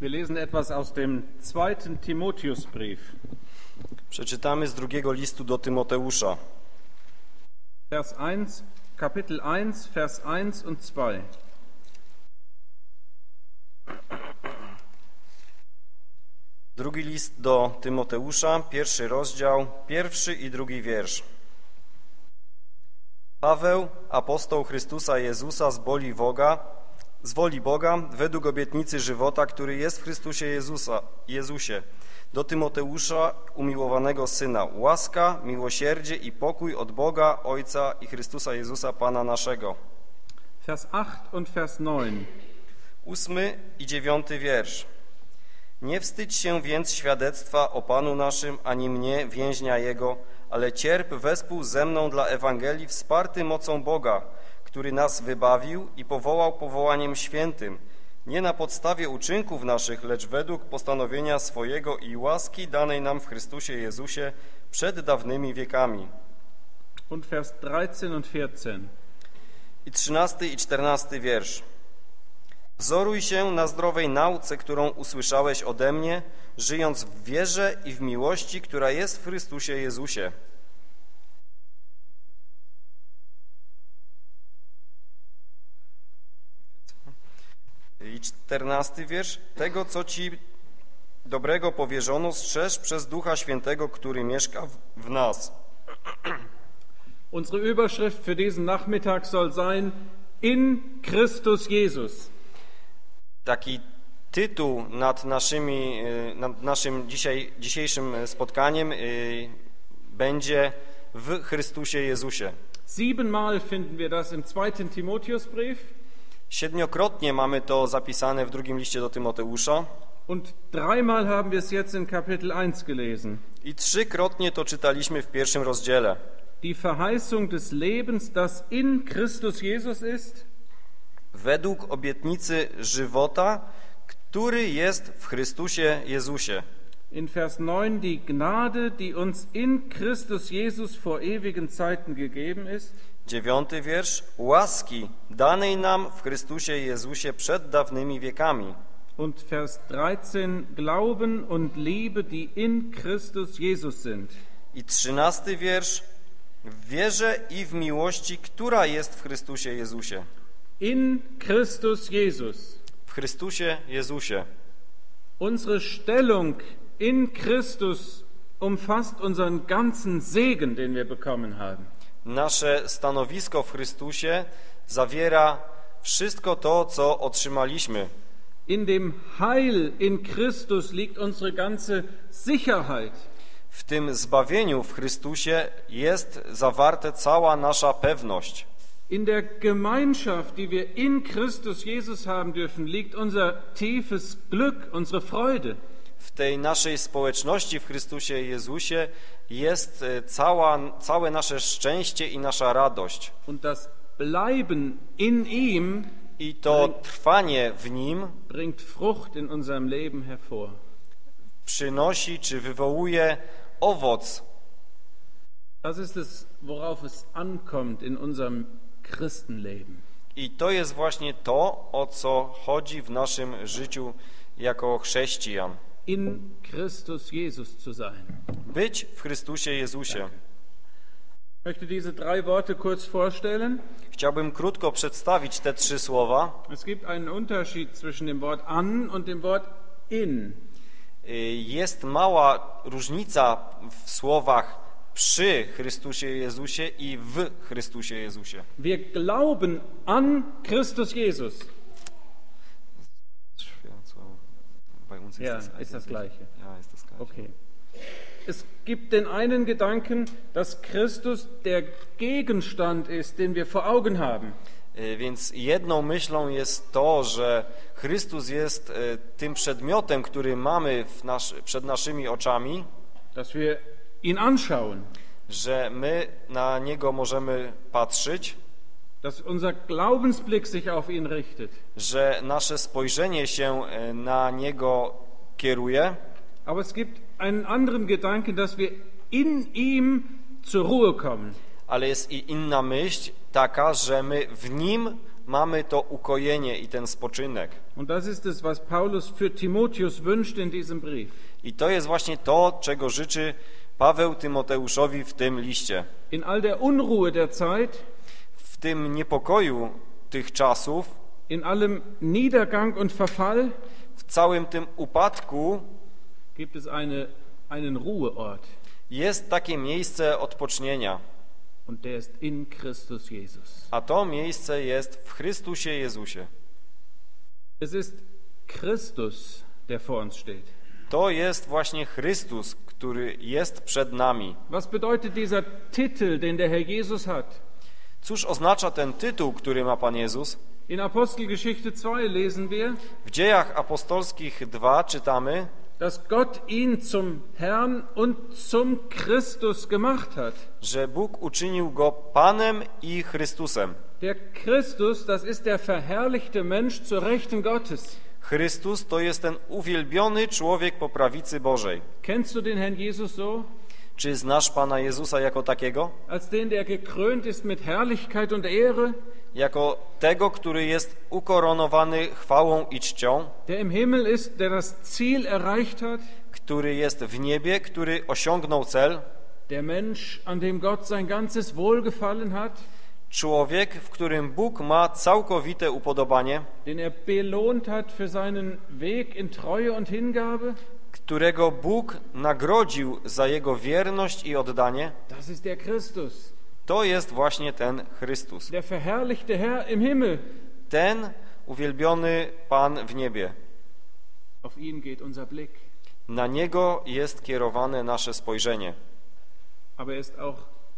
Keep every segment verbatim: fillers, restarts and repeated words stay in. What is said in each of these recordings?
Wir lesen etwas aus dem zweiten Timotheusbrief. Przeczytamy z drugiego listu do Tymoteusza. Vers eins, Kapitel eins, Vers eins und zwei. Drugi list do Tymoteusza, pierwszy rozdział, pierwszy i drugi wiersz. Paweł, apostoł Chrystusa Jezusa z woli Boga, z woli Boga, według obietnicy żywota, który jest w Chrystusie Jezusa, Jezusie, do Tymoteusza, umiłowanego Syna, łaska, miłosierdzie i pokój od Boga, Ojca i Chrystusa Jezusa, Pana naszego. Vers acht und Vers neun. Ósmy i dziewiąty wiersz. Nie wstydź się więc świadectwa o Panu naszym, ani mnie, więźnia Jego, ale cierp wespół ze mną dla Ewangelii, wsparty mocą Boga, który nas wybawił i powołał powołaniem świętym, nie na podstawie uczynków naszych, lecz według postanowienia swojego i łaski danej nam w Chrystusie Jezusie przed dawnymi wiekami. Und Vers dreizehn und vierzehn. I trzynasty i czternasty wiersz. Wzoruj się na zdrowej nauce, którą usłyszałeś ode mnie, żyjąc w wierze i w miłości, która jest w Chrystusie Jezusie. I czternasty wiersz. Tego, co ci dobrego powierzono, strzeż przez Ducha Świętego, który mieszka w nas. Unsere Überschrift für diesen Nachmittag soll sein: In Christus Jesus. Taki tytuł nad, naszymi, nad naszym dzisiaj, dzisiejszym spotkaniem będzie w Chrystusie Jezusie. Siebenmal finden wir das im zweiten Timotheusbrief. Siedmiokrotnie mamy to zapisane w drugim liście do Tymoteusza. Und dreimal haben wir es jetzt in Kapitel eins gelesen. I trzykrotnie to czytaliśmy w pierwszym rozdziale. Die Verheißung des Lebens, das in Christus Jesus ist. Według obietnicy żywota, który jest w Chrystusie Jezusie. In Vers neun die Gnade, die uns in Christus Jesus vor ewigen Zeiten gegeben ist. Dziewiąty wiersz. Łaski danej nam w Chrystusie Jezusie przed dawnymi wiekami. Und Vers dreizehn Glauben und Liebe, die in Christus Jesus sind. I trzynasty wiersz. W wierze i w miłości, która jest w Chrystusie Jezusie. In Christus Jesus. W Chrystusie Jezusie. Unsere Stellung in Christus umfasst unseren ganzen Segen, den wir bekommen haben. Nasze stanowisko w Chrystusie zawiera wszystko to, co otrzymaliśmy. In dem Heil in Christus liegt unsere ganze Sicherheit. W tym zbawieniu w Chrystusie jest zawarte cała nasza pewność. In der Gemeinschaft, die wir in Christus Jesus haben dürfen, liegt unser tiefes Glück, unsere Freude. W tej naszej społeczności w Chrystusie Jezusie jest cała, całe nasze szczęście i nasza radość. Und das Bleiben in ihm I to trwanie w Nim bringt Frucht in unserem Leben hervor. Przynosi czy wywołuje owoc. Das ist es, worauf es ankommt in unserem Christenleben. I to jest właśnie to, o co chodzi w naszym życiu jako chrześcijan. In Christus Jesus zu sein. Być w Chrystusie Jezusie. Ich möchte diese drei Worte kurz vorstellen. Chciałbym krótko przedstawić te trzy słowa. Es gibt einen Unterschied zwischen dem Wort an und dem Wort in. Jest mała różnica w słowach przy Chrystusie Jezusie i w Chrystusie Jezusie. Wir glauben an Christus Jesus. Bei uns ist Ja, das ist das Gleiche. Ja, ist das Gleiche. Okay. Es gibt den einen Gedanken, dass Christus der Gegenstand ist, den wir vor Augen haben. Więc jedną myślą jest to, że Chrystus jest tym przedmiotem, który mamy w nasz, przed naszymi oczami, Dass wir ihn anschauen, że my na Niego możemy patrzeć, dass unser Glaubensblick sich auf ihn richtet. że nasze spojrzenie się na Niego kieruje, Aber es gibt einen anderen Gedanken, dass wir in ihm zur Ruhe kommen. ale jest i inna myśl taka, że my w Nim mamy to ukojenie i ten spoczynek. Und das ist es, was Paulus für Timotheus wünscht in diesem Brief. I to jest właśnie to, czego życzy Paweł Tymoteuszowi w tym liście. In all der Unruhe der Zeit, W tym niepokoju tych czasów, in allem Niedergang und Verfall, w całym tym upadku gibt es eine, einen Ruheort. jest takie miejsce odpocznienia. Und der ist in Christus Jesus. A to miejsce jest w Chrystusie Jezusie. Es ist Christus, der vor uns steht. To jest właśnie Chrystus, który jest przed nami. Was bedeutet dieser Titel, den der Herr Jesus hat? Cóż oznacza ten tytuł, który ma Pan Jezus? In Apostelgeschichte zwei lesen wir, W Dziejach Apostolskich dwa czytamy, dass Gott ihn zum Herrn und zum Christus gemacht hat. że Bóg uczynił go Panem i Chrystusem. Der Christus, das ist der verherrlichte Mensch zur Rechten Gottes. Chrystus to jest ten uwielbiony człowiek po prawicy Bożej. Kennst du den Herrn Jesus so? Czy znasz Pana Jezusa jako takiego? Als den, der gekrönt ist mit Herrlichkeit und Ehre, Jako tego, który jest ukoronowany chwałą i czcią, der im Himmel ist, der das Ziel erreicht hat, który jest w niebie, który osiągnął cel, der Mensch, an dem Gott sein ganzes Wohlgefallen hat, człowiek, w którym Bóg ma całkowite upodobanie, den er belohnt hat für seinen Weg in Treue und Hingabe, którego Bóg nagrodził za jego wierność i oddanie, das ist der Christus, to jest właśnie ten Chrystus. der verherrlichte Herr im Himmel. Ten uwielbiony Pan w niebie. Auf ihn geht unser Blick. Na Niego jest kierowane nasze spojrzenie. Aber er ist auch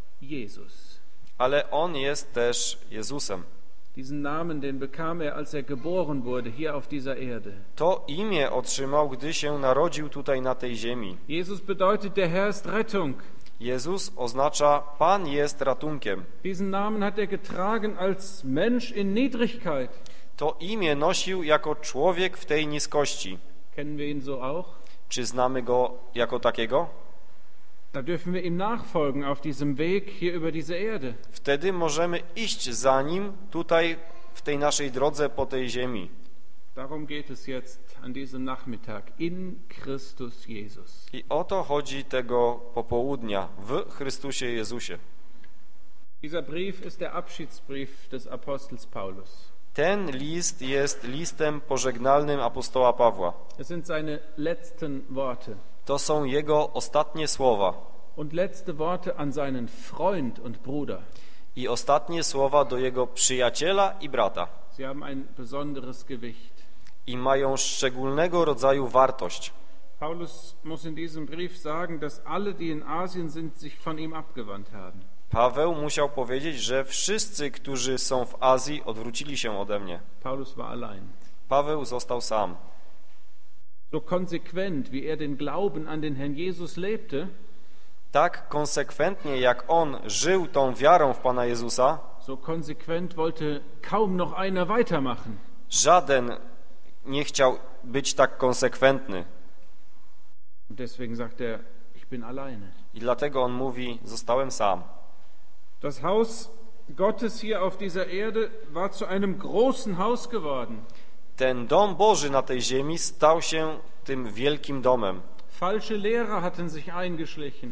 Jesus. Ale On jest też Jezusem. Diesen Namen, den bekam er, als er geboren wurde, hier auf dieser Erde. To imię otrzymał, gdy się narodził tutaj na tej ziemi. Jesus bedeutet, der Herr ist Rettung. Jezus oznacza Pan jest ratunkiem. Diesen Namen hat er getragen als Mensch in Niedrigkeit. To imię nosił jako człowiek w tej niskości. Kennen wir ihn so auch? Czy znamy Go jako takiego? Da dürfen wir ihm nachfolgen auf diesem Weg hier über diese Erde. Wtedy możemy iść za Nim tutaj w tej naszej drodze po tej ziemi. Darum geht es jetzt an diesem Nachmittag in Christus Jesus. I o to chodzi tego popołudnia w Chrystusie Jezusie. Dieser Brief ist der Abschiedsbrief des Apostels Paulus. Ten list jest listem pożegnalnym apostoła Pawła. Es sind seine letzten Worte. To są jego ostatnie słowa Und letzte Worte an seinen Freund und Bruder. i ostatnie słowa do jego przyjaciela i brata. Sie haben ein besonderes Gewicht. I mają szczególnego rodzaju wartość. Paulus muss in diesem Brief sagen, dass alle, die in Asien sind, sich von ihm abgewandt haben. Paweł musiał powiedzieć, że wszyscy, którzy są w Azji, odwrócili się ode mnie. Paulus war allein. Paweł został sam. So konsequent, wie er den Glauben an den Herrn Jesus lebte, Tak konsekwentnie, jak on żył tą wiarą w Pana Jezusa, so konsequent wollte kaum noch einer weitermachen. żaden nie chciał być tak konsekwentny. Und deswegen sagt er, ich bin alleine. I dlatego on mówi, zostałem sam. Das Haus Gottes hier auf dieser Erde war zu einem großen Haus geworden. Ten dom Boży na tej ziemi stał się tym wielkim domem. Falsche Lehrer hatten sich eingeschlichen.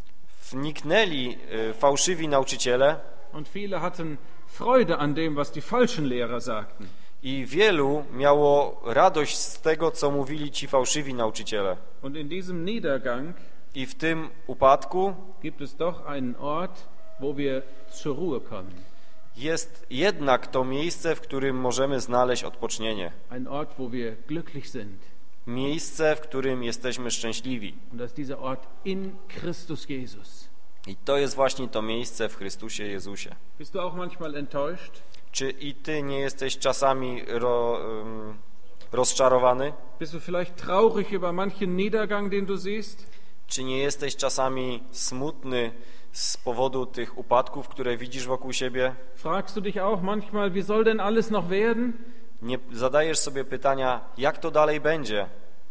Wniknęli y, fałszywi nauczyciele Und viele hatten Freude an dem, was die falschen Lehrer sagten. i wielu miało radość z tego, co mówili ci fałszywi nauczyciele. Und in diesem Niedergang I w tym upadku gibt es doch einen Ort, wo wir zur Ruhe kommen. jest jednak to miejsce, w którym możemy znaleźć odpocznienie. Ein Ort, wo wir glücklich sind. Miejsce, w którym jesteśmy szczęśliwi. Und das ist dieser Ort in Christus Jesus. I to jest właśnie to miejsce w Chrystusie Jezusie. Bist du auch manchmal enttäuscht? Czy i ty nie jesteś czasami ro, um, rozczarowany? Bist du vielleicht traurig über manchen Niedergang, den du siehst? Czy nie jesteś czasami smutny z powodu tych upadków, które widzisz wokół siebie? Fragst du dich auch manchmal, wie soll denn alles noch werden? Nie zadajesz sobie pytania, jak to dalej będzie?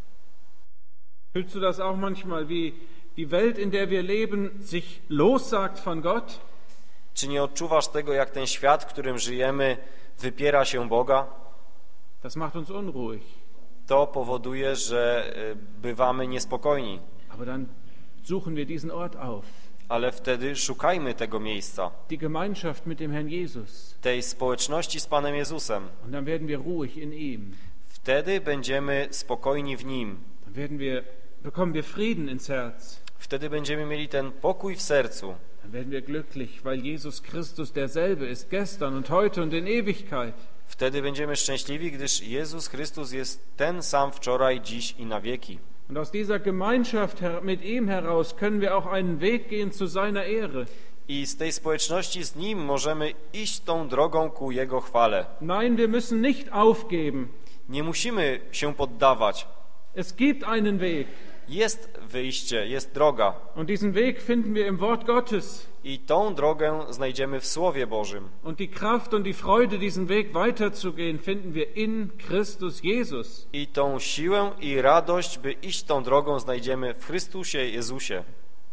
Fühlst du das auch manchmal, wie die Welt, in der wir leben, sich lossagt von Gott? Czy nie odczuwasz tego, jak ten świat, w którym żyjemy, wypiera się Boga? Das macht uns unruhig. To powoduje, że bywamy niespokojni. Aber dann suchen wir diesen Ort auf. Ale wtedy szukajmy tego miejsca, Die Gemeinschaft mit dem Herrn Jesus. tej społeczności z Panem Jezusem. Und dann werden wir ruhig in ihm. Wtedy będziemy spokojni w Nim. Dann werden wir, bekommen wir Frieden ins Herz. Wtedy będziemy mieli ten pokój w sercu. Dann werden wir glücklich, weil Jesus Christus derselbe ist, gestern und heute und in Ewigkeit. Wtedy będziemy szczęśliwi, gdyż Jezus Chrystus jest ten sam wczoraj, dziś i na wieki. Und aus dieser Gemeinschaft mit ihm heraus können wir auch einen Weg gehen zu seiner Ehre. I z tej społeczności z Nim możemy iść tą drogą ku Jego chwale. Nein, wir müssen nicht aufgeben. Nie musimy się poddawać. Es gibt einen Weg. Jest wyjście, jest droga. Und diesen Weg finden wir im Wort Gottes. I tą drogę znajdziemy w Słowie Bożym. Und die Kraft und die Freude, diesen Weg weiterzugehen, finden wir in Christus Jesus. I tą siłę i radość, by iść tą drogą, znajdziemy w Chrystusie Jezusie.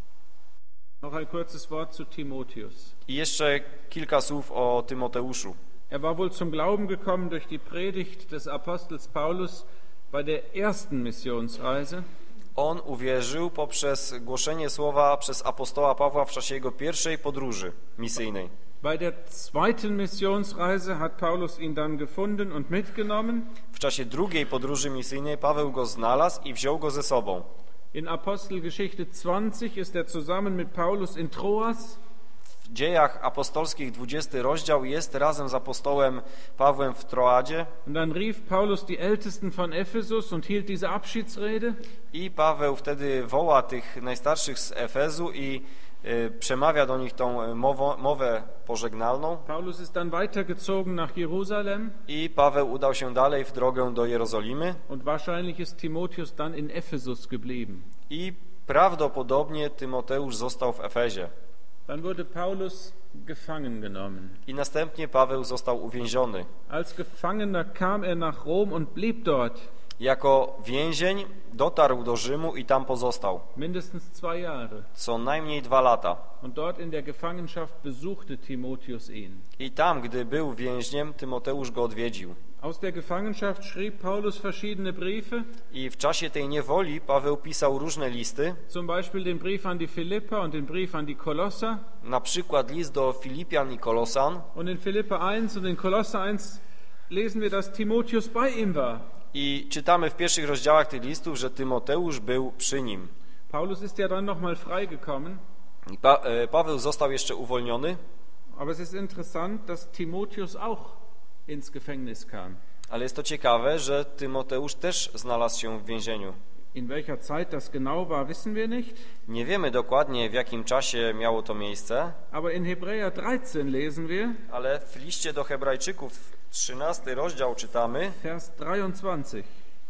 Noch ein kurzes Wort zu Timotheus. I jeszcze kilka słów o Tymoteuszu. Er war wohl zum Glauben gekommen durch die Predigt des Apostels Paulus bei der ersten Missionsreise. On uwierzył poprzez głoszenie słowa przez apostoła Pawła w czasie jego pierwszej podróży misyjnej. Bei der zweiten Missionsreise hat Paulus ihn dann gefunden und mitgenommen. W czasie drugiej podróży misyjnej Paweł go znalazł i wziął go ze sobą. In Apostelgeschichte zwanzig ist er zusammen mit Paulus in Troas. W Dziejach Apostolskich dwudziesty rozdział jest razem z apostołem Pawłem w Troadzie. Und dann rief Paulus die Ältesten von Ephesus und hielt diese Abschiedsrede. I Paweł wtedy woła tych najstarszych z Efezu i y, przemawia do nich tą mowo, mowę pożegnalną. Paulus ist dann weitergezogen nach Jerusalem. I Paweł udał się dalej w drogę do Jerozolimy. Und wahrscheinlich ist Timotheus dann in Ephesus geblieben. I prawdopodobnie Tymoteusz został w Efezie. Dann wurde Paulus gefangen genommen. I następnie Paweł został uwięziony. Als Gefangener kam er nach Rom und blieb dort. Jako więzień dotarł do Rzymu i tam pozostał. Mindestens zwei Jahre. Co najmniej dwa lata. Und dort in der Gefangenschaft besuchte Timotheus ihn. I tam, gdy był więźniem, Tymoteusz go odwiedził. Aus der Gefangenschaft schrieb Paulus verschiedene Briefe. I w czasie tej niewoli Paweł pisał różne listy. Zum Beispiel den Brief an die Philipper und den Brief an die Kolosser. Na przykład list do Filipian i Kolosan. Und in Philipper eins und in Kolosser eins lesen wir, dass Timotheus bei ihm war. I czytamy w pierwszych rozdziałach tych listów, że Tymoteusz był przy nim. Paulus ist ja dann nochmal freigekommen. I pa e, Paweł został jeszcze uwolniony. Aber es ist interessant, dass Timotheus auch ins Gefängnis kam. Ale jest to ciekawe, że Tymoteusz też znalazł się w więzieniu. In welcher Zeit das genau war, wissen wir nicht. Nie wiemy dokładnie, w jakim czasie miało to miejsce. Aber in Hebräer dreizehn lesen wir, Ale w liście do Hebrajczyków, trzynasty rozdział, czytamy, Vers dreiundzwanzig.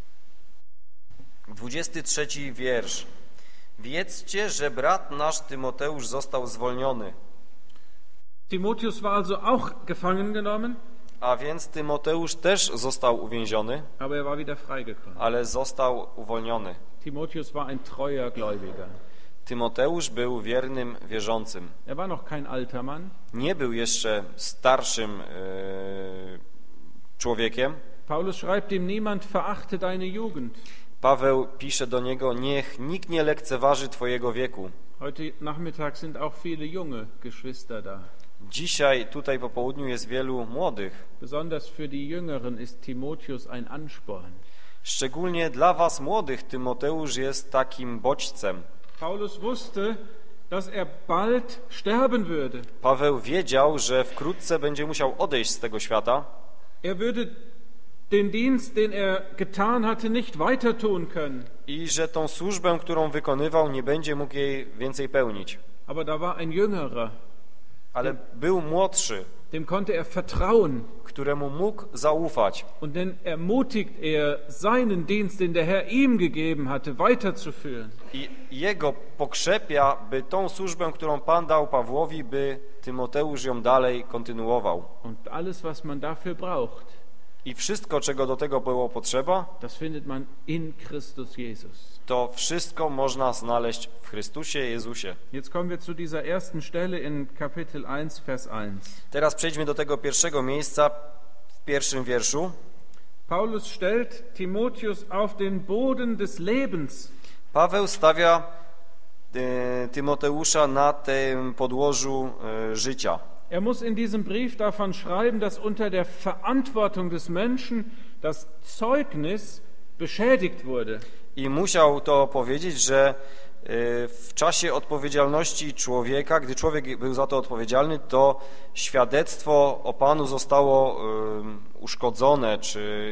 dwudziesty trzeci wiersz. Wiedzcie, że brat nasz Tymoteusz został zwolniony. Timotheus war also auch gefangen genommen, A więc Tymoteusz też został uwięziony, aber er war wieder freigekommen. ale został uwolniony. Timotheus war ein treuer Gläubiger. Tymoteusz był wiernym wierzącym. Er war noch kein alter Mann. Nie był jeszcze starszym e, człowiekiem. Paulus schreibt ihm, niemand verachte deine Jugend. Paweł pisze do niego, niech nikt nie lekceważy twojego wieku. Heute Nachmittag sind auch viele junge Geschwister da. Dzisiaj tutaj po południu jest wielu młodych. Besonders für die Jüngeren ist Timotheus ein Ansporn. Szczególnie dla was młodych Tymoteusz jest takim bodźcem. Paulus wusste, dass er bald sterben würde. Paweł wiedział, że wkrótce będzie musiał odejść z tego świata. Er würde den Dienst, den er getan hatte, nicht weiter tun können. I że tą służbę, którą wykonywał, nie będzie mógł jej więcej pełnić. Aber da war ein Jüngerer. Ale był młodszy, Dem konnte er vertrauen. któremu mógł zaufać. Und dann ermutigt er, seinen Dienst, den der Herr ihm gegeben hatte, weiterzuführen. I jego pokrzepia, by tą służbę, którą Pan dał Pawłowi, by Tymoteusz ją dalej kontynuował. Und alles, was man dafür braucht, I wszystko, czego do tego było potrzeba, das findet man in Christus Jesus. to wszystko można znaleźć w Chrystusie Jezusie. Jetzt kommen wir zu dieser ersten Stelle in Kapitel eins, Vers eins. Teraz przejdźmy do tego pierwszego miejsca w pierwszym wierszu. Paulus stellt Timotheus auf den Boden des Lebens. Paweł stawia e, Tymoteusza na tym podłożu e, życia. Er muss in diesem Brief davon schreiben, dass unter der Verantwortung des Menschen das Zeugnis beschädigt wurde. I musiał to powiedzieć, że w czasie odpowiedzialności człowieka, gdy człowiek był za to odpowiedzialny, to świadectwo o Panu zostało uszkodzone czy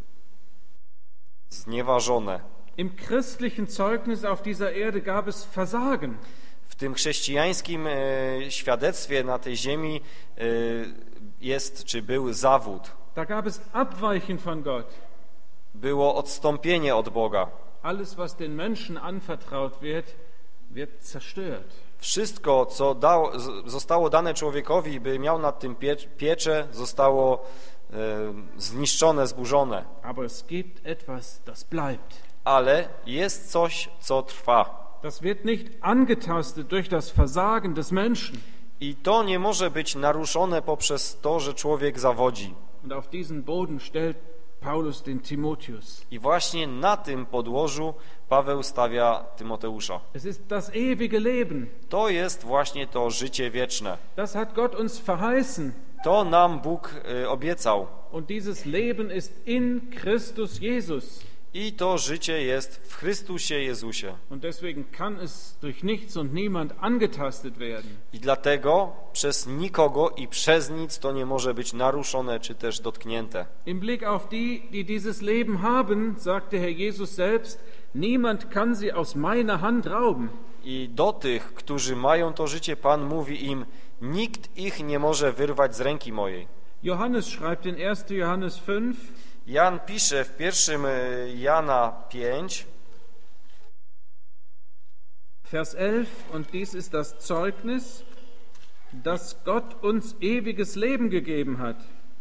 znieważone. Im christlichen Zeugnis auf dieser Erde gab es Versagen. W tym chrześcijańskim świadectwie na tej ziemi jest czy był zawód. Da gab es Abweichen von Gott. Było odstąpienie od Boga. Alles, was den Menschen anvertraut wird, wird zerstört. Wszystko, co dało, zostało dane człowiekowi, by miał nad tym pie, pieczę, zostało e, zniszczone, zburzone. Aber es gibt etwas, das bleibt. Ale jest coś, co trwa. Das wird nicht angetastet durch das Versagen des Menschen. I to nie może być naruszone poprzez to, że człowiek zawodzi. Und auf diesen Boden stellt Paulus den Timotheus. I właśnie na tym podłożu Paweł stawia Tymoteusza. Es ist das ewige Leben. To jest właśnie to życie wieczne. Das hat Gott uns verheißen. To nam Bóg y, obiecał. Und dieses Leben ist in Christus Jesus. I to życie jest w Chrystusie Jezusie. Und deswegen kann es durch nichts und niemand angetastet werden. I dlatego przez nikogo i przez nic to nie może być naruszone czy też dotknięte. Im Blick auf die, die dieses Leben haben, sagte Herr Jesus selbst, niemand kann sie aus meiner Hand rauben. I do tych, którzy mają to życie, Pan mówi im, nikt ich nie może wyrwać z ręki mojej. Johannes schreibt in erster Johannes fünf, Jan pisze w pierwszym Jana pięć, Vers elf, und dies ist das Zeugnis, dass Gott uns ewiges Leben gegeben hat.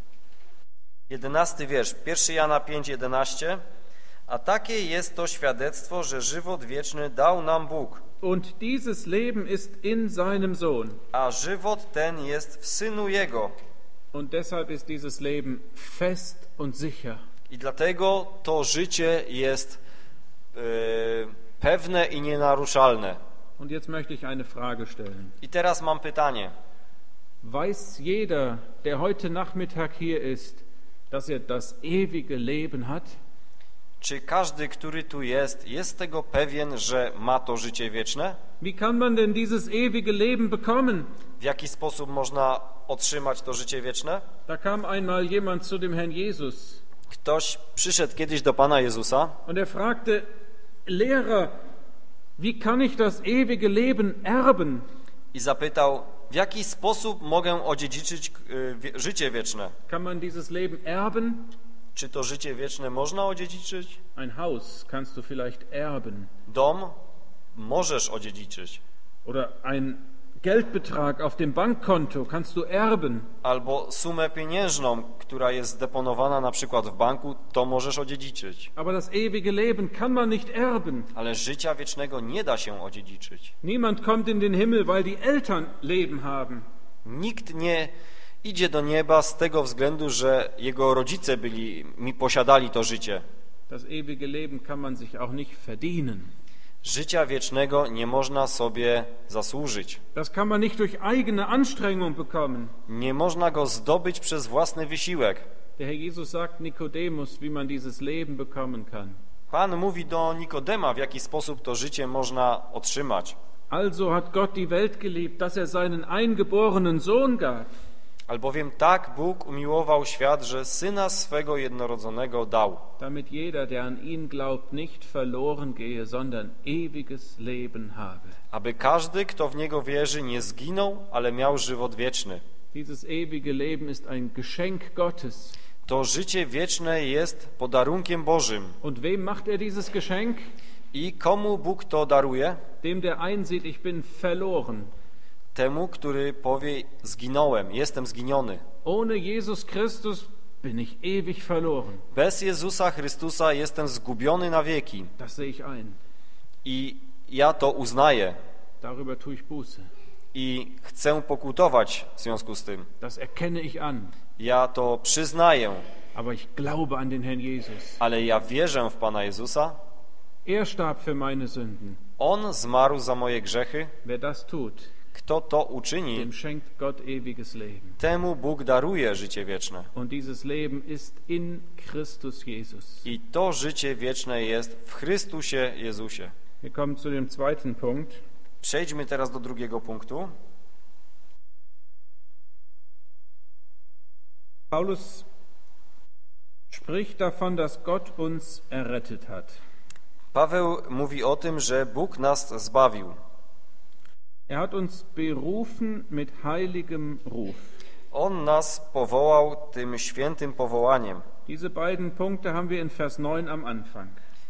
jedenasty wiersz, pierwszy Jana pięć, jedenaście. A takie jest to świadectwo, że żywot wieczny dał nam Bóg. Und dieses Leben ist in seinem Sohn. A żywot ten jest w Synu Jego. Und deshalb ist dieses Leben fest und sicher. I dlatego to życie jest yy, pewne i nienaruszalne. Und jetzt möchte ich eine Frage stellen. I teraz mam pytanie. Weiß jeder, der heute Nachmittag hier ist, dass er das ewige Leben hat? Czy każdy, który tu jest, jest tego pewien, że ma to życie wieczne? Wie kann man denn dieses ewige Leben bekommen? W jaki sposób można otrzymać to życie wieczne? Da kam einmal jemand zu dem Herrn Jesus. Ktoś przyszedł kiedyś do Pana Jezusa Und er fragte, Lehrer, wie kann ich das ewige Leben erben? i zapytał, w jaki sposób mogę odziedziczyć y, wie, życie wieczne? Kann man dieses Leben erben? Czy to życie wieczne można odziedziczyć? Ein Haus kannst du vielleicht erben. Dom możesz odziedziczyć. Oder ein Geldbetrag auf dem Bankkonto kannst du erben. Albo sumę pieniężną, która jest zdeponowana na przykład w banku, to możesz odziedziczyć. Aber das ewige Leben kann man nicht erben. Ale życia wiecznego nie da się odziedziczyć. Niemand kommt in den Himmel, weil die Eltern Leben haben. Nikt nie idzie do nieba z tego względu, że jego rodzice byli, mi posiadali to życie. Das ewige Leben kann man sich auch nicht verdienen. Życia wiecznego nie można sobie zasłużyć. Das kann man nicht durch eigene Anstrengung bekommen. Nie można go zdobyć przez własny wysiłek. Der Herr Jesus sagt Nikodemus, wie man dieses Leben bekommen kann. Pan mówi do Nikodema, w jaki sposób to życie można otrzymać. Also hat Gott die Welt geliebt, dass er seinen eingeborenen Sohn gab. Albowiem tak Bóg umiłował świat, że Syna swego jednorodzonego dał, damit jeder, der an ihn glaubt, nicht verloren gehe, sondern ewiges Leben habe. aby każdy, kto w Niego wierzy, nie zginął, ale miał żywot wieczny. Dieses ewige Leben ist ein Geschenk Gottes. To życie wieczne jest podarunkiem Bożym. Und wem macht er dieses Geschenk? I komu Bóg to daruje? Dem, der einsieht, ich bin verloren. Temu, który powie, zginąłem, jestem zginiony. Ohne Jesus Christus bin ich ewig verloren. Bez Jezusa Chrystusa jestem zgubiony na wieki. Das sehe ich ein. I ja to uznaję. Darüber tue ich Buße. I chcę pokutować w związku z tym. Das erkenne ich an. Ja to przyznaję. Aber ich glaube an den Herrn Jesus. Ale ja wierzę w Pana Jezusa. Er starb für meine Sünden. On zmarł za moje grzechy. Wer das tut, Kto to uczyni, dem schenkt Gott ewiges Leben. temu Bóg daruje życie wieczne. Und dieses Leben ist in Christus Jesus. I to życie wieczne jest w Chrystusie Jezusie. Wir kommen zu dem zweiten Punkt. Przejdźmy teraz do drugiego punktu. Paulus spricht davon, dass Gott uns errettet hat. Paweł mówi o tym, że Bóg nas zbawił. Er hat uns berufen mit heiligem Ruf. On nas powołał tym świętym powołaniem. Diese beiden Punkte haben wir in Vers neun am Anfang.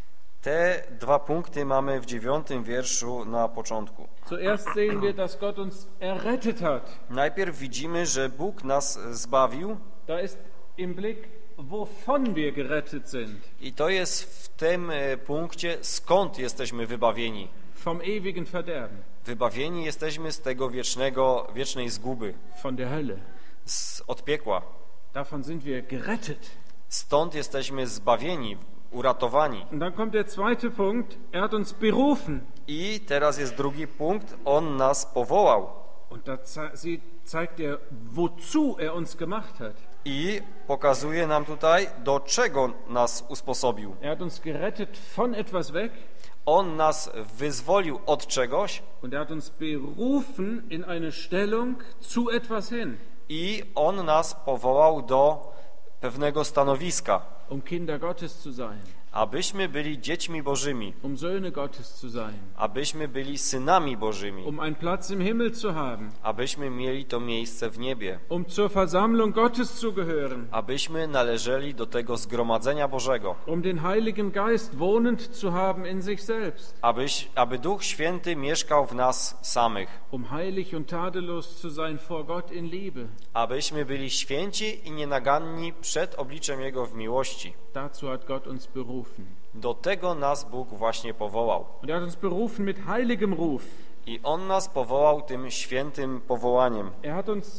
Te dwa punkty mamy w dziewiątym wierszu na początku. Zuerst sehen wir, dass Gott uns errettet hat. Najpierw widzimy, że Bóg nas zbawił. Da ist im Blick, wovon wir gerettet sind. I to jest w tym punkcie, skąd jesteśmy wybawieni. Vom ewigen Verderben. Wybawieni jesteśmy z tego wiecznego, wiecznej zguby, Von der Hölle. z, od piekła. Davon sind wir gerettet. Stąd jesteśmy zbawieni, uratowani. Und dann kommt der zweite Punkt. Er hat uns berufen. I teraz jest drugi punkt. On nas powołał. Und da ze- zeigt er, wozu er uns gemacht hat. I pokazuje nam tutaj, do czego nas usposobił. Er hat uns gerettet von etwas weg. On nas wyzwolił od czegoś Und er hat uns berufen in eine Stellung zu etwas hin, i On nas powołał do pewnego stanowiska, um Kinder Gottes zu sein, abyśmy byli dziećmi Bożymi, um Söhne Gottes zu sein, abyśmy byli synami Bożymi, um einen Platz im Himmel zu haben, abyśmy mieli to miejsce w niebie, um zur Versammlung Gottes zu gehören, abyśmy należeli do tego zgromadzenia Bożego, um den Heiligen Geist wohnend zu haben in sich selbst, abyś, aby Duch Święty mieszkał w nas samych, um heilig und tadellos zu sein vor Gott in Liebe. abyśmy byli święci i nienaganni przed obliczem Jego w miłości. Dazu hat Gott uns berufen. Do tego nas Bóg właśnie powołał. Und er hat uns berufen mit heiligem Ruf. I On nas powołał tym świętym powołaniem. Er hat uns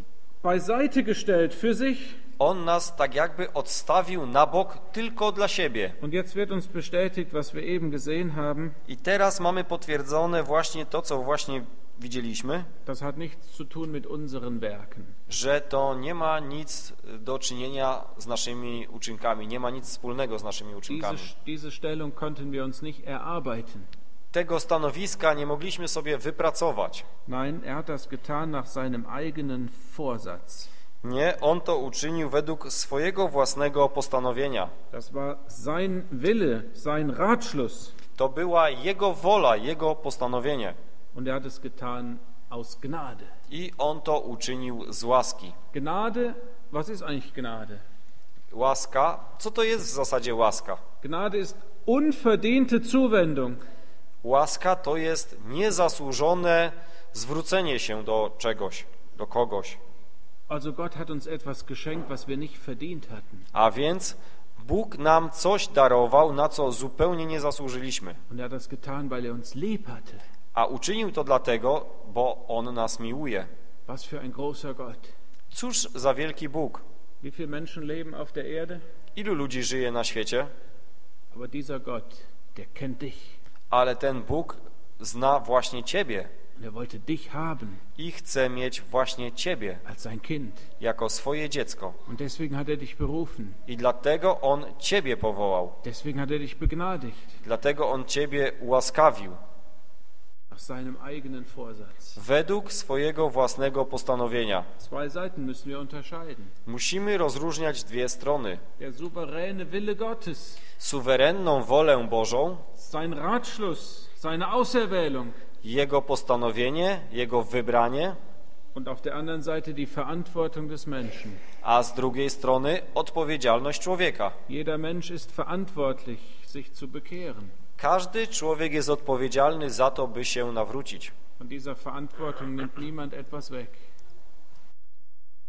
beiseite gestellt für sich. On nas tak jakby odstawił na bok tylko dla siebie. Und jetzt wird uns bestätigt, was wir eben gesehen haben. I teraz mamy potwierdzone właśnie to, co właśnie widzieliśmy, Das hat nichts zu tun mit unseren Werken. że to nie ma nic do czynienia z naszymi uczynkami, nie ma nic wspólnego z naszymi Diese, uczynkami. diese Stellung konnten wir uns nicht erarbeiten. Tego stanowiska nie mogliśmy sobie wypracować. Nein, er hat das getan nach seinem eigenen Vorsatz. Nie, On to uczynił według swojego własnego postanowienia. Das war sein Wille, sein Ratschluss. To była Jego wola, Jego postanowienie. Und er hat es getan aus Gnade. I On to uczynił z łaski. Gnade, was ist eigentlich Gnade? Łaska, co to jest w zasadzie łaska? Gnade ist unverdiente Zuwendung. Łaska to jest niezasłużone zwrócenie się do czegoś, do kogoś. Also Gott hat uns etwas geschenkt, was wir nicht verdient hatten. A więc Bóg nam coś darował, na co zupełnie nie zasłużyliśmy. Und er hat das getan, weil er uns lieb hatte. A uczynił to dlatego, bo On nas miłuje. Was für ein großer Gott. Cóż za wielki Bóg. Wie viele Menschen leben auf der Erde? Ilu ludzi żyje na świecie? Aber dieser Gott, der kennt dich. Ale ten Bóg zna właśnie Ciebie Und er wollte dich haben i chce mieć właśnie Ciebie als sein Kind. jako swoje dziecko. Und deswegen hat er dich berufen. I dlatego On Ciebie powołał. Deswegen hat er dich begnadigt. Dlatego On Ciebie ułaskawił. Nach seinem eigenen Vorsatz. Według swojego własnego postanowienia. Zwei Seiten müssen wir unterscheiden. Musimy rozróżniać dwie strony. Der souveräne Wille Gottes, Suwerenną wolę Bożą, sein Ratschluss, seine Auserwählung. Jego postanowienie, Jego wybranie, Und auf der anderen Seite die Verantwortung des Menschen. a z drugiej strony odpowiedzialność człowieka. Jeder Mensch ist verantwortlich, sich zu bekehren. Każdy człowiek jest odpowiedzialny za to, by się nawrócić. Von dieser Verantwortung nimmt niemand etwas weg.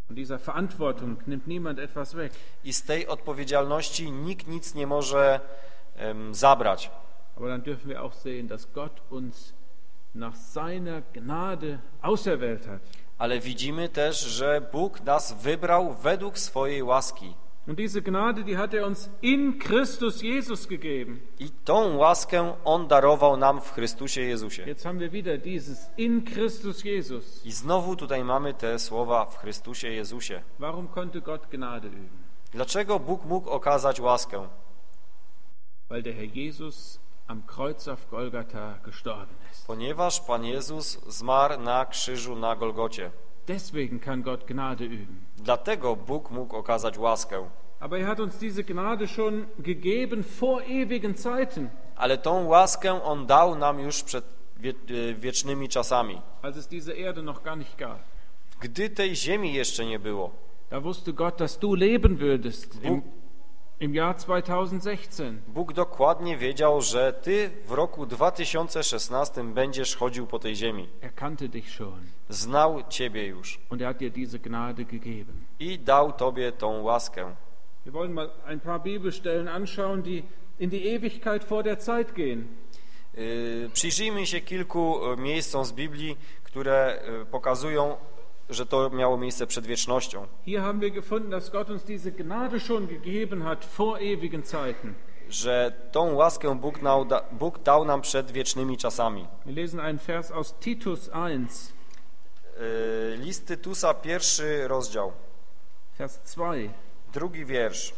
Und dieser Verantwortung nimmt niemand etwas weg. I z tej odpowiedzialności nikt nic nie może um, zabrać. Aber dann dürfen wir auch sehen, dass Gott uns nach seiner Gnade auserwählt hat. Ale widzimy też, że Bóg nas wybrał według swojej łaski. Und diese Gnade, die hat er uns in Christus Jesus gegeben. I tą łaskę On darował nam w Chrystusie Jezusie. Jetzt haben wir wieder dieses in Christus Jesus. I znowu tutaj mamy te słowa w Chrystusie Jezusie. Warum konnte Gott Gnade üben? Dlaczego Bóg mógł okazać łaskę? Weil der Herr Jesus am Kreuz auf Golgatha gestorben ist. Ponieważ Pan Jezus zmarł na krzyżu na Golgocie. Deswegen kann Gott Gnade üben. Dlatego Bóg mógł okazać łaskę. Aber er hat uns diese Gnade schon gegeben vor ewigen Zeiten. Ale tą łaskę On dał nam już przed wie, wiecznymi czasami. Als es diese Erde noch gar nicht gab. Gdy tej ziemi jeszcze nie było. Da wusste Gott, dass du leben würdest Bóg, im, im Jahr zweitausendsechzehn. Bóg dokładnie wiedział, że Ty w roku dwa tysiące szesnastym będziesz chodził po tej ziemi. Er kannte dich schon. Znał Ciebie już. Und er hat dir diese Gnade gegeben. I dał Tobie tą łaskę. Wir wollen mal ein paar Bibelstellen anschauen, die in die Ewigkeit vor der Zeit gehen. Yy, przyjrzyjmy się kilku miejscom z Biblii, które pokazują, że to miało miejsce przed wiecznością. Hier haben wir gefunden, dass Gott uns diese Gnade schon gegeben hat vor ewigen Zeiten. Że tą łaskę Bóg, nał, Bóg dał nam przed wiecznymi czasami. Wir lesen einen Vers aus Titus eins. Yy, list Tytusa, pierwszy rozdział, Vers zwei. drugi wiersz.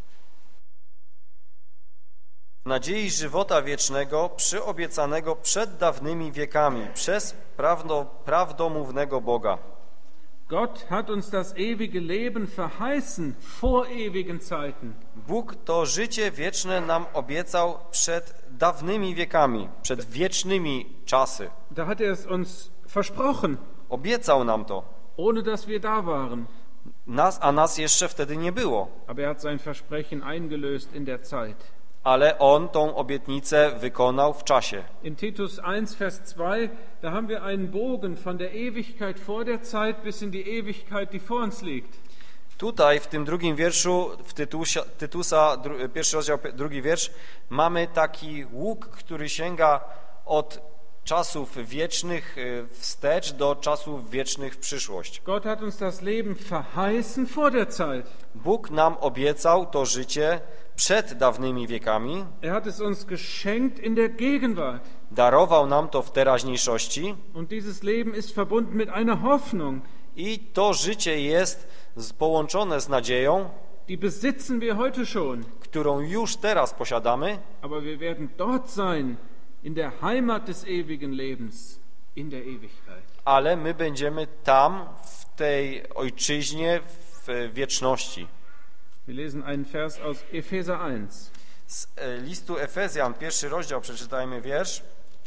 W nadziei żywota wiecznego, przyobiecanego przed dawnymi wiekami, przez prawdo, prawdomównego Boga. Gott hat uns das ewige Leben verheißen vor ewigen Zeiten. Bóg to życie wieczne nam obiecał przed dawnymi wiekami, przed wiecznymi czasy. Da hat er es uns versprochen, Obiecał nam to, ohne dass wir da waren. nas, a nas jeszcze wtedy nie było. Aber er hat sein Versprechen eingelöst in der Zeit. Ale On tą obietnicę wykonał w czasie. In Titus eins, Vers zwei, da haben wir einen Bogen von der Ewigkeit vor der Zeit bis in die Ewigkeit, die vor uns liegt. Tutaj w tym drugim wierszu, w Tytusa, Tytusa dru, pierwszy rozdział, drugi wiersz, mamy taki łuk, który sięga od czasów wiecznych wstecz do czasów wiecznych w przyszłość. Gott hat uns das Leben verheißen vor der Zeit. Bóg nam obiecał to życie przed dawnymi wiekami. Er hat es uns geschenkt in der Gegenwart. Darował nam to w teraźniejszości. Und dieses Leben ist verbunden mit einer Hoffnung. I to życie jest połączone z nadzieją, Die besitzen wir heute schon. którą już teraz posiadamy, Aber wir werden dort sein, in der Heimat des ewigen Lebens, in der Ewigkeit. ale my będziemy tam, w tej ojczyźnie, w wieczności. Wir lesen einen Vers aus Epheser eins. Z listu Efezjan, pierwszy rozdział, przeczytajmy wiersz.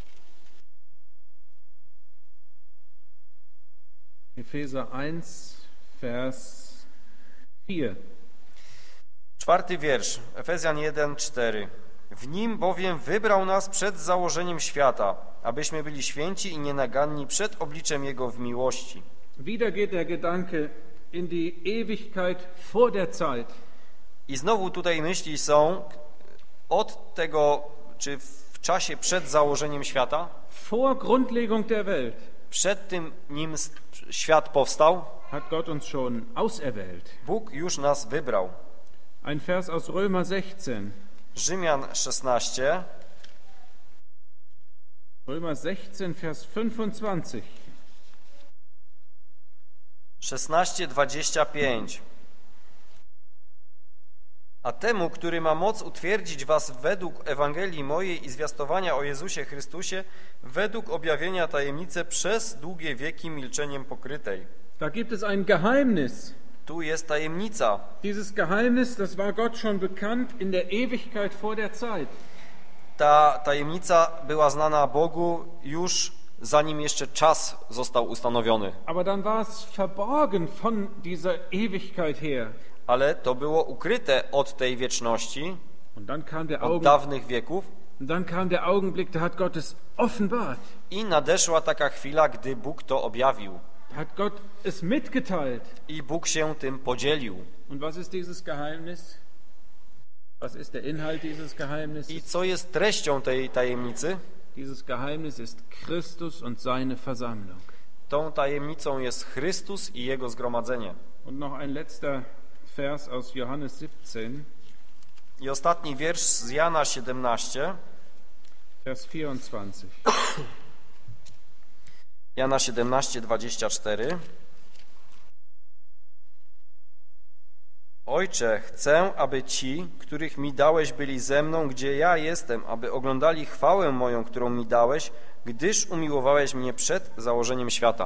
Epheser eins, Vers vier. Czwarty wiersz, Efezjan jeden, cztery. W nim bowiem wybrał nas przed założeniem świata, abyśmy byli święci i nienaganni przed obliczem Jego w miłości. Wieder geht der Gedanke in die Ewigkeit vor der Zeit. I znowu tutaj myśli są od tego, czy w czasie przed założeniem świata, Vor Grundlegung der Welt przed tym, nim świat powstał, hat Gott uns schon auserwählt. Bóg już nas wybrał. Ein Vers aus Römer sechzehn. Rzymian szesnaście, Römer sechzehn, Vers fünfundzwanzig. szesnaście, dwadzieścia pięć. A temu, który ma moc utwierdzić was według Ewangelii mojej i zwiastowania o Jezusie Chrystusie, według objawienia tajemnicy przez długie wieki milczeniem pokrytej. Da gibt es ein Geheimnis. Tu jest tajemnica. Dieses Geheimnis, das war Gott schon bekannt in der Ewigkeit vor der Zeit. Ta tajemnica była znana Bogu już zanim jeszcze czas został ustanowiony. Aber dann war es verborgen von dieser Ewigkeit her. Ale to było ukryte od tej wieczności, Und dann kam der od Augen, dawnych wieków. und dann kam der Augenblick, da hat Gott es offenbart. I nadeszła taka chwila, gdy Bóg to objawił. hat Gott es mitgeteilt. I Bóg się tym podzielił. Und was ist dieses Geheimnis? Was ist der Inhalt dieses Geheimnisses? I co jest treścią tej tajemnicy? Dieses Geheimnis ist Christus und seine Versammlung. Tą tajemnicą jest Chrystus i Jego zgromadzenie. Und noch ein letzter Vers aus Johannes siebzehn, I ostatni wiersz z Jana siedemnaście. Vers vierundzwanzig. Jana siedemnaście, dwadzieścia cztery. Ojcze, chcę, aby ci, których mi dałeś, byli ze mną, gdzie ja jestem, aby oglądali chwałę moją, którą mi dałeś, gdyż umiłowałeś mnie przed założeniem świata.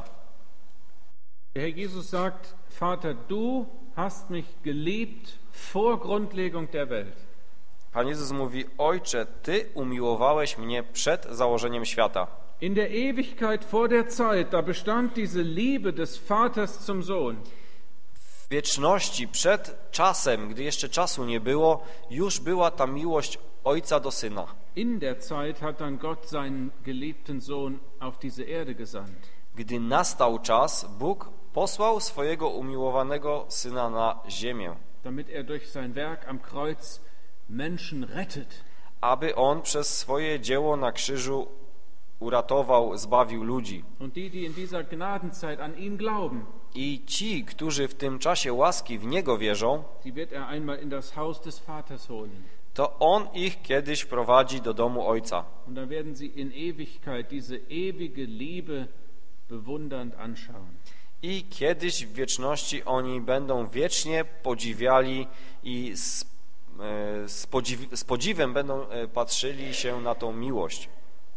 Der Herr Jesus sagt, Vater, du hast mich geliebt vor Grundlegung der Welt. Pan Jezus mówi, Ojcze, Ty umiłowałeś mnie przed założeniem świata. In der Ewigkeit vor der Zeit, da bestand diese Liebe des Vaters zum Sohn. W wieczności, przed czasem, gdy jeszcze czasu nie było, już była ta miłość Ojca do Syna. In der Zeit hat dann Gott seinen geliebten Sohn auf diese Erde gesandt. Gdy nastał czas, Bóg posłał swojego umiłowanego Syna na ziemię, damit er durch sein Werk am Kreuz Menschen rettet. aby On przez swoje dzieło na krzyżu uratował, zbawił ludzi. Und die, die in dieser Gnadenzeit an ihn glauben, I ci, którzy w tym czasie łaski w Niego wierzą, sie wird er einmal in das Haus des Vaters holen. to On ich kiedyś prowadzi do domu Ojca. Und dann werden sie in Ewigkeit diese ewige Liebe bewundernd anschauen. I kiedyś w wieczności oni będą wiecznie podziwiali i z, e, z, podziw, z podziwem będą e, patrzyli się na tą miłość.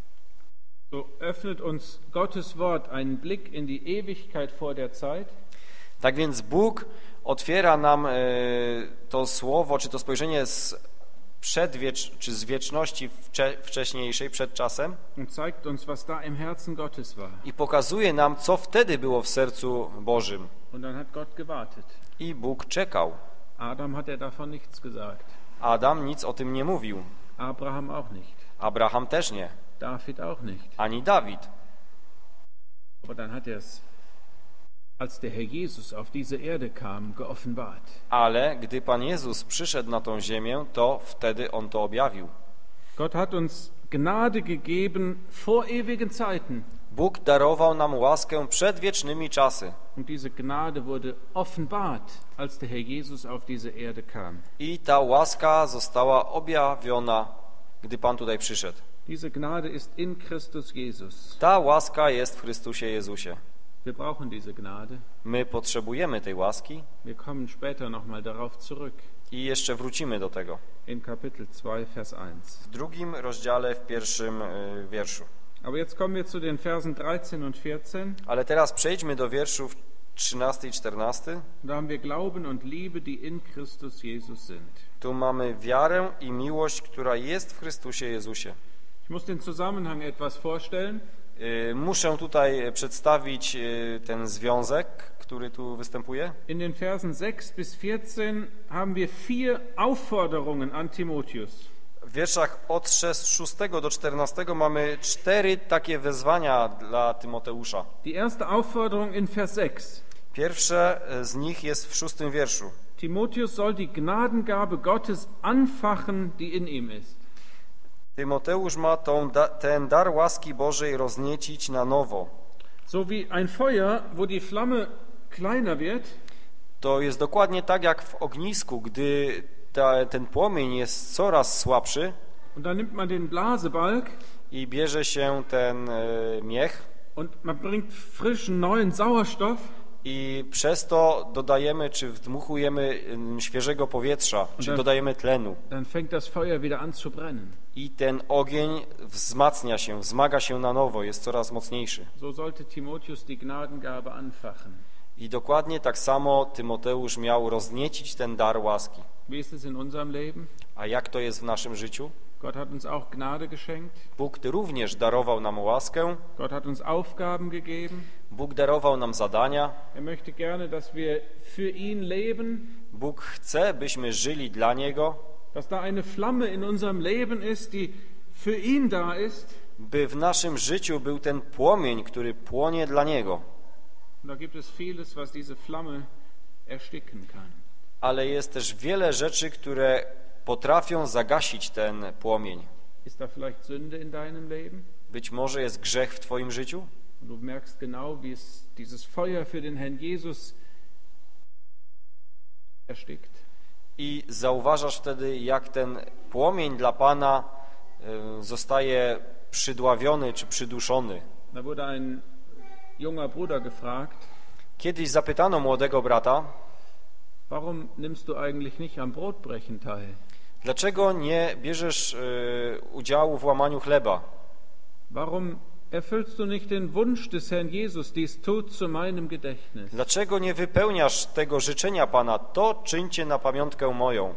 So öffnet uns Gottes Wort einen Blick in die Ewigkeit vor der Zeit. Tak więc Bóg otwiera nam e, to słowo, czy to spojrzenie z przedwiecz, czy z wieczności wcze, wcześniejszej, przed czasem, Und zeigt uns, was da im Herzen Gottes war. i pokazuje nam, co wtedy było w sercu Bożym. Und dann hat Gott gewartet. I Bóg czekał. Adam hat er davon nichts gesagt. Adam nic o tym nie mówił. Abraham auch nicht. Abraham też nie. David auch nicht. Ani Dawid. Aber dann hat er es, als der Herr Jesus auf diese Erde kam, geoffenbart. Ale gdy Pan Jezus przyszedł na tą ziemię, to wtedy On to objawił. Gott hat uns Gnade gegeben vor ewigen Zeiten. Bóg darował nam łaskę przed wiecznymi czasy. Und diese Gnade wurde offenbart, als der Herr Jesus auf diese Erde kam. I ta łaska została objawiona, gdy Pan tutaj przyszedł. Diese Gnade ist in Christus Jesus. Ta łaska jest w Chrystusie Jezusie. Wir brauchen diese Gnade. My potrzebujemy tej łaski Wir kommen später nochmal darauf zurück. i jeszcze wrócimy do tego. In Kapitel zwei, Vers eins. W drugim rozdziale, w pierwszym y, wierszu. Aber jetzt kommen wir zu den Versen dreizehn und vierzehn. Ale teraz przejdźmy do wierszów trzynasty i czternasty. Da haben wir Glauben und Liebe, die in Christus Jesus sind. Tu mamy wiarę i miłość, która jest w Chrystusie Jezusie. Ich muss den Zusammenhang etwas vorstellen. Y, Muszę tutaj przedstawić y, ten związek, który tu występuje. In den Versen sechs bis vierzehn haben wir vier Aufforderungen an Timotheus. W wierszach od szóstego do czternastego mamy cztery takie wezwania dla Tymoteusza. Die erste Aufforderung in Vers sechs. Pierwsze z nich jest w szóstym wierszu. Timotheus soll die Gnadengabe Gottes anfachen, die in ihm ist. Tymoteusz ma tą, da, ten dar łaski Bożej rozniecić na nowo. So wie ein Feuer, wo die Flamme kleiner wird, To jest dokładnie tak jak w ognisku, gdy ta, ten płomień jest coraz słabszy und dann nimmt man den Blasebalg i bierze się ten e, miech und man bringt frischen neuen Sauerstoff i przez to dodajemy czy wdmuchujemy em, świeżego powietrza, czy tak. dodajemy tlenu. dann fängt das Feuer wieder an zu brennen. I ten ogień wzmacnia się, wzmaga się na nowo, jest coraz mocniejszy. So sollte Timotheus die Gnadengabe anfachen. I dokładnie tak samo Tymoteusz miał rozniecić ten dar łaski. Wie ist es in unserem Leben? A jak to jest w naszym życiu? Gott hat uns auch Gnade geschenkt. Bóg również darował nam łaskę, Gott hat uns Aufgaben gegeben. Bóg darował nam zadania, Er möchte gerne, dass wir für ihn leben, Bóg chce, byśmy żyli dla Niego, dass da eine Flamme in unserem Leben ist, die für ihn da ist. by w naszym życiu był ten płomień, który płonie dla Niego. Und da gibt es vieles, was diese Flamme ersticken kann. Ale jest też wiele rzeczy, które potrafią zagasić ten płomień. Ist da vielleicht Sünde in deinem Leben? Być może jest grzech w twoim życiu? Und du merkst genau, wie es dieses Feuer für den Herrn Jesus erstickt. I zauważasz wtedy, jak ten płomień dla Pana y, zostaje przydławiony czy przyduszony. Da wurde ein junger Bruder gefragt, Kiedyś zapytano młodego brata, warum nimmst du eigentlich nicht am Brotbrechen teil? dlaczego nie bierzesz y, udziału w łamaniu chleba? Warum erfüllst du nicht den Wunsch des Herrn Jesus, dies tut zu meinem Gedächtnis? Dlaczego nie wypełniasz tego życzenia Pana? To czyńcie na pamiątkę moją.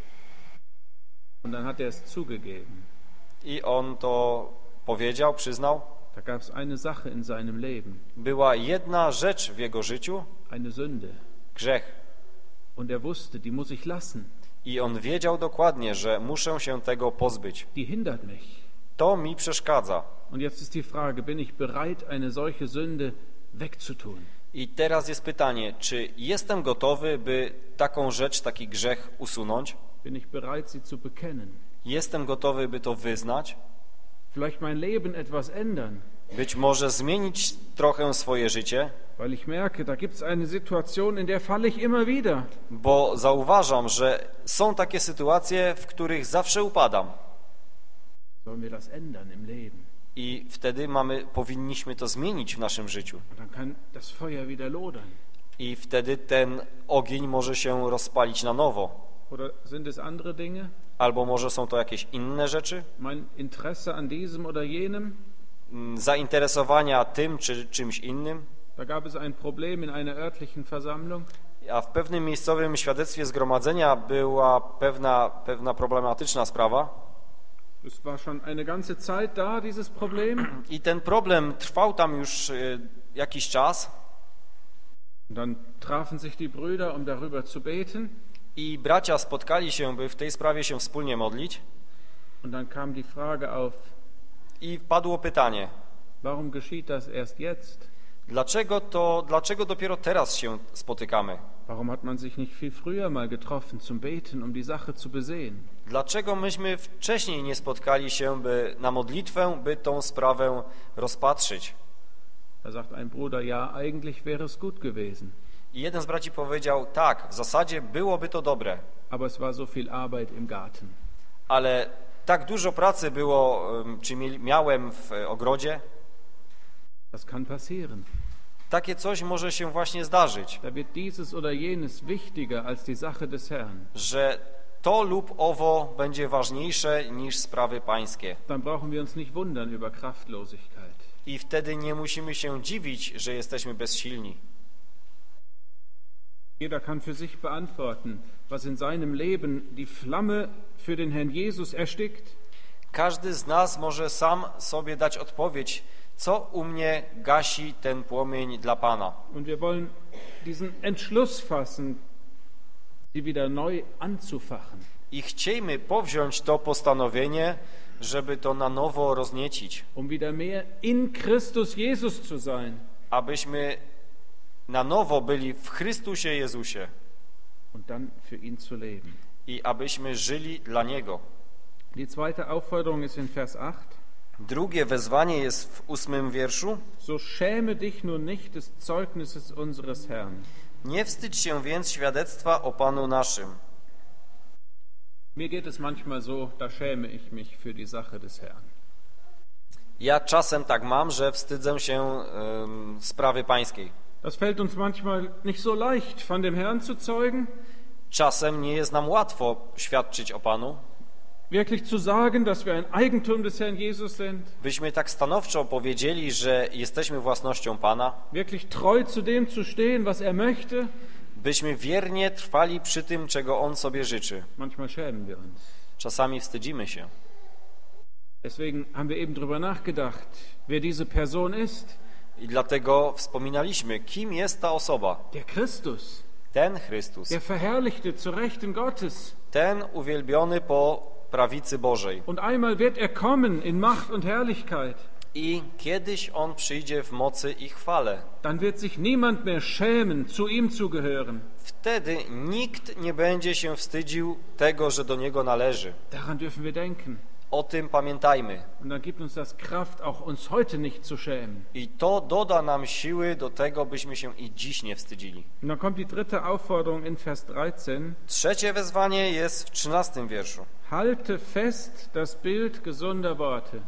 Und dann hat er es zugegeben. I on to powiedział, przyznał. Da gab es eine Sache in seinem Leben, Była jedna rzecz w jego życiu, eine Sünde. grzech. Und er wusste, die muss ich lassen. I on wiedział dokładnie, że muszę się tego pozbyć. Die hindert mich. To mi przeszkadza. Und jetzt ist die Frage, bin ich bereit, eine solche Sünde wegzutun? I teraz jest pytanie, czy jestem gotowy, by taką rzecz, taki grzech usunąć? Bin ich bereit, sie zu bekennen? Jestem gotowy, by to wyznać? Vielleicht mein Leben etwas ändern, Być może zmienić trochę swoje życie? weil ich merke, da gibt es eine Situation, in der falle ich immer wieder. Bo zauważam, że są takie sytuacje, w których zawsze upadam. Sollen wir das ändern im Leben? I wtedy mamy, powinniśmy to zmienić w naszym życiu. Und dann kann das Feuer wieder lodern. I wtedy ten ogień może się rozpalić na nowo. Oder sind es andere Dinge? Albo może są to jakieś inne rzeczy? Mein Interesse an diesem oder jenem? Zainteresowania tym czy czymś innym? Da gab es ein Problem in einer örtlichen Versammlung. A w pewnym miejscowym świadectwie zgromadzenia była pewna, pewna problematyczna sprawa. Es war schon eine ganze Zeit da, dieses Problem. I ten problem trwał tam już y, jakiś czas. Und dann trafen sich die Brüder, um darüber zu beten. I bracia spotkali się, by w tej sprawie się wspólnie modlić. Und dann kam die Frage auf, I padło pytanie, warum geschieht das erst jetzt? dlaczego to, dlaczego dopiero teraz się spotykamy? Warum hat man sich nicht viel früher mal getroffen zum Beten, um die Sache zu besehen? Dlaczego myśmy wcześniej nie spotkali się by, na modlitwę, by tą sprawę rozpatrzyć? Da sagt ein Bruder, ja, eigentlich wäre es gut gewesen. I jeden z braci powiedział, tak, w zasadzie byłoby to dobre, Aber es war so viel Arbeit im Garten. ale tak dużo pracy było, czy miałem w ogrodzie, Das kann passieren. takie coś może się właśnie zdarzyć, Da wird dieses oder jenes wichtiger als die Sache des Herrn. że to lub owo będzie ważniejsze niż sprawy pańskie. Dann brauchen wir uns nicht wundern über Kraftlosigkeit. I wtedy nie musimy się dziwić, że jesteśmy bezsilni. Jeder kann für sich beantworten, was in seinem Leben die Flamme für den Herrn Jesus erstickt. Każdy z nas może sam sobie dać odpowiedź, co u mnie gasi ten płomień dla Pana. Und wir wollen diesen Entschluss fassen, sie wieder neu anzufachen. I chciejmy powziąć to postanowienie, żeby to na nowo rozniecić, Um wieder mehr in Christus Jesus zu sein. abyśmy na nowo byli w Chrystusie Jezusie Und dann für ihn zu leben. i abyśmy żyli dla Niego. Die zweite Aufforderung ist in Vers acht. Drugie wezwanie jest w ósmym wierszu. So schäme dich nun nicht des Zeugnisses unseres Herrn. Nie wstydź się więc świadectwa o Panu naszym. Mir geht es manchmal so, da schäme ich mich für die Sache des Herrn. Ja czasem tak mam, że wstydzę się um, sprawy pańskiej. Das fällt uns manchmal nicht so leicht, von dem Herrn zu zeugen, Czasem nie jest nam łatwo świadczyć o Panu, wirklich zu sagen, dass wir ein Eigentum des Herrn Jesus sind, byśmy tak stanowczo powiedzieli, że jesteśmy własnością Pana, wirklich treu zu dem zu stehen, was er möchte. byśmy wiernie trwali przy tym, czego On sobie życzy. Manchmal schämen wir uns. Czasami wstydzimy się. Deswegen haben wir eben darüber nachgedacht, wer diese Person ist. I dlatego wspominaliśmy, kim jest ta osoba. Der Christus, Ten Chrystus, der Verherrlichte zu Rechten Gottes. ten uwielbiony po prawicy Bożej. Und einmal wird er kommen in Macht und Herrlichkeit. I kiedyś On przyjdzie w mocy i chwale. Dann wird sich niemand mehr schämen, zu ihm zu gehören. Wtedy nikt nie będzie się wstydził tego, że do Niego należy. Daran dürfen wir denken. O tym pamiętajmy. Und dann gibt uns das Kraft, auch uns heute nicht zu schämen. I to doda nam siły do tego, byśmy się i dziś nie wstydzili. Und dann kommt die dritte Aufforderung in Vers dreizehn. Trzecie wezwanie jest w trzynastym wierszu. Halte fest das Bild gesunder Worte.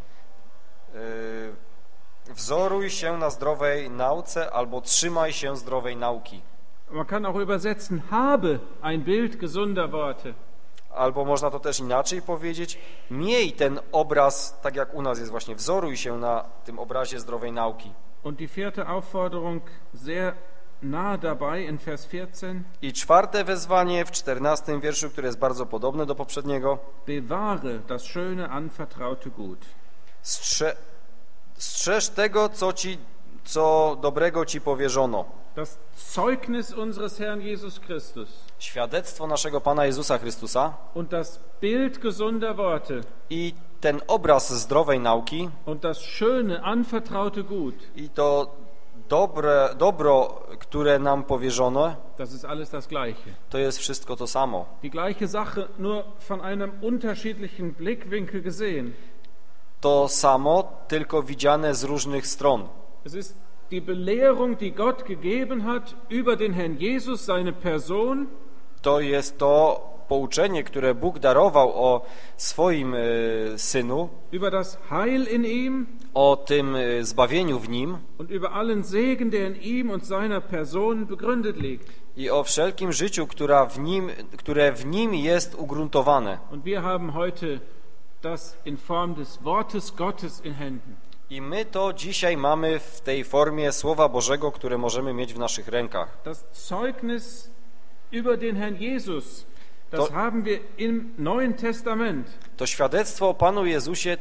Yy, wzoruj się na zdrowej nauce albo trzymaj się zdrowej nauki. Man kann auch übersetzen, habe ein Bild gesunder Worte. Albo można to też inaczej powiedzieć, miej ten obraz, tak jak u nas jest właśnie, wzoruj się na tym obrazie zdrowej nauki. Und die vierte Aufforderung, sehr nah dabei in Vers vierzehn. I czwarte wezwanie w czternastym wierszu, które jest bardzo podobne do poprzedniego. Bewahre das schöne anvertraute Gut. Strze strzeż tego, co, ci, co dobrego ci powierzono. Das Zeugnis unseres Herrn Jesus Christus Świadectwo naszego Pana Jezusa Chrystusa und das Bild gesunder Worte i ten obraz zdrowej nauki und das schöne anvertraute Gut, i to dobre, dobro, które nam powierzono, das ist alles das Gleiche. to jest wszystko to samo. Die gleiche Sache, nur von einem unterschiedlichen Blickwinkel gesehen. To samo, tylko widziane z różnych stron. Es ist die Belehrung, die Gott gegeben hat über den Herrn Jesus, seine Person. To jest to pouczenie, które Bóg darował o swoim y, Synu, Über das Heil in ihm o tym y, zbawieniu w Nim und über allen Segen, der in ihm und seiner Person begründet liegt. i o wszelkim życiu, która w nim, które w Nim jest ugruntowane. Und wir haben heute das in Form des Wortes Gottes in Händen. I my to dzisiaj mamy w tej formie Słowa Bożego, które możemy mieć w naszych rękach. Das Zeugnis über den Herrn Jesus, das To- haben wir im Neuen Testament. To świadectwo o Panu Jezusie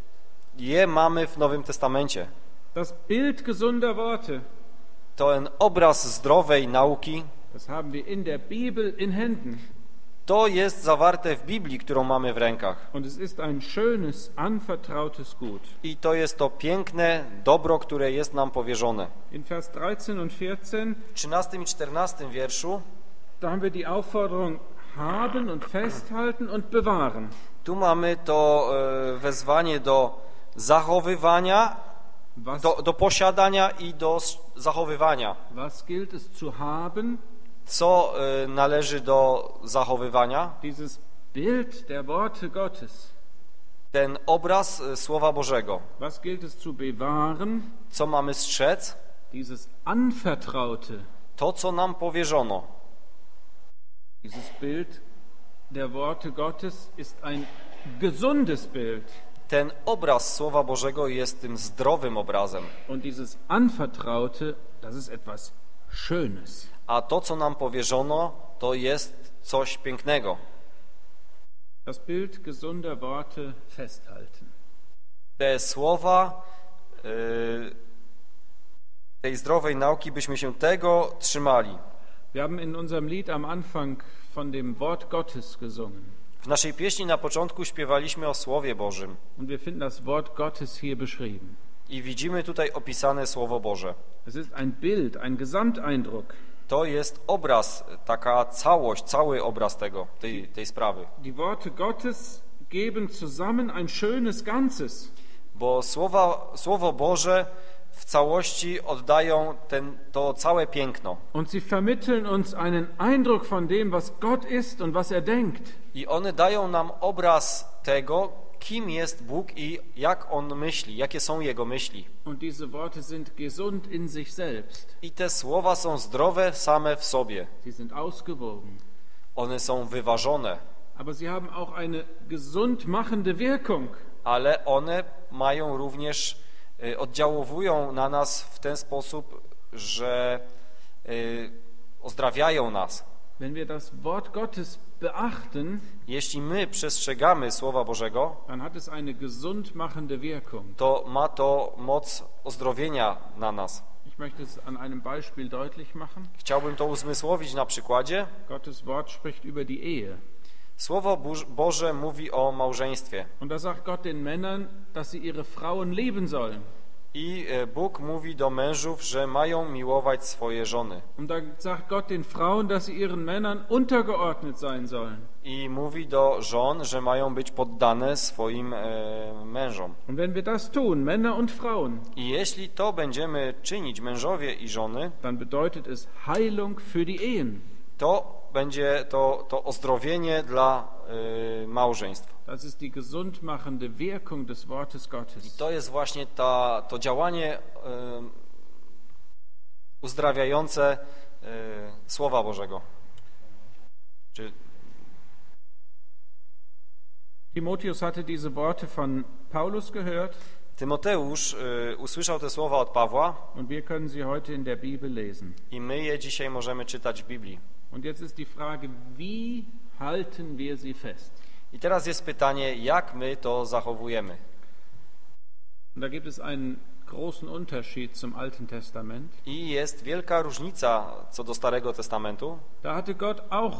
je mamy w Nowym Testamencie. Das Bild gesunder Worte, Ten obraz zdrowej nauki, das haben wir in der Bibel in Händen. to jest zawarte w Biblii, którą mamy w rękach. Und es ist ein schönes, anvertrautes Gut. I to jest to piękne dobro, które jest nam powierzone. In Vers dreizehn und vierzehn, W trzynastym i czternastym wierszu da haben wir die Aufforderung haben und festhalten und bewahren. tu mamy to e, wezwanie do zachowywania, Was, do, do posiadania i do s- zachowywania. was gilt es zu haben? Co e, należy do zachowywania? Dieses Bild der Worte Gottes. Ten obraz e, Słowa Bożego. Was gilt es zu bewahren? Co mamy strzec? Dieses Anvertraute. To, co nam powierzono. Dieses Bild der Worte Gottes ist ein gesundes Bild. Ten obraz Słowa Bożego jest tym zdrowym obrazem. Und dieses Anvertraute, das ist etwas Schönes. A to, co nam powierzono, to jest coś pięknego. Das Bild gesunder Worte festhalten. Te słowa y, tej zdrowej nauki, byśmy się tego trzymali. Wir haben in unserem Lied am Anfang von dem Wort Gottes gesungen. W naszej pieśni na początku śpiewaliśmy o Słowie Bożym Und wir finden das Wort Gottes hier beschrieben. i widzimy tutaj opisane Słowo Boże. Es ist ein Bild, ein Gesamteindruck. To jest obraz, taka całość, cały obraz tego, tej, tej sprawy. Die Worte Gottes geben zusammen ein schönes Ganzes. Bo słowa, Słowo Boże w całości oddają ten, to całe piękno. Und sie vermitteln uns einen Eindruck von dem, was Gott ist und was er denkt. I one dają nam obraz tego, kim jest Bóg i jak On myśli, jakie są Jego myśli. Und diese Worte sind gesund in sich selbst. I te słowa są zdrowe same w sobie. Sie sind ausgewogen. One są wyważone, Aber sie haben auch eine gesund machende Wirkung. ale one mają również, y, oddziałowują na nas w ten sposób, że y, ozdrawiają nas. Wenn wir das Wort Gottes beachten, Jeśli my przestrzegamy Słowa Bożego, dann hat es eine gesund machende Wirkung. to ma to moc ozdrowienia na nas. Ich möchte es an einem Beispiel deutlich machen. Chciałbym to uzmysłowić na przykładzie. Gottes Wort spricht über die Ehe. Słowo Boże mówi o małżeństwie. Und da sagt Gott den Männern, dass sie ihre Frauen lieben sollen. I Bóg mówi do mężów, że mają miłować swoje żony. Und da sagt Gott den Frauen, dass sie ihren Männern untergeordnet sein sollen. I mówi do żon, że mają być poddane swoim e, mężom. Und wenn wir das tun, Männer und Frauen, I jeśli to będziemy czynić, mężowie i żony, dann bedeutet es Heilung für die Ehen. to będzie to, to ozdrowienie dla e, małżeństw. Das ist die gesundmachende Wirkung des Wortes I Gottes. to jest właśnie ta, to działanie e, uzdrawiające e, Słowa Bożego. Czy Timotheus hatte diese Worte von Paulus gehört Tymoteusz y, usłyszał te słowa od Pawła und wir können sie heute in der Bibel lesen. i my je dzisiaj możemy czytać w Biblii. Und jetzt ist die Frage, wie halten wir sie fest? I teraz jest pytanie, jak my to zachowujemy. Und da gibt es einen großen Unterschied zum Alten Testament. I jest wielka różnica co do Starego Testamentu. Da hatte Gott auch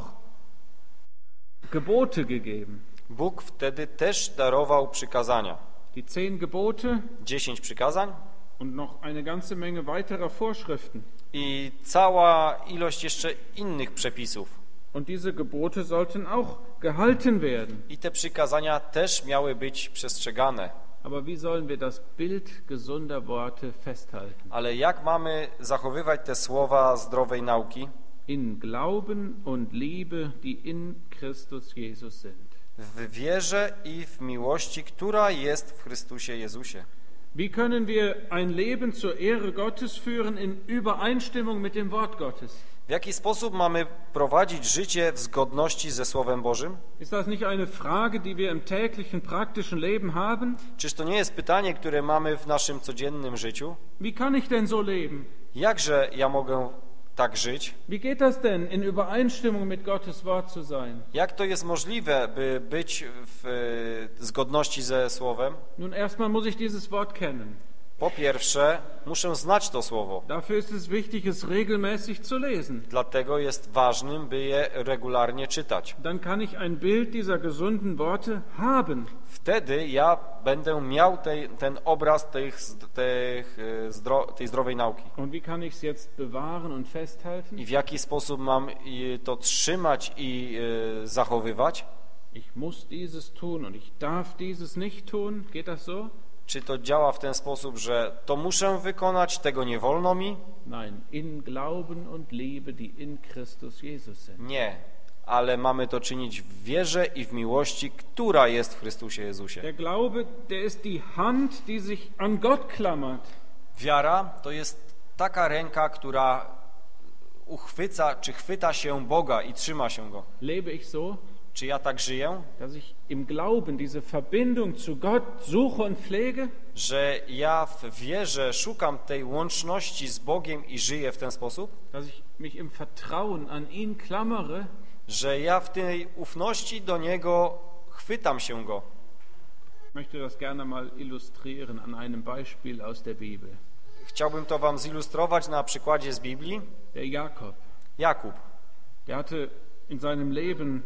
Gebote gegeben. Bóg wtedy też darował przykazania. Die zehn Gebote Dziesięć przykazań und noch eine ganze Menge weiterer Vorschriften. i cała ilość jeszcze innych przepisów. Und diese Gebote sollten auch gehalten werden. I te przykazania też miały być przestrzegane. Aber wie sollen wir das Bild gesunder Worte festhalten? Ale jak mamy zachowywać te słowa zdrowej nauki? In Glauben und Liebe, die in Christus Jesus sind. W wierze i w miłości, która jest w Chrystusie Jezusie. Wie können wir ein Leben zur Ehre Gottes führen in Übereinstimmung mit dem Wort Gottes? W jaki sposób mamy prowadzić życie w zgodności ze Słowem Bożym? Ist das nicht eine Frage, die wir im täglichen praktischen Leben haben? Czyż to nie jest pytanie, które mamy w naszym codziennym życiu? Wie kann ich denn so leben? Jakże ja mogę tak żyć? Wie geht das denn, in Übereinstimmung mit Gottes Wort zu sein? Jak to jest możliwe, by być w e, zgodności ze Słowem? Nun, erstmal muss ich dieses Wort kennen. Po pierwsze, muszę znać to Słowo. Dafür ist es wichtig, es regelmäßig zu lesen. Dlatego jest ważnym, by je regularnie czytać. Dann kann ich ein Bild dieser gesunden Worte haben. Wtedy ja będę miał tej, ten obraz tych, tych, e, zdro, tej zdrowej nauki. Und wie kann ich es jetzt bewahren und festhalten? I w jaki sposób mam to trzymać i e, zachowywać? Ich muss dieses tun und ich darf dieses nicht tun. Geht das so? Czy to działa w ten sposób, że to muszę wykonać, tego nie wolno mi? Nein, in Glauben und Liebe, die in Christus Jesus sind. Nie, ale mamy to czynić w wierze i w miłości, która jest w Chrystusie Jezusie. Der Glaube, der ist die Hand, die sich an Gott klammert. Wiara to jest taka ręka, która uchwyca, czy chwyta się Boga i trzyma się Go. Lebe ich so, Czy ja tak żyję, dass ich im Glauben diese Verbindung zu Gott suche und pflege? że ja w wierze szukam tej łączności z Bogiem i żyję w ten sposób? Dass ich mich im Vertrauen an ihn klammere? Że ja w tej ufności do Niego chwytam się Go. Ich möchte das gerne mal illustrieren an einem Beispiel aus der Bibel. Chciałbym to wam zilustrować na przykładzie z Biblii. Der Jakob, Jakub. der hatte in seinem Leben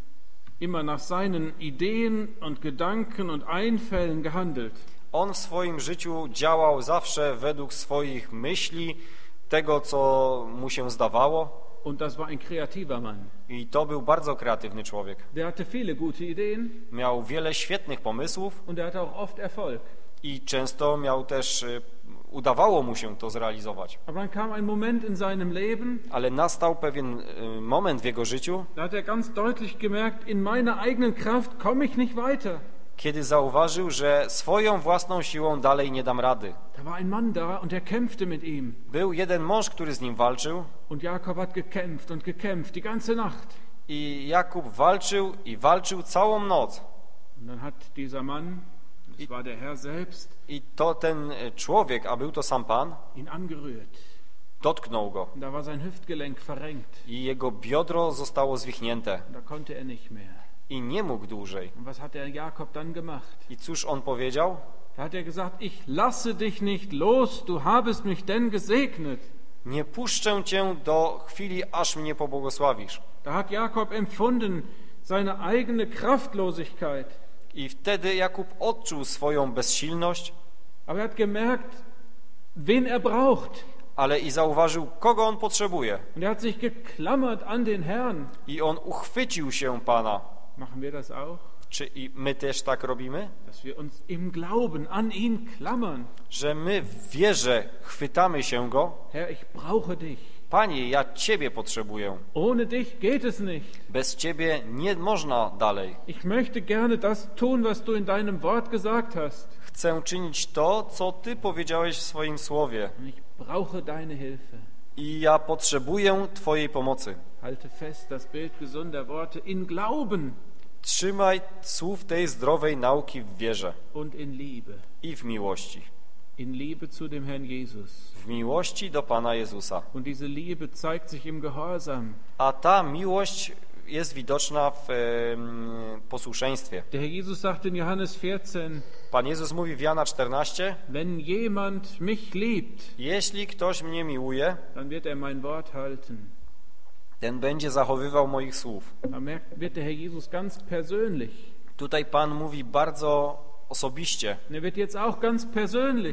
immer nach seinen Ideen und Gedanken und Einfällen gehandelt. On w swoim życiu działał zawsze według swoich myśli, tego, co mu się zdawało. Und das war ein kreativer Mann. I to był bardzo kreatywny człowiek. Der hatte viele gute Ideen Miał wiele świetnych pomysłów und er hatte auch oft Erfolg. i często miał też, y, udawało mu się to zrealizować. Aber dann kam ein Moment in seinem Leben, Ale nastał pewien y, moment w jego życiu, da hat er ganz deutlich gemerkt, in meiner eigenen Kraft komme ich nicht weiter. kiedy zauważył, że swoją własną siłą dalej nie dam rady. Da war ein Mann da und er kämpfte mit ihm. Był jeden mąż, który z nim walczył Und Jakob hat gekämpft und gekämpft die ganze Nacht. i Jakub walczył i walczył całą noc. Und dann hat dieser Mann, das war der Herr selbst, I to ten człowiek, a był to sam Pan, ihn angerührt. dotknął go Und da war sein Hüftgelenk verrenkt. i jego biodro zostało zwichnięte Und da konnte er nicht mehr. i nie mógł dłużej. Und was hat der Jakob dann gemacht? I cóż on powiedział? Da hat er gesagt, ich lasse dich nicht los, du habest mich denn gesegnet. Nie puszczę cię do chwili, aż mnie pobłogosławisz. Da hat Jakob empfunden, seine eigene Kraftlosigkeit. I wtedy Jakub odczuł swoją bezsilność, Aber er hat gemerkt, wen er braucht. ale i zauważył, kogo on potrzebuje. Und er hat sich geklammert an den Herrn. I on uchwycił się Pana. Machen wir das auch? Czy i my też tak robimy? Dass wir uns im Glauben an ihn klammern. Że my w wierze chwytamy się Go. Herr, ich brauche dich. Panie, ja Ciebie potrzebuję. Ohne dich geht es nicht. Bez Ciebie nie można dalej. Ich möchte gerne das tun, was du in deinem Wort gesagt hast. Chcę czynić to, co Ty powiedziałeś w swoim słowie. Und ich brauche deine Hilfe. I ja potrzebuję Twojej pomocy. Halte fest das Bild gesunder Worte in Glauben Trzymaj słów tej zdrowej nauki w wierze und in Liebe. i w miłości. In Liebe zu dem Herrn Jesus. W miłości do Pana Jezusa. Und diese Liebe zeigt sich im Gehorsam. A ta miłość jest widoczna w e, posłuszeństwie. Der Herr Jesus sagt in Johannes vierzehn, Pan Jezus mówi w Jana czternaście: wenn jemand mich liebt, jeśli ktoś mnie miłuje, dann wird er mein Wort halten. ten będzie zachowywał moich słów. Da merkt, wird der Herr Jesus ganz persönlich. Tutaj Pan mówi bardzo osobiście. Und er wird jetzt auch ganz persönlich.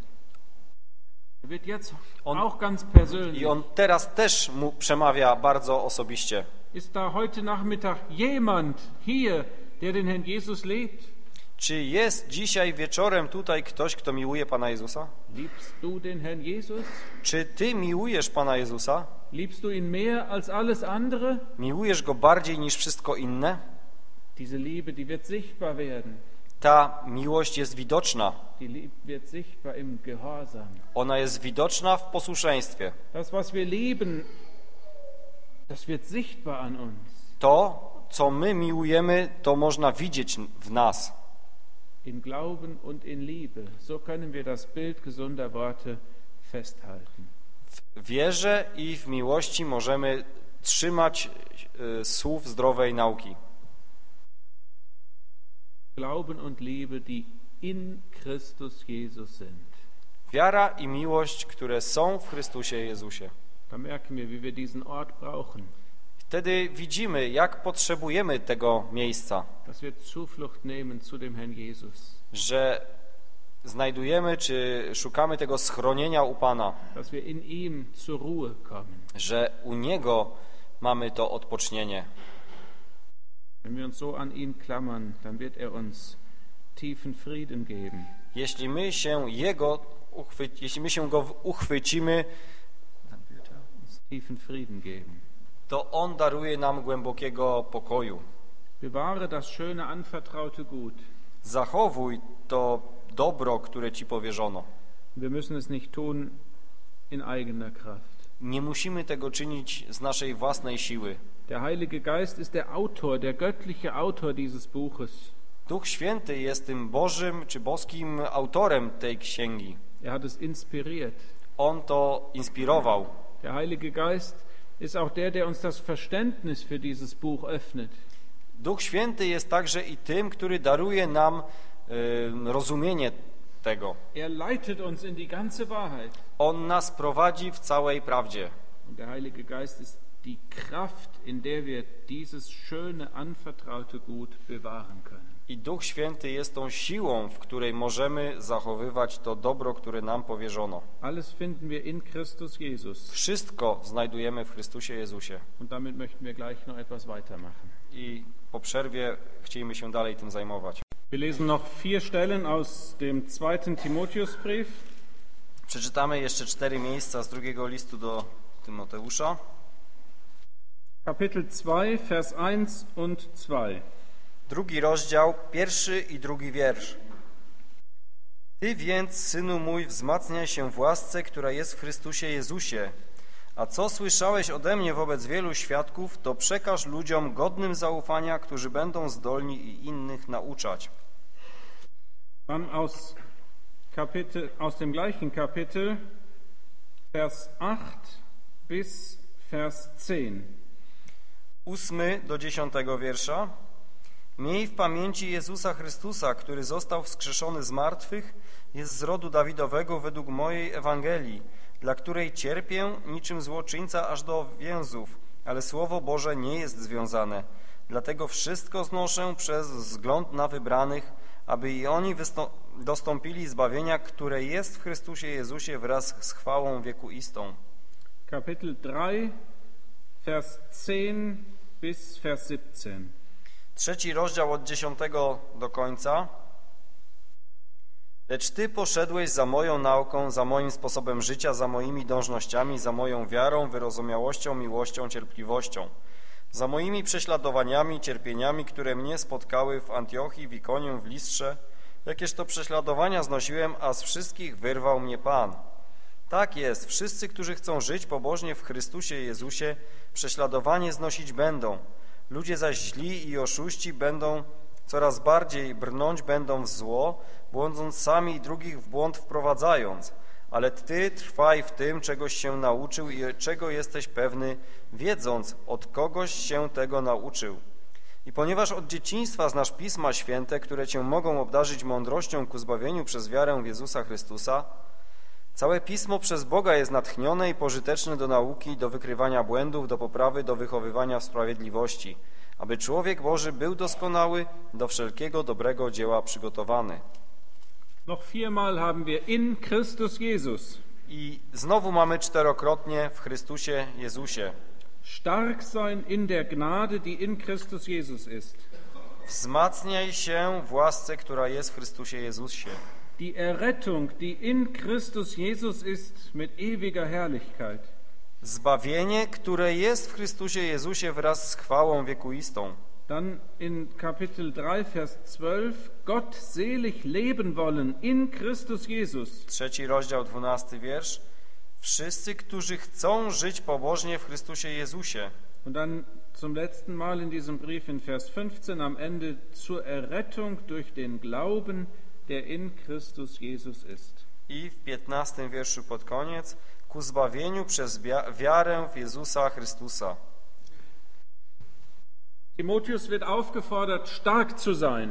Er wird jetzt On- auch ganz persönlich. I On teraz też mu przemawia bardzo osobiście. Ist da heute Nachmittag jemand hier, der den Herrn Jesus liebt? Czy jest dzisiaj wieczorem tutaj ktoś, kto miłuje Pana Jezusa? Liebst du den Herrn Jesus? Czy Ty miłujesz Pana Jezusa? Liebst du ihn mehr als alles andere? Miłujesz Go bardziej niż wszystko inne? Diese Liebe, die wird sichtbar werden. Ta miłość jest widoczna. Die Liebe wird sichtbar im Gehorsam. Ona jest widoczna w posłuszeństwie. Das, was wir lieben, das wird sichtbar an uns. To, co my miłujemy, to można widzieć w nas. In Glauben und in Liebe. So können wir das Bild gesunder Worte festhalten. W wierze i w miłości możemy trzymać y, słów zdrowej nauki. Glauben und Liebe, die in Christus Jesus sind. Wiara i miłość, które są w Chrystusie Jezusie. Da merken wir, wie wir diesen Ort brauchen. Wtedy widzimy, jak potrzebujemy tego miejsca, Dass wir Zuflucht nehmen zu dem Herrn Jesus. że znajdujemy czy szukamy tego schronienia u Pana, Dass wir in ihm zur Ruhe kommen. że u Niego mamy to odpocznienie. Wenn wir uns so an ihn klammern, dann wird er uns tiefen Frieden geben. Jeśli my się Jego uchwy... jeśli my się Go uchwycimy, Uns tiefen Frieden geben. to On daruje nam głębokiego pokoju. Bewahre das schöne anvertraute Gut. Zachowuj to dobro, które Ci powierzono. Wir müssen es nicht tun in eigener Kraft. Nie musimy tego czynić z naszej własnej siły. Der Heilige Geist ist der Autor, der göttliche Autor dieses Buches. Duch Święty jest tym Bożym czy boskim autorem tej księgi. Er hat es inspiriert. On to inspirował. Der Heilige Geist ist auch der, der uns das Verständnis für dieses Buch öffnet. Duch Święty jest także i tym, który daruje nam y, rozumienie tego. Er leitet uns in die ganze Wahrheit. On nas prowadzi w całej prawdzie. Und der Heilige Geist ist die Kraft, in der wir dieses schöne, anvertraute Gut bewahren können. I Duch Święty jest tą siłą, w której możemy zachowywać to dobro, które nam powierzono. Alles finden wir in Christus Jesus. Wszystko znajdujemy w Chrystusie Jezusie. Und damit möchten wir gleich noch etwas weitermachen. I po przerwie chcielibyśmy się dalej tym zajmować. Wir lesen noch vier Stellen aus dem zweiten Timotheusbrief. Przeczytamy jeszcze cztery miejsca z drugiego listu do Tymoteusza. Kapitel zwei, Vers eins und zwei. Drugi rozdział, pierwszy i drugi wiersz. Ty więc, synu mój, wzmacniaj się w łasce, która jest w Chrystusie Jezusie. A co słyszałeś ode mnie wobec wielu świadków, to przekaż ludziom godnym zaufania, którzy będą zdolni i innych nauczać. Dann aus, Kapitel, aus dem gleichen Kapitel, Vers acht bis Vers zehn. Ósmy do dziesiątego wiersza. Miej w pamięci Jezusa Chrystusa, który został wskrzeszony z martwych, jest z rodu Dawidowego według mojej Ewangelii, dla której cierpię niczym złoczyńca aż do więzów, ale Słowo Boże nie jest związane. Dlatego wszystko znoszę przez wzgląd na wybranych, aby i oni dostąpili zbawienia, które jest w Chrystusie Jezusie wraz z chwałą wiekuistą. Kapitel drei, Vers zehn bis Vers siebzehn. Trzeci rozdział od dziesiątego do końca. Lecz Ty poszedłeś za moją nauką, za moim sposobem życia, za moimi dążnościami, za moją wiarą, wyrozumiałością, miłością, cierpliwością, za moimi prześladowaniami, cierpieniami, które mnie spotkały w Antiochii, w Ikonium, w Listrze, jakież to prześladowania znosiłem, a z wszystkich wyrwał mnie Pan. Tak jest, wszyscy, którzy chcą żyć pobożnie w Chrystusie Jezusie, prześladowanie znosić będą. Ludzie zaś źli i oszuści będą coraz bardziej brnąć będą w zło, błądząc sami i drugich w błąd wprowadzając. Ale Ty trwaj w tym, czegoś się nauczył i czego jesteś pewny, wiedząc, od kogoś się tego nauczył. I ponieważ od dzieciństwa znasz Pisma Święte, które Cię mogą obdarzyć mądrością ku zbawieniu przez wiarę w Jezusa Chrystusa, całe Pismo przez Boga jest natchnione i pożyteczne do nauki, do wykrywania błędów, do poprawy, do wychowywania w sprawiedliwości, aby człowiek Boży był doskonały, do wszelkiego dobrego dzieła przygotowany. Noch viermal haben wir in Christus Jesus. I znowu mamy czterokrotnie w Chrystusie Jezusie. Stark sein in der Gnade, die in Christus Jesus ist. Wzmacniaj się w łasce, która jest w Chrystusie Jezusie. Die Errettung, die in Christus Jesus ist, mit ewiger Herrlichkeit. Zbawienie, które jest w Chrystusie Jezusie wraz z chwałą wiekuistą. Dann in Kapitel drei, Vers zwölf, Gott selig leben wollen in Christus Jesus. Trzeci rozdział, dwunasty wiersz. Wszyscy, którzy chcą żyć pobożnie w Chrystusie Jezusie. Und dann zum letzten Mal in diesem Brief in Vers fünfzehn am Ende zur Errettung durch den Glauben, der in Christus Jesus ist. I w piętnastym wierszu pod koniec, ku zbawieniu przez wiarę w Jezusa Chrystusa. Timotheus wird aufgefordert, stark zu sein.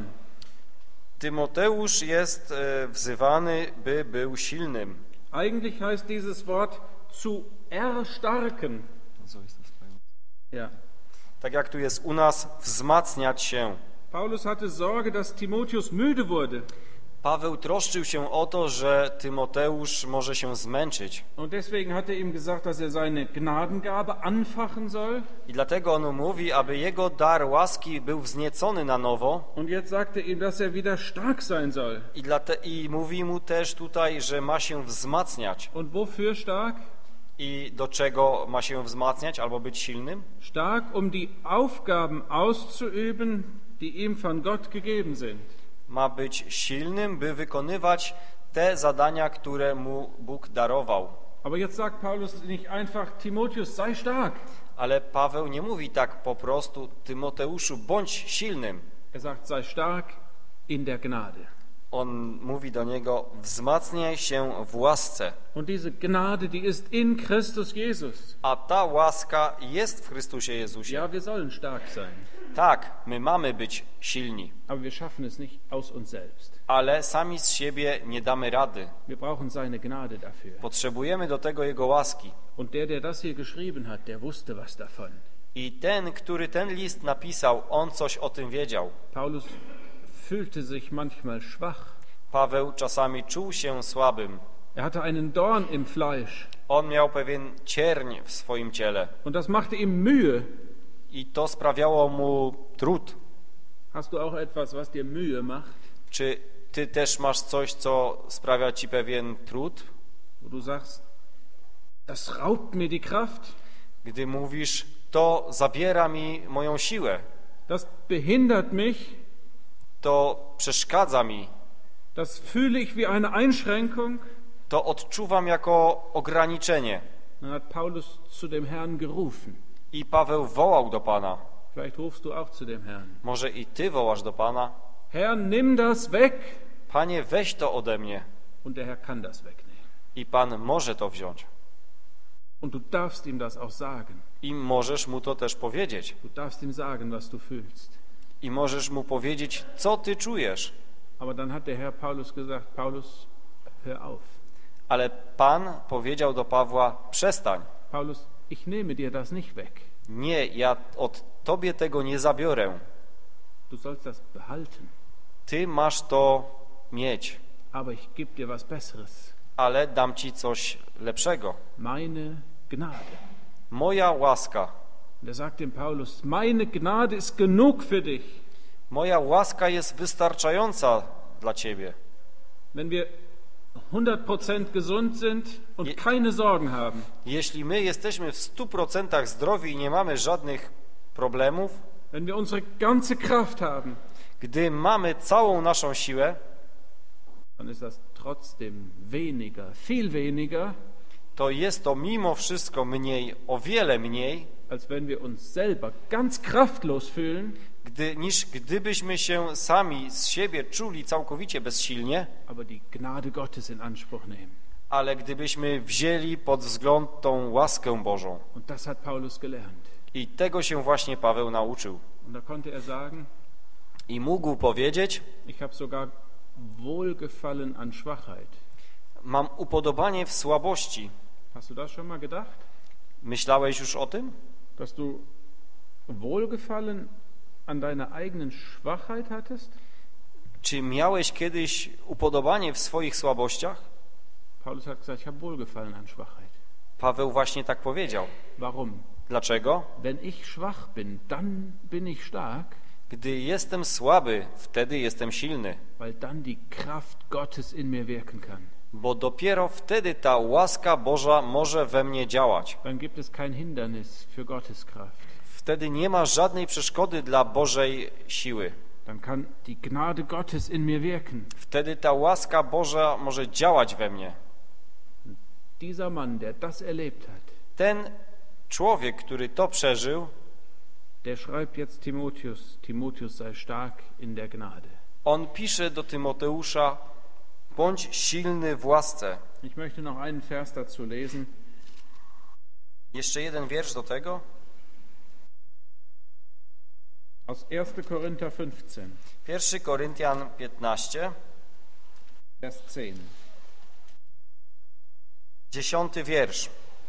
Tymoteusz jest wzywany, by był silnym. Eigentlich heißt dieses Wort zu erstarken. So ist das bei uns. Ja. Tak jak tu jest u nas, wzmacniać się. Paulus hatte Sorge, dass Timotheus müde wurde. Paweł troszczył się o to, że Tymoteusz może się zmęczyć. Und deswegen hat er ihm gesagt, dass er seine Gnadengabe anfachen soll. I dlatego on mówi, aby jego dar łaski był wzniecony na nowo. Und jetzt sagt er ihm, dass er wieder stark sein soll. I, dlate, I mówi mu też tutaj, że ma się wzmacniać. Und wofür stark? I do czego ma się wzmacniać albo być silnym? Stark, um die Aufgaben auszuüben, die ihm von Gott gegeben sind. Ma być silnym, by wykonywać te zadania, które mu Bóg darował. Aber jetzt sagt Paulus nicht einfach, Timotheus, sei stark. Ale Paweł nie mówi tak po prostu, Tymoteuszu, bądź silnym. Er sagt, sei stark in der Gnade. On mówi do niego, wzmacniaj się w łasce. Und diese Gnade, die ist in Christus Jesus. A ta łaska jest w Chrystusie Jezusie. Ja, wir sollen stark sein. Tak, my mamy być silni. Aber wir schaffen es nicht aus uns selbst. Ale sami z siebie nie damy rady. Wir brauchen seine Gnade dafür. Potrzebujemy do tego Jego łaski. Und der, der das hier geschrieben hat, der wusste was davon. I ten, który ten list napisał, on coś o tym wiedział. Paulus fühlte sich manchmal schwach. Paweł czasami czuł się słabym. Er hatte einen Dorn im Fleisch. On miał pewien cierń w swoim ciele. Und das machte ihm Mühe. I to sprawiało mu trud. Hast du auch etwas, was dir Mühe macht? Czy ty też masz coś, co sprawia ci pewien trud? Wo du sagst, das raubt mir die Kraft. Gdy mówisz, to zabiera mi moją siłę. Das behindert mich. To przeszkadza mi. Das fühle ich wie eine Einschränkung. To odczuwam jako ograniczenie. Dann hat Paulus zu dem Herrn gerufen. I Paweł wołał do Pana. Vielleicht rufst du auch zu dem Herrn. Może i ty wołasz do Pana. Herr, nimm das weg. Panie, weź to ode mnie. Und der Herr kann das wegnehmen. I Pan może to wziąć. Und du darfst ihm das auch sagen. I możesz mu to też powiedzieć. Du darfst ihm sagen, was du fühlst. I możesz mu powiedzieć, co ty czujesz. Aber dann hat der Herr Paulus gesagt, Paulus, hör auf. Ale Pan powiedział do Pawła, przestań. Paulus, ich nehme dir das nicht weg. Nie, ja od Tobie tego nie zabiorę. Du sollst das behalten. Ty masz to mieć, Aber ich gebe dir was Besseres. ale dam Ci coś lepszego. Meine Gnade. Moja łaska. Und er sagt dem Paulus, meine Gnade ist genug für dich. Moja łaska jest wystarczająca dla Ciebie. Wenn wir hundert Prozent gesund sind und Je- keine Sorgen haben, Jeśli my jesteśmy w stu procentach zdrowi i nie mamy żadnych problemów, wenn wir unsere ganze Kraft haben, gdy mamy całą naszą siłę, dann ist das trotzdem weniger, viel weniger, to jest to mimo wszystko mniej, o wiele mniej, als wenn wir uns selber ganz kraftlos fühlen, gdy, niż gdybyśmy się sami z siebie czuli całkowicie bezsilnie, aber die Gnade Gottes in Anspruch nehmen. ale gdybyśmy wzięli pod wzgląd tą łaskę Bożą. Und das hat Paulus gelernt. I tego się właśnie Paweł nauczył. Und da konnte er sagen, I mógł powiedzieć, ich habe sogar Wohlgefallen an Schwachheit. mam upodobanie w słabości. Hast du das schon mal gedacht? Myślałeś już o tym? Dass du Wohlgefallen an deiner eigenen Schwachheit hattest? Czy miałeś kiedyś upodobanie w swoich słabościach? Paulus hat gesagt, ich habe Wohlgefallen an Schwachheit. Paweł właśnie tak powiedział. Warum? Dlaczego? Wenn ich schwach bin, dann bin ich stark, Gdy jestem słaby, wtedy jestem silny, weil dann die Kraft Gottes in mir wirken kann. bo dopiero wtedy ta łaska Boża może we mnie działać. Dann gibt es kein Hindernis für Gottes Kraft. Wtedy nie ma żadnej przeszkody dla Bożej siły. Dann kann die Gnade Gottes in mir wirken. Wtedy ta łaska Boża może działać we mnie. Dieser Mann, der das erlebt hat, Ten człowiek, który to przeżył, der schreibt jetzt Timotheus, Timotheus sei stark in der Gnade. on pisze do Tymoteusza, bądź silny w łasce. Ich möchte noch einen Vers dazu lesen. Jeszcze jeden wiersz do tego. Aus erster Korinther fünfzehn, Pierwszy Koryntian piętnaście, Vers zehn. dziesiąty wiersz.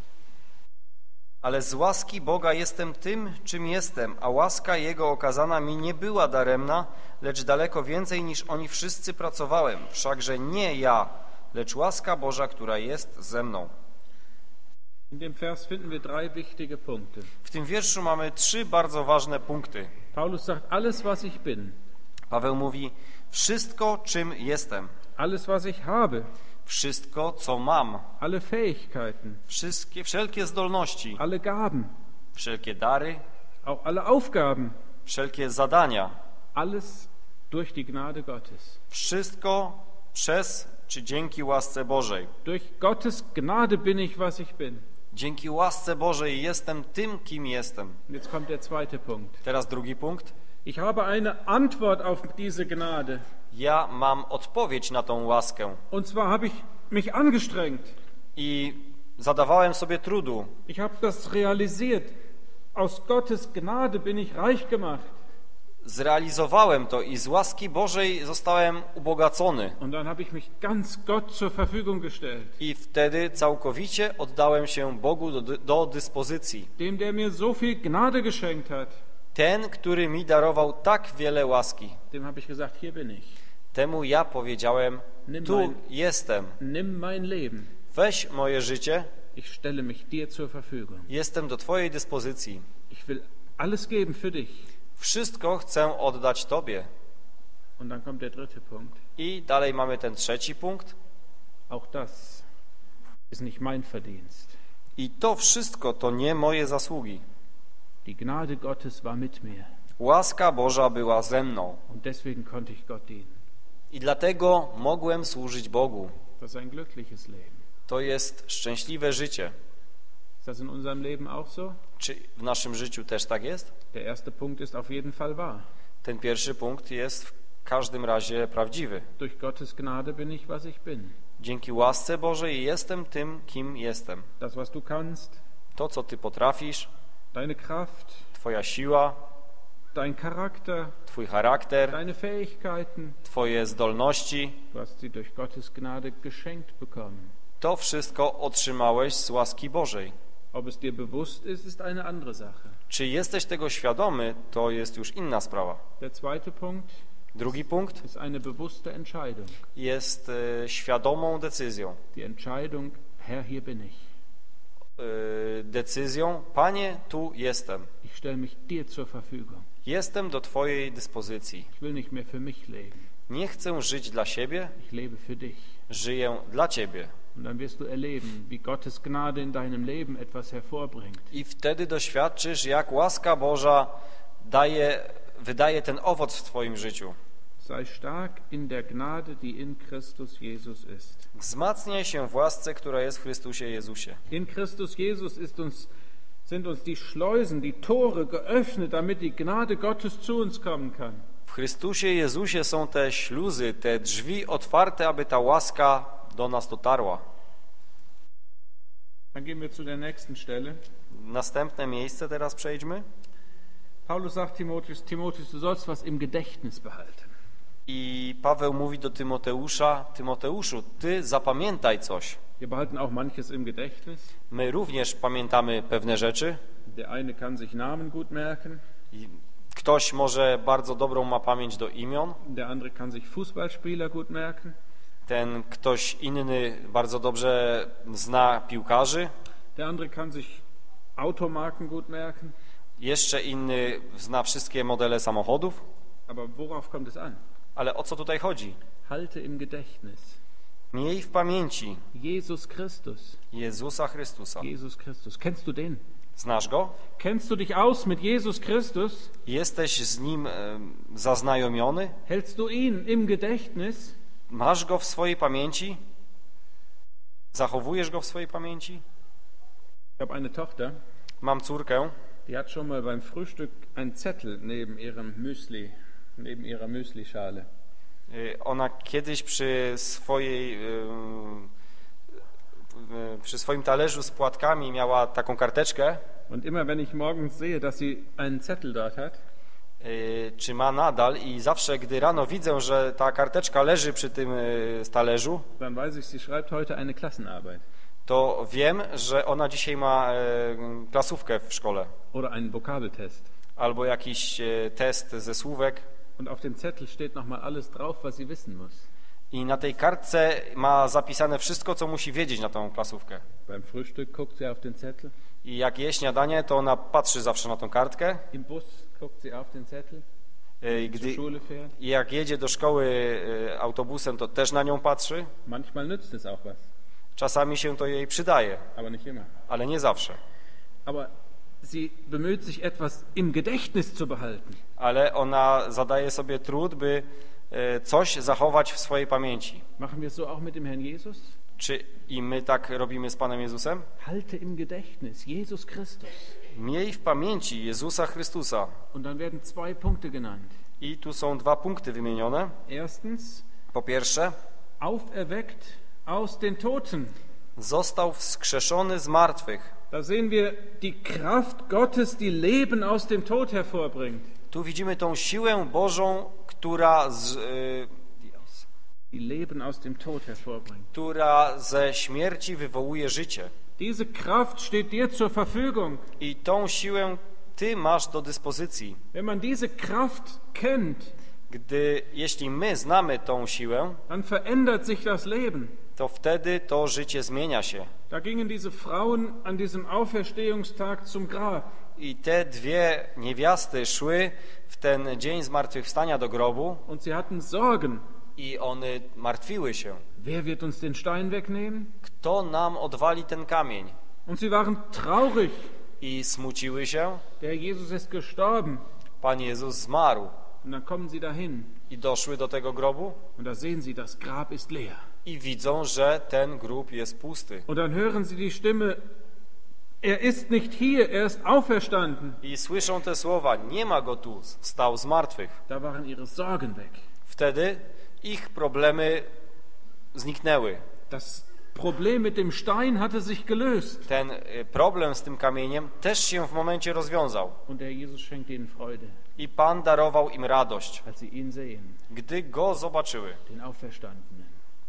Ale z łaski Boga jestem tym, czym jestem, a łaska Jego okazana mi nie była daremna, lecz daleko więcej niż oni wszyscy pracowałem. Wszakże nie ja, lecz łaska Boża, która jest ze mną. In dem Vers finden wir drei wichtige Punkte. W tym wierszu mamy trzy bardzo ważne punkty. Paulus sagt, alles was ich bin, Paweł mówi, wszystko, czym jestem, alles was ich habe, wszystko, co mam, alle Fähigkeiten, wszystkie, wszelkie zdolności, alle Gaben, wszelkie dary, auch alle Aufgaben, wszelkie zadania, alles durch die Gnade Gottes. wszystko przez czy dzięki łasce Bożej. Durch Gottes Gnade bin ich, was ich bin. Dzięki łasce Bożej jestem tym, kim jestem. Und jetzt kommt der zweite Punkt. Teraz drugi punkt. Ich habe eine Antwort auf diese Gnade. Ja mam odpowiedź na tą łaskę Und zwar habe ich mich angestrengt. i zadawałem sobie trudu. Ich habe das realisiert. Aus Gottes Gnade bin ich reich gemacht. Zrealizowałem to i z łaski Bożej zostałem ubogacony. Und dann habe ich mich ganz Gott zur Verfügung gestellt. I wtedy całkowicie oddałem się Bogu do, do dyspozycji. Dem, der mir so viel Gnade geschenkt hat, Ten, który mi darował tak wiele łaski. dem habe ich gesagt, hier bin ich. Temu ja powiedziałem, tu jestem. Nimm mein Leben. Weź moje życie, Ich stelle mich dir zur Verfügung. jestem do Twojej dyspozycji. Ich will alles geben für dich. Wszystko chcę oddać Tobie. Und dann kommt der dritte Punkt. I dalej mamy ten trzeci punkt. Auch das ist nicht mein Verdienst. I to wszystko to nie moje zasługi. Die Gnade Gottes war mit mir. Łaska Boża była ze mną. Und deswegen konnte ich Gott dienen. I dlatego mogłem służyć Bogu. Das ist ein glückliches Leben. To jest szczęśliwe życie. Ist das in unserem Leben auch so? Czy w naszym życiu też tak jest? Der erste Punkt ist auf jeden Fall wahr. Ten pierwszy punkt jest w każdym razie prawdziwy. Durch Gottes Gnade bin ich, was ich bin. Dzięki łasce Bożej jestem tym, kim jestem. Das, was du kannst, To, co Ty potrafisz, deine Kraft, Twoja siła, dein Charakter, Twój charakter, deine Fähigkeiten, Twoje zdolności, du hast sie durch Gottes Gnade geschenkt bekommen. to wszystko otrzymałeś z łaski Bożej. Ob es dir bewusst ist, ist eine andere Sache. Czy jesteś tego świadomy, to jest już inna sprawa. Der zweite Punkt Drugi punkt ist eine bewusste Entscheidung. jest e, świadomą decyzją. Die Entscheidung, Herr, hier bin ich. E, decyzją, Panie, tu jestem. Ich stelle mich dir zur Verfügung. Jestem do Twojej dyspozycji. Ich will nicht mehr für mich leben. Nie chcę żyć dla siebie, Ich lebe für dich. żyję dla Ciebie. Und dann wirst du erleben, wie Gottes Gnade in deinem Leben etwas hervorbringt. I wtedy doświadczysz, jak łaska Boża daje, wydaje ten owoc w Twoim życiu. Sei stark in der Gnade, die in Christus Jesus ist. Wzmacniaj się w łasce, która jest w Chrystusie Jezusie. In Christus Jesus ist uns, sind uns die Schleusen, die Tore geöffnet, damit die Gnade Gottes zu uns kommen kann. W Chrystusie Jezusie są te śluzy, te drzwi otwarte, aby ta łaska do nas dotarła. Dann gehen wir zu der nächsten Stelle. Następne miejsce teraz przejdźmy. Paulus sagt Timotheus, Timotheus, du sollst was im Gedächtnis behalten. I Paweł mówi do Tymoteusza, Tymoteuszu, ty zapamiętaj coś. Wir behalten auch manches im Gedächtnis. My również pamiętamy pewne rzeczy. Der eine kann sich Namen gut merken. I ktoś może bardzo dobrą ma pamięć do imion. Der andere kann sich Fußballspieler gut merken. Ten ktoś inny bardzo dobrze zna piłkarzy. Der andere kann sich Automarken gut merken. Jeszcze inny zna wszystkie modele samochodów. Aber worauf kommt es an? Ale o co tutaj chodzi? Halte im Gedächtnis. Miej w pamięci Jesus Christus. Jezusa Chrystusa. Jesus Christus. Kennst du den? Znasz Go? Kennst du dich aus mit Jesus Christus? Jesteś z Nim e, zaznajomiony? Hältst du ihn im Gedächtnis? Masz Go w swojej pamięci? Zachowujesz Go w swojej pamięci? Ich habe eine Tochter, Mam córkę, die hat schon mal beim Frühstück einen Zettel neben ihrem Müsli, neben ihrer Müslischale. e, ona kiedyś przy swojej e, e, przy swoim talerzu z płatkami miała taką karteczkę. Und immer wenn ich morgens sehe, dass sie einen Zettel dort hat, Czy ma nadal i zawsze, gdy rano widzę, że ta karteczka leży przy tym talerzu, dann weiß ich, sie schreibt heute eine Klassenarbeit to wiem, że ona dzisiaj ma klasówkę w szkole oder einen Vokabeltest. albo jakiś test ze słówek Und auf dem Zettel steht nochmal alles drauf, was sie wissen muss. i na tej kartce ma zapisane wszystko, co musi wiedzieć na tą klasówkę. Beim Frühstück guckt sie auf den Zettel. I jak je śniadanie, to ona patrzy zawsze na tą kartkę. Im Bus guckt sie auf den Zettel. I gdy, Zur Schule fährt. i jak jedzie do szkoły autobusem, to też na nią patrzy. Manchmal nützt es auch was, Czasami się to jej przydaje, aber nicht immer. ale nie zawsze. Aber sie bemüht sich, etwas im Gedächtnis zu behalten. Ale ona zadaje sobie trud, by coś zachować w swojej pamięci. Machen wir es so auch mit dem Herrn Jesus? Czy i my tak robimy z Panem Jezusem? Halte im Gedächtnis Jesus Christus. Miej w pamięci Jezusa Chrystusa. Und dann werden zwei Punkte genannt. I tu są dwa punkty wymienione. Erstens, Po pierwsze, auferweckt aus den Toten. został wskrzeszony z martwych. Da sehen wir die Kraft Gottes, die Leben aus dem Tod hervorbringt. Tu widzimy tą siłę Bożą, która, z, y, Die Leben aus dem Tod hervorbringt. która ze śmierci wywołuje życie. Diese Kraft steht dir zur Verfügung. I tą siłę Ty masz do dyspozycji. Wenn man diese Kraft kennt, Gdy, jeśli my znamy tą siłę, dann verändert sich das Leben. to wtedy to życie zmienia się. Da gingen diese Frauen an diesem Auferstehungstag zum Grab. I te dwie niewiasty szły w ten dzień zmartwychwstania do grobu Und sie hatten Sorgen. i one martwiły się. Wer wird uns den Stein wegnehmen? Kto nam odwali ten kamień? Und sie waren traurig. I smuciły się. Der Jesus ist gestorben. Pan Jezus zmarł. Und dann kommen sie dahin. I doszły do tego grobu Und da sehen sie, das Grab ist leer. i widzą, że ten grób jest pusty. Und dann hören sie die Stimme, er ist nicht hier, er ist auferstanden. I słyszą te słowa, nie ma go tu, wstał z martwych. Da waren ihre Sorgen weg. Wtedy ich problemy zniknęły. Das Problem mit dem Stein hatte sich gelöst. Ten problem z tym kamieniem też się w momencie rozwiązał. Und der Jesus schenkt ihnen Freude, I Pan darował im radość, als sie ihn sehen, gdy Go zobaczyły. den Auferstandenen.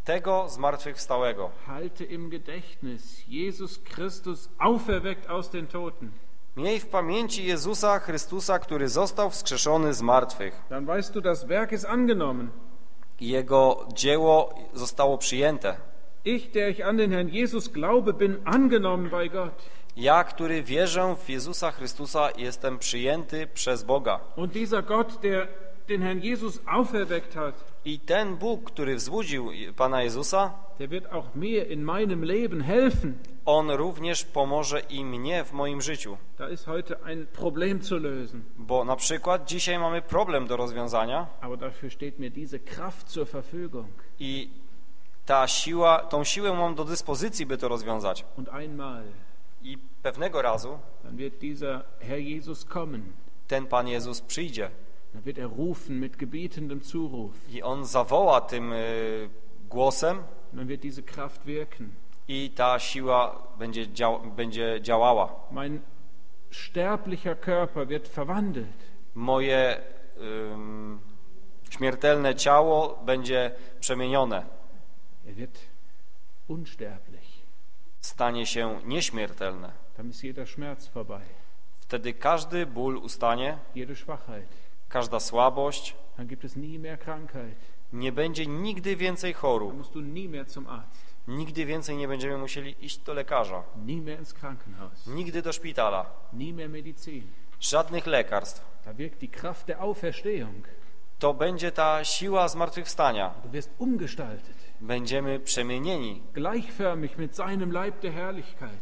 tego zmartwychwstałego. Halte im Gedächtnis, Jesus Christus auferweckt aus den Toten. Miej w pamięci Jezusa Chrystusa, który został wskrzeszony z martwych. Dann weißt du, das Werk ist angenommen. I Jego dzieło zostało przyjęte. Ich, der ich an den Herrn Jesus glaube, bin angenommen bei Gott. Ja, który wierzę w Jezusa Chrystusa, jestem przyjęty przez Boga. Und dieser Gott, der den Herrn Jesus auferweckt hat, I ten Bóg, który wzbudził Pana Jezusa, der wird auch mir in meinem Leben helfen. On również pomoże i mnie w moim życiu. Da ist heute ein Problem zu lösen. Bo na przykład dzisiaj mamy problem do rozwiązania Aber dafür steht mir diese Kraft zur Verfügung. i ta siła, tą siłę mam do dyspozycji, by to rozwiązać. Und einmal, I pewnego razu dann wird dieser Herr Jesus kommen. ten Pan Jezus przyjdzie Dann wird er rufen mit gebietendem Zuruf. i On zawoła tym y, głosem Und dann wird diese Kraft wirken. i ta siła będzie, dział, będzie działała. Mein sterblicher Körper wird verwandelt. Moje ym, śmiertelne ciało będzie przemienione. Er wird unsterblich. Stanie się nieśmiertelne. Dann ist jeder Schmerz vorbei, Wtedy każdy ból ustanie, jede Schwachheit. każda słabość, Dann gibt es nie mehr Krankheit. nie będzie nigdy więcej Dann chorób. musst du nie mehr zum Arzt, Nigdy więcej nie będziemy musieli iść do lekarza. nie mehr ins Krankenhaus, Nigdy do szpitala. nie mehr Medizin. Żadnych lekarstw. Da wirkt die Kraft der Auferstehung. To będzie ta siła zmartwychwstania. Du wirst umgestaltet, Będziemy przemienieni. gleichförmig mit seinem Leib der Herrlichkeit.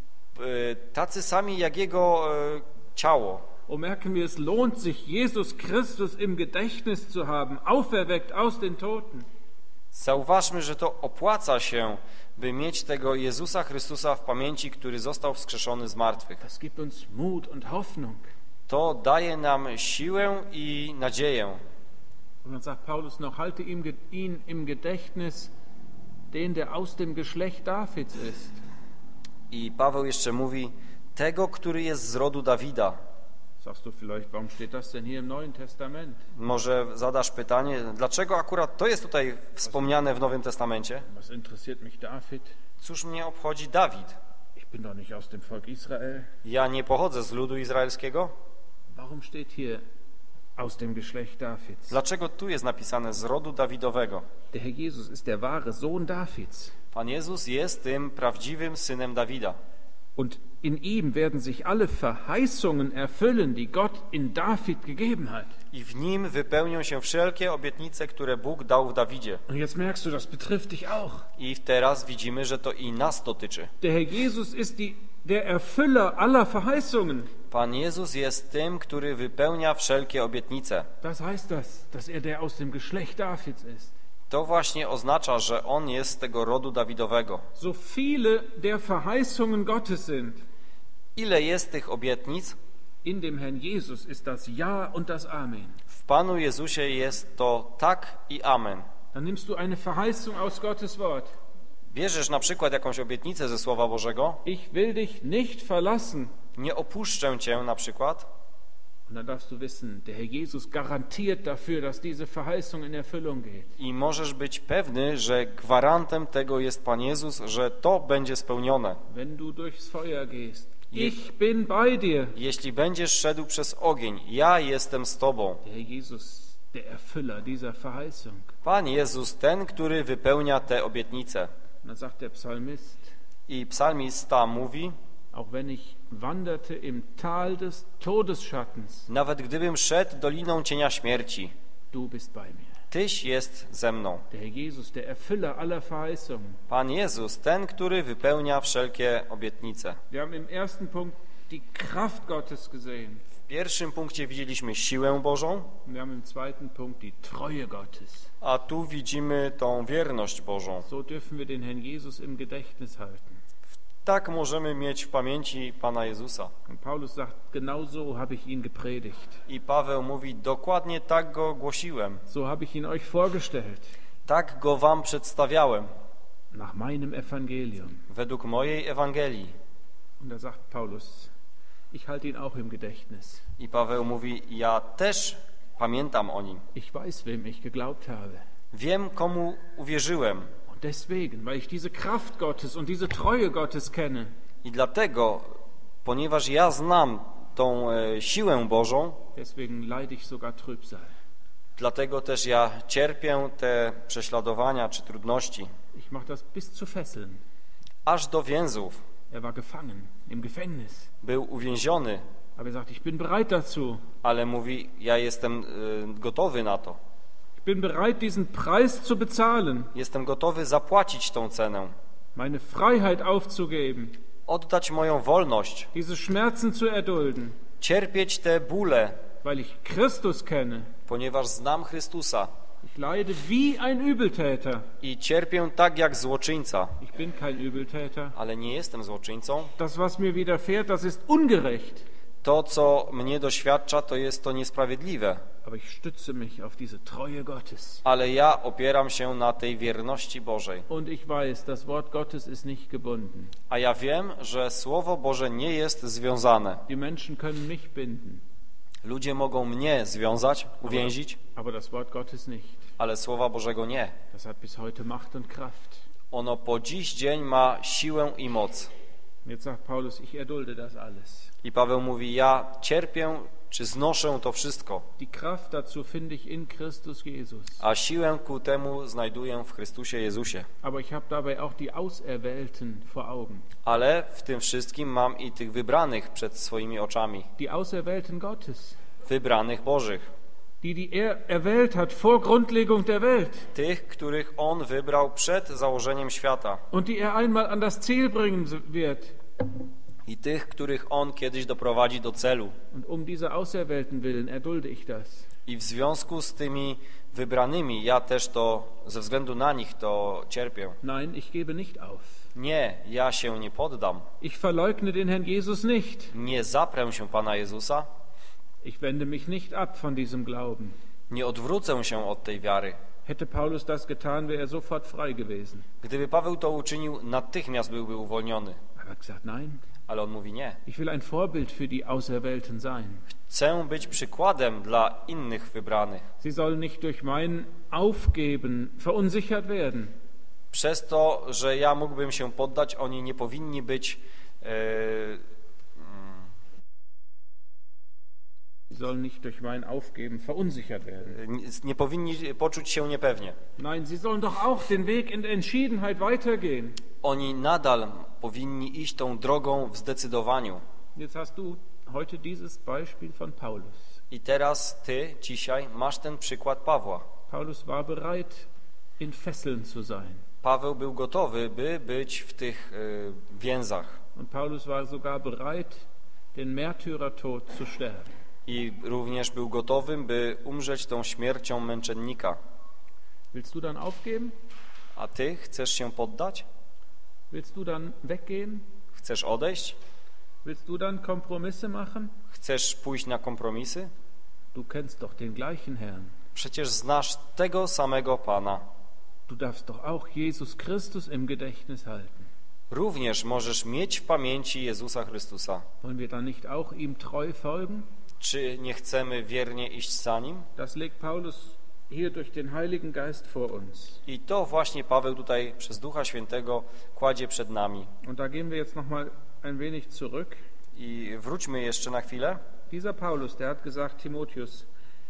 Y, Tacy sami jak Jego y, ciało. Oh, merken wir, es lohnt sich, Jesus Christus im Gedächtnis zu haben, auferweckt aus den Toten. Zauważmy, że to opłaca się, by mieć tego Jezusa Chrystusa w pamięci, który został wskrzeszony z martwych. Das gibt uns Mut und Hoffnung. To daje nam siłę i nadzieję. Und dann sagt Paulus noch, halte ihm, ihn im Gedächtnis, den, der aus dem Geschlecht Davids ist. I Paweł jeszcze mówi, tego, który jest z rodu Dawida. Sagst du vielleicht, warum steht das denn hier im Neuen Testament? Może zadasz pytanie, dlaczego akurat to jest tutaj wspomniane w Nowym Testamencie? Was interessiert mich David? Cóż mnie obchodzi Dawid? Ich bin doch nicht aus dem Volk Israel. Ja nie pochodzę z ludu izraelskiego. Warum steht hier aus dem Geschlecht Davids? Dlaczego tu jest napisane z rodu Dawidowego? Der Herr Jesus ist der wahre Sohn Davids. Pan Jezus jest tym prawdziwym synem Dawida. Und in ihm werden sich alle Verheißungen erfüllen, die Gott in David gegeben hat. I w nim wypełnią się wszelkie obietnice, które Bóg dał w Dawidzie. Und jetzt merkst du, das betrifft dich auch. I teraz widzimy, że to i nas dotyczy. Der Herr Jesus ist die, der Erfüller aller Verheißungen. Pan Jezus jest tym, który wypełnia wszelkie obietnice. Was heißt das, dass er der aus dem Geschlecht Davids ist? To właśnie oznacza, że On jest z tego rodu Dawidowego. So viele der Verheißungen Gottes sind, Ile jest tych obietnic? in dem Herrn Jesus ist das Ja und das Amen. W Panu Jezusie jest to tak i amen. Dann nimmst du eine Verheißung aus Gottes Wort. Bierzesz na przykład jakąś obietnicę ze Słowa Bożego, Ich will dich nicht verlassen. nie opuszczę Cię na przykład, Und dann darfst du wissen, der Herr Jesus garantiert dafür, dass diese Verheißung in Erfüllung geht. i możesz być pewny, że gwarantem tego jest Pan Jezus, że to będzie spełnione. Wenn du durchs Feuer gehst, ich bin bei dir. Jeśli będziesz szedł przez ogień, ja jestem z Tobą. Der Herr Jesus, der Erfüller dieser Verheißung. Pan Jezus, ten, który wypełnia te obietnice. Und dann sagt der Psalmist, I psalmista mówi, auch wenn ich wanderte im Tal des Todesschattens, nawet gdybym szedł doliną cienia śmierci, du bist bei mir. Tyś jest ze mną. Der Herr Jesus, der Erfüller aller Verheißungen. Pan Jezus, ten, który wypełnia wszelkie obietnice. Wir haben im ersten Punkt die Kraft Gottes gesehen. W pierwszym punkcie widzieliśmy siłę Bożą, Und wir haben im zweiten Punkt die Treue Gottes. a tu widzimy tą wierność Bożą. So dürfen wir den Herrn Jesus im Gedächtnis halten. Tak możemy mieć w pamięci Pana Jezusa. Und Paulus sagt, genau so habe ich ihn gepredigt. I Paweł mówi, dokładnie tak go głosiłem. So habe ich ihn euch vorgestellt. Tak go wam przedstawiałem, Nach meinem Evangelium. według mojej Ewangelii. Und da sagt Paulus, ich halte ihn auch im Gedächtnis. I Paweł mówi, ja też pamiętam o nim. Ich weiß, wem ich geglaubt habe. Wiem, komu uwierzyłem. Und deswegen, weil ich diese Kraft Gottes und diese Treue Gottes kenne, I dlatego, ponieważ ja znam tą e, siłę Bożą, deswegen leide ich sogar Trübsal. dlatego też ja cierpię te prześladowania czy trudności, Ich mache das bis zu Fesseln. aż do więzów. Er war gefangen im Gefängnis. Był uwięziony, Aber er sagt, ich bin bereit dazu. ale mówi, ja jestem e, gotowy na to. Ich bin bereit, diesen Preis zu bezahlen, Jestem gotowy zapłacić tą cenę, meine Freiheit aufzugeben, oddać moją wolność, diese Schmerzen zu erdulden, cierpieć te bóle, weil ich Christus kenne. ponieważ znam Chrystusa Ich leide wie ein Übeltäter. i cierpię tak jak złoczyńca, Ich bin kein Übeltäter. ale nie jestem złoczyńcą. Das, was mir widerfährt, das ist ungerecht. To, co mnie doświadcza, to jest to niesprawiedliwe, Aber ich stütze mich auf diese Treue Gottes. ale ja opieram się na tej wierności Bożej. Und ich weiß, das Wort Gottes ist nicht gebunden. A ja wiem, że Słowo Boże nie jest związane. Die Menschen können mich binden, Ludzie mogą mnie związać, uwięzić, aber das Wort Gottes nicht. ale Słowa Bożego nie. Das hat bis heute Macht und Kraft. Ono po dziś dzień ma siłę i moc. Jetzt sagt Paulus, ich erdulde das alles. I Paweł mówi, ja cierpię, czy znoszę to wszystko, Die Kraft dazu finde ich in Christus Jesus. a siłę ku temu znajduję w Chrystusie Jezusie. Aber ich habe dabei auch die Auserwählten vor Augen. Ale w tym wszystkim mam i tych wybranych przed swoimi oczami, Die Auserwählten Gottes, wybranych Bożych, die die er erwählt hat vor Grundlegung der Welt tych, których On wybrał przed założeniem świata und die er einmal an das Ziel bringen wird. i tych, których On kiedyś doprowadzi do celu. Und um diese Auserwählten willen erdulde ich das. I w związku z tymi wybranymi ja też to, ze względu na nich to cierpię. Nein, ich gebe nicht auf. Nie, ja się nie poddam. Ich verleugne den Herrn Jesus nicht. Nie zaprę się Pana Jezusa, Ich wende mich nicht ab von diesem Glauben. nie odwrócę się od tej wiary. Hätte Paulus das getan, wäre er sofort frei gewesen. Gdyby Paweł to uczynił, natychmiast byłby uwolniony. Aber er hat gesagt, nein, Ale on mówi nie. ich will ein Vorbild für die Auserwählten sein. Chcę być przykładem dla innych wybranych. Sie sollen nicht durch mein Aufgeben verunsichert werden. Przez to, że ja mógłbym się poddać, oni nie powinni być e, Sie sollen nicht durch mein Aufgeben verunsichert werden. nie, nie powinni poczuć się niepewnie. Nein, sie sollen doch auch den Weg in Entschiedenheit weitergehen. Oni nadal powinni iść tą drogą w zdecydowaniu. Jetzt hast du heute dieses Beispiel von Paulus. I teraz ty dzisiaj masz ten przykład Pawła. Paulus war bereit, in Fesseln zu sein. Paweł był gotowy, by być w tych y, więzach. Und Paulus war sogar bereit, den Märtyrertod zu sterben. I również był gotowy, by umrzeć tą śmiercią męczennika. Willst du dann aufgeben? A ty chcesz się poddać? Willst du dann weggehen? Chcesz odejść? Willst du dann Kompromisse machen? Chcesz pójść na kompromisy? Du kennst doch den gleichen Herrn. Przecież znasz tego samego Pana. Du darfst doch auch Jesus Christus im Gedächtnis halten. Również możesz mieć w pamięci Jezusa Chrystusa. Wollen wir dann nicht auch ihm treu folgen? Czy nie chcemy wiernie iść za Nim? Das legt Paulus hier durch den Heiligen Geist vor uns. I to właśnie Paweł tutaj przez Ducha Świętego kładzie przed nami. Und da gehen wir jetzt noch mal ein wenig zurück. I wróćmy jeszcze na chwilę. Dieser Paulus, der hat gesagt, Timotheus,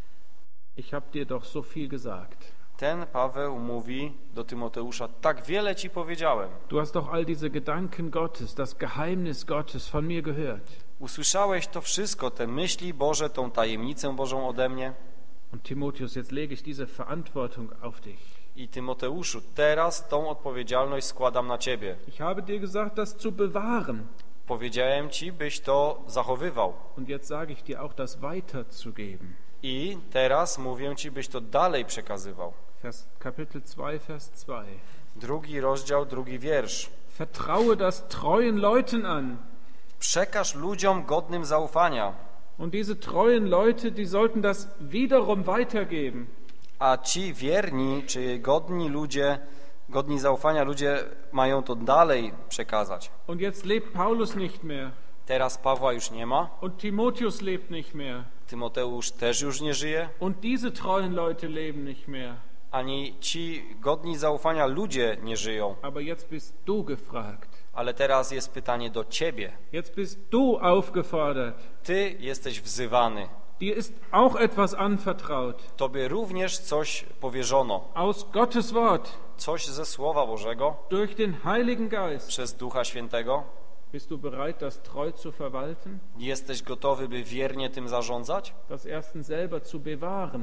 ich habe dir doch so viel gesagt. Ten Paweł mówi do Tymoteusza, tak wiele ci powiedziałem. Du hast doch all diese Gedanken Gottes, das Geheimnis Gottes von mir gehört. Usłyszałeś to wszystko, te myśli Boże, tą tajemnicę Bożą ode mnie. Und Timotheus, jetzt lege ich diese Verantwortung auf dich. I Tymoteuszu, teraz tą odpowiedzialność składam na ciebie. Ich habe dir gesagt, das zu bewahren. Powiedziałem ci, byś to zachowywał. Und jetzt sage ich dir auch, das weiterzugeben. I teraz mówię ci, byś to dalej przekazywał. Vers, Kapitel zwei, Vers zwei. Drugi rozdział, drugi wiersz. Vertraue das treuen Leuten an. Przekaż ludziom godnym zaufania, Und diese treuen Leute, die sollten das wiederum weitergeben. a ci wierni, czy godni ludzie, godni zaufania ludzie mają to dalej przekazać. Und jetzt lebt Paulus nicht mehr. Teraz Pawła już nie ma, Und Timotheus lebt nicht mehr. Tymoteusz też już nie żyje Und diese treuen Leute leben nicht mehr. ani ci godni zaufania ludzie nie żyją. Aber jetzt bist du gefragt. Ale teraz jest pytanie do ciebie. Jetzt bist du aufgefordert. Ty jesteś wzywany. Dir ist auch etwas anvertraut. Tobie również coś powierzono. Aus Gottes Wort. Coś ze Słowa Bożego. Durch den Heiligen Geist. Przez Ducha Świętego. Bist du bereit, das treu zu verwalten? Jesteś gotowy, by wiernie tym zarządzać? Das erstens selber zu bewahren.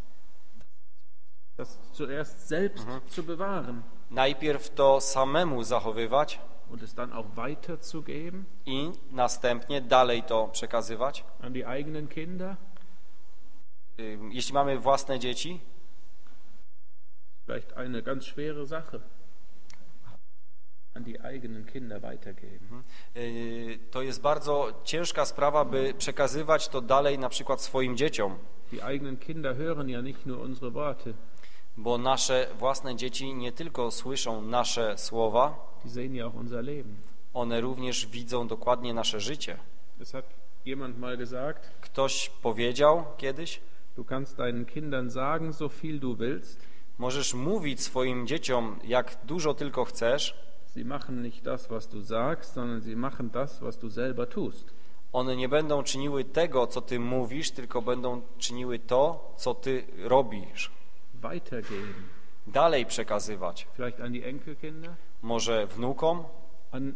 Das zuerst selbst mhm. zu bewahren. Najpierw to samemu zachowywać. Und es dann auch weiterzugeben? I następnie dalej to przekazywać. An die eigenen Kinder? Jeśli mamy własne dzieci? Vielleicht eine ganz schwere Sache. An die eigenen Kinder weitergeben. To jest bardzo ciężka sprawa, by przekazywać to dalej na przykład swoim dzieciom. Die eigenen Kinder hören ja nicht nur unsere Worte. Bo nasze własne dzieci nie tylko słyszą nasze słowa, die sehen ja auch unser Leben. One również widzą dokładnie nasze życie. Es hat jemand mal gesagt, ktoś powiedział kiedyś, du kannst deinen Kindern sagen, so viel du willst. Możesz mówić swoim dzieciom, jak dużo tylko chcesz. Sie machen nicht das, was du sagst, sondern sie machen das, was du selber tust. One nie będą czyniły tego, co ty mówisz, tylko będą czyniły to, co ty robisz. Weitergeben. Dalej przekazywać. Vielleicht an die Enkelkinder? Może wnukom? An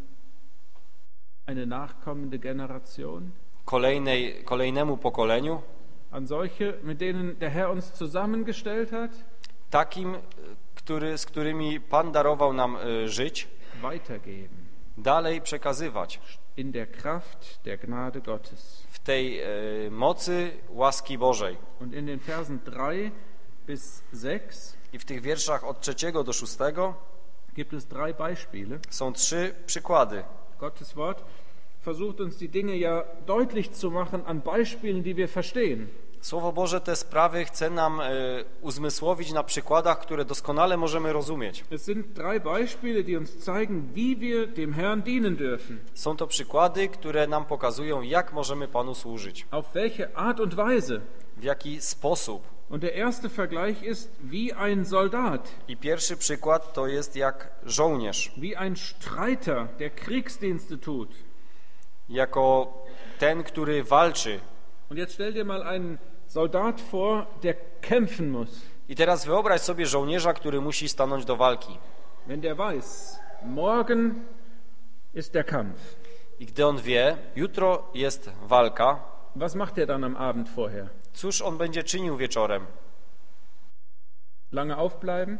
eine nachkommende Generation? Kolejnej, kolejnemu pokoleniu? An solche, mit denen der Herr uns zusammengestellt hat? Takim, który, z którymi Pan darował nam y, żyć? Weitergeben. Dalej przekazywać. In der Kraft der Gnade Gottes. W tej y, mocy łaski Bożej. Und in den Versen drei bis sechs I w tych wierszach od trzeciego do szóstego gibt es drei Beispiele. Są trzy przykłady. Gottes Wort versucht uns die Dinge ja deutlich zu machen an Beispielen, die wir verstehen. Słowo Boże te sprawy chce nam e, uzmysłowić na przykładach, które doskonale możemy rozumieć. Es sind drei Beispiele, die uns zeigen, wie wir dem Herrn dienen dürfen. Są to przykłady, które nam pokazują, jak możemy Panu służyć. Auf welche Art und Weise? W jaki sposób. Und der erste Vergleich ist wie ein Soldat. I pierwszy przykład to jest jak żołnierz. Wie ein Streiter, der Kriegsdienste tut. Jako ten, który walczy. Und jetzt stell dir mal einen Soldat vor, der kämpfen muss. I teraz wyobraź sobie żołnierza, który musi stanąć do walki. Wenn der weiß, morgen ist der Kampf. I gdy on wie, jutro jest walka. Was macht er dann am Abend vorher? Cóż on będzie czynił wieczorem? Lange aufbleiben?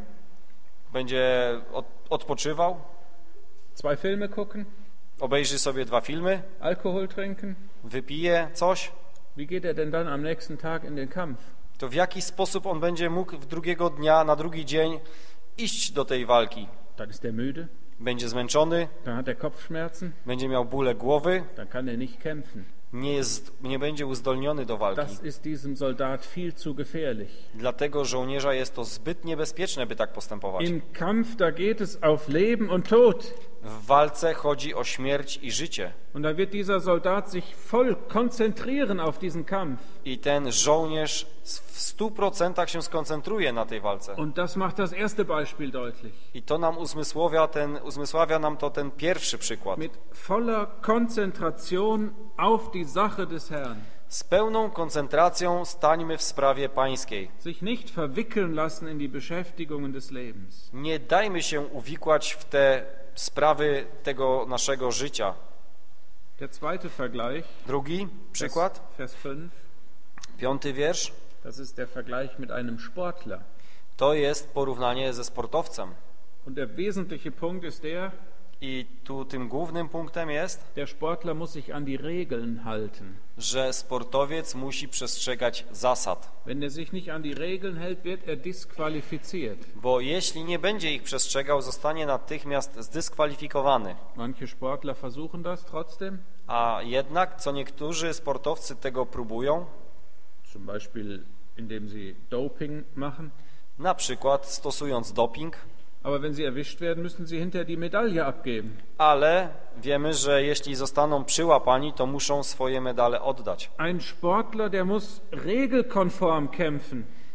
Będzie od, odpoczywał? Zwei Filme gucken? Obejrzy sobie dwa filmy? Alkohol trinken? Wypije coś? Wie geht er denn dann am nächsten Tag in den Kampf? To w jaki sposób on będzie mógł w drugiego dnia, na drugi dzień iść do tej walki? Dann ist er müde. Będzie zmęczony? Dann hat er Kopfschmerzen. Będzie miał bóle głowy? Dann kann er nicht kämpfen. Nie, jest, nie będzie uzdolniony do walki. Das ist diesem Soldat viel zu gefährlich. Dlatego żołnierza jest to zbyt niebezpieczne, by tak postępować. Im Kampf, da geht es auf Leben und Tod. W walce chodzi o śmierć i życie. Und da wird dieser Soldat sich voll konzentrieren auf diesen Kampf. I ten żołnierz w stu procentach się skoncentruje na tej walce. Und das macht das erste Beispiel deutlich. I to nam uzmysławia, ten, uzmysławia nam to ten pierwszy przykład. Mit voller Konzentration auf die Sache des Herrn. Z pełną koncentracją stańmy w sprawie pańskiej. Sich nicht verwickeln lassen in die Beschäftigungen des Lebens. Nie dajmy się uwikłać w te sprawy tego naszego życia. Der zweite Vergleich. Drugi przykład. Vers fünf. Piąty wiersz. Das ist der Vergleich mit einem Sportler. To jest porównanie ze sportowcem. Und der wesentliche Punkt ist der, I tu tym głównym punktem jest, der Sportler muss sich an die Regeln halten. że sportowiec musi przestrzegać zasad. Wenn er sich nicht an die Regeln hält, wird er disqualifiziert. Bo jeśli nie będzie ich przestrzegał, zostanie natychmiast zdyskwalifikowany. Manche Sportler versuchen das trotzdem. A jednak co niektórzy sportowcy tego próbują, Zum Beispiel indem sie Doping machen. na przykład stosując doping. Aber wenn sie erwischt werden, müssen sie hinterher die Medaille abgeben. Ale wiemy, że jeśli zostaną przyłapani, to muszą swoje medale oddać. Ein Sportler, der muss regelkonform kämpfen.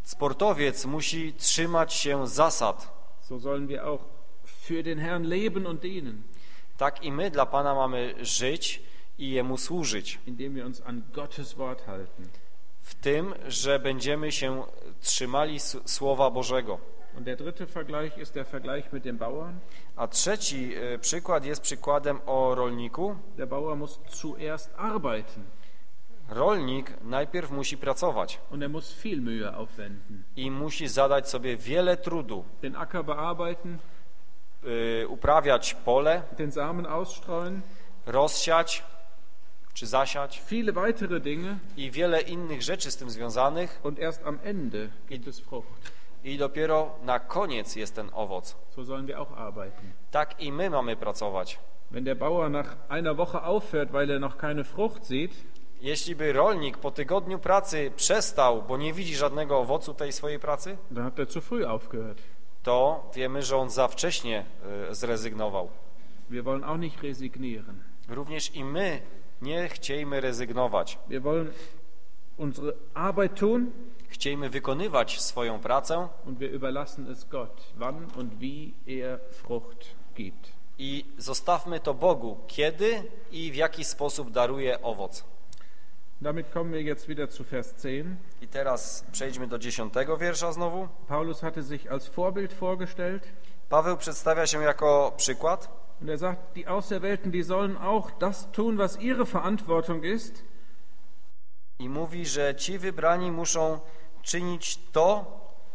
Sportowiec musi trzymać się zasad. So sollen wir auch für den Herrn leben und dienen, Tak i my dla Pana mamy żyć i Jemu służyć. indem wir uns an Gottes Wort halten. W tym, że będziemy się trzymali s- Słowa Bożego. Und der dritte Vergleich ist der Vergleich mit dem Bauern. A trzeci e, przykład jest przykładem o rolniku. Der Bauer muss zuerst arbeiten Rolnik najpierw musi pracować und er muss viel Mühe aufwenden. i musi zadać sobie wiele trudu. Den Acker bearbeiten, Y, uprawiać pole, den Samen ausstreuen, rozsiać czy zasiać viele weitere Dinge i wiele innych rzeczy z tym związanych und erst am Ende gibt es Frucht. i dopiero na koniec jest ten owoc. So sollen wir auch arbeiten. Tak i my mamy pracować. Wenn der Bauer nach einer Woche aufhört, weil er noch keine Frucht sieht, Jeśli by rolnik po tygodniu pracy przestał, bo nie widzi żadnego owocu tej swojej pracy, dann hat er zu früh aufgehört. to wiemy, że on za wcześnie y, zrezygnował. Wir wollen auch nicht resignieren. Również i my nie chciejmy rezygnować. Wir wollen unsere Arbeit tun Chciejmy wykonywać swoją pracę und wir überlassen es Gott, wann und wie er Frucht gibt. i zostawmy to Bogu, kiedy i w jaki sposób daruje owoc. Damit kommen wir jetzt wieder zu Vers zehn. I teraz przejdźmy do dziesiątego wiersza znowu. Paulus hatte sich als Vorbild vorgestellt Paweł przedstawia się jako przykład und er sagt, die Auserwählten, die sollen auch das tun, was ihre Verantwortung ist. i mówi, że ci wybrani muszą czynić to,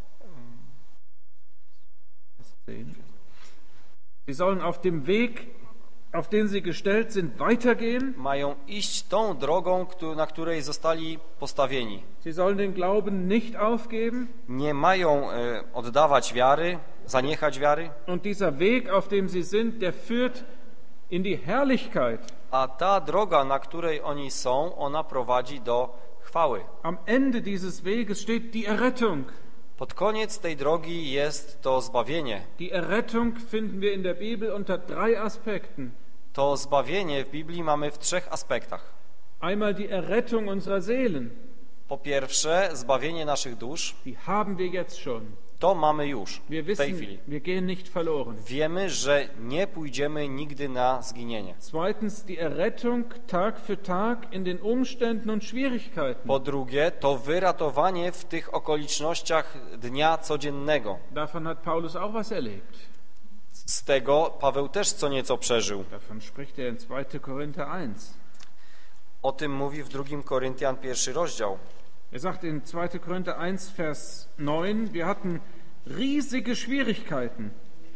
Sie sollen auf dem Weg, auf den sie gestellt sind, weitergehen. mają iść tą drogą, któ- na której zostali postawieni. Sie sollen den Glauben nicht aufgeben. Nie mają e, oddawać wiary, zaniechać wiary, Und dieser Weg, auf dem sie sind, der führt in die Herrlichkeit. a ta droga, na której oni są, ona prowadzi do chwały. Am Ende dieses Weges steht die Errettung. Pod koniec tej drogi jest to zbawienie. Die Errettung finden wir in der Bibel unter drei Aspekten. To zbawienie w Biblii mamy w trzech aspektach. Einmal die Errettung unserer Seelen. Po pierwsze, zbawienie naszych dusz, Die haben wir jetzt schon. to mamy już Wir w tej wissen, chwili. wir gehen nicht verloren. Wiemy, że nie pójdziemy nigdy na zginienie. Zweitens die Errettung Tag für Tag in den Umständen und Schwierigkeiten. Po drugie, to wyratowanie w tych okolicznościach dnia codziennego. Davon hat Paulus auch was erlebt. Z tego Paweł też co nieco przeżył. Davon spricht er in zweiter Korinther eins. O tym mówi w drugim Koryntian pierwszy rozdział. Er sagt in zweiter Korinther eins, Vers neun, wir hatten riesige Schwierigkeiten.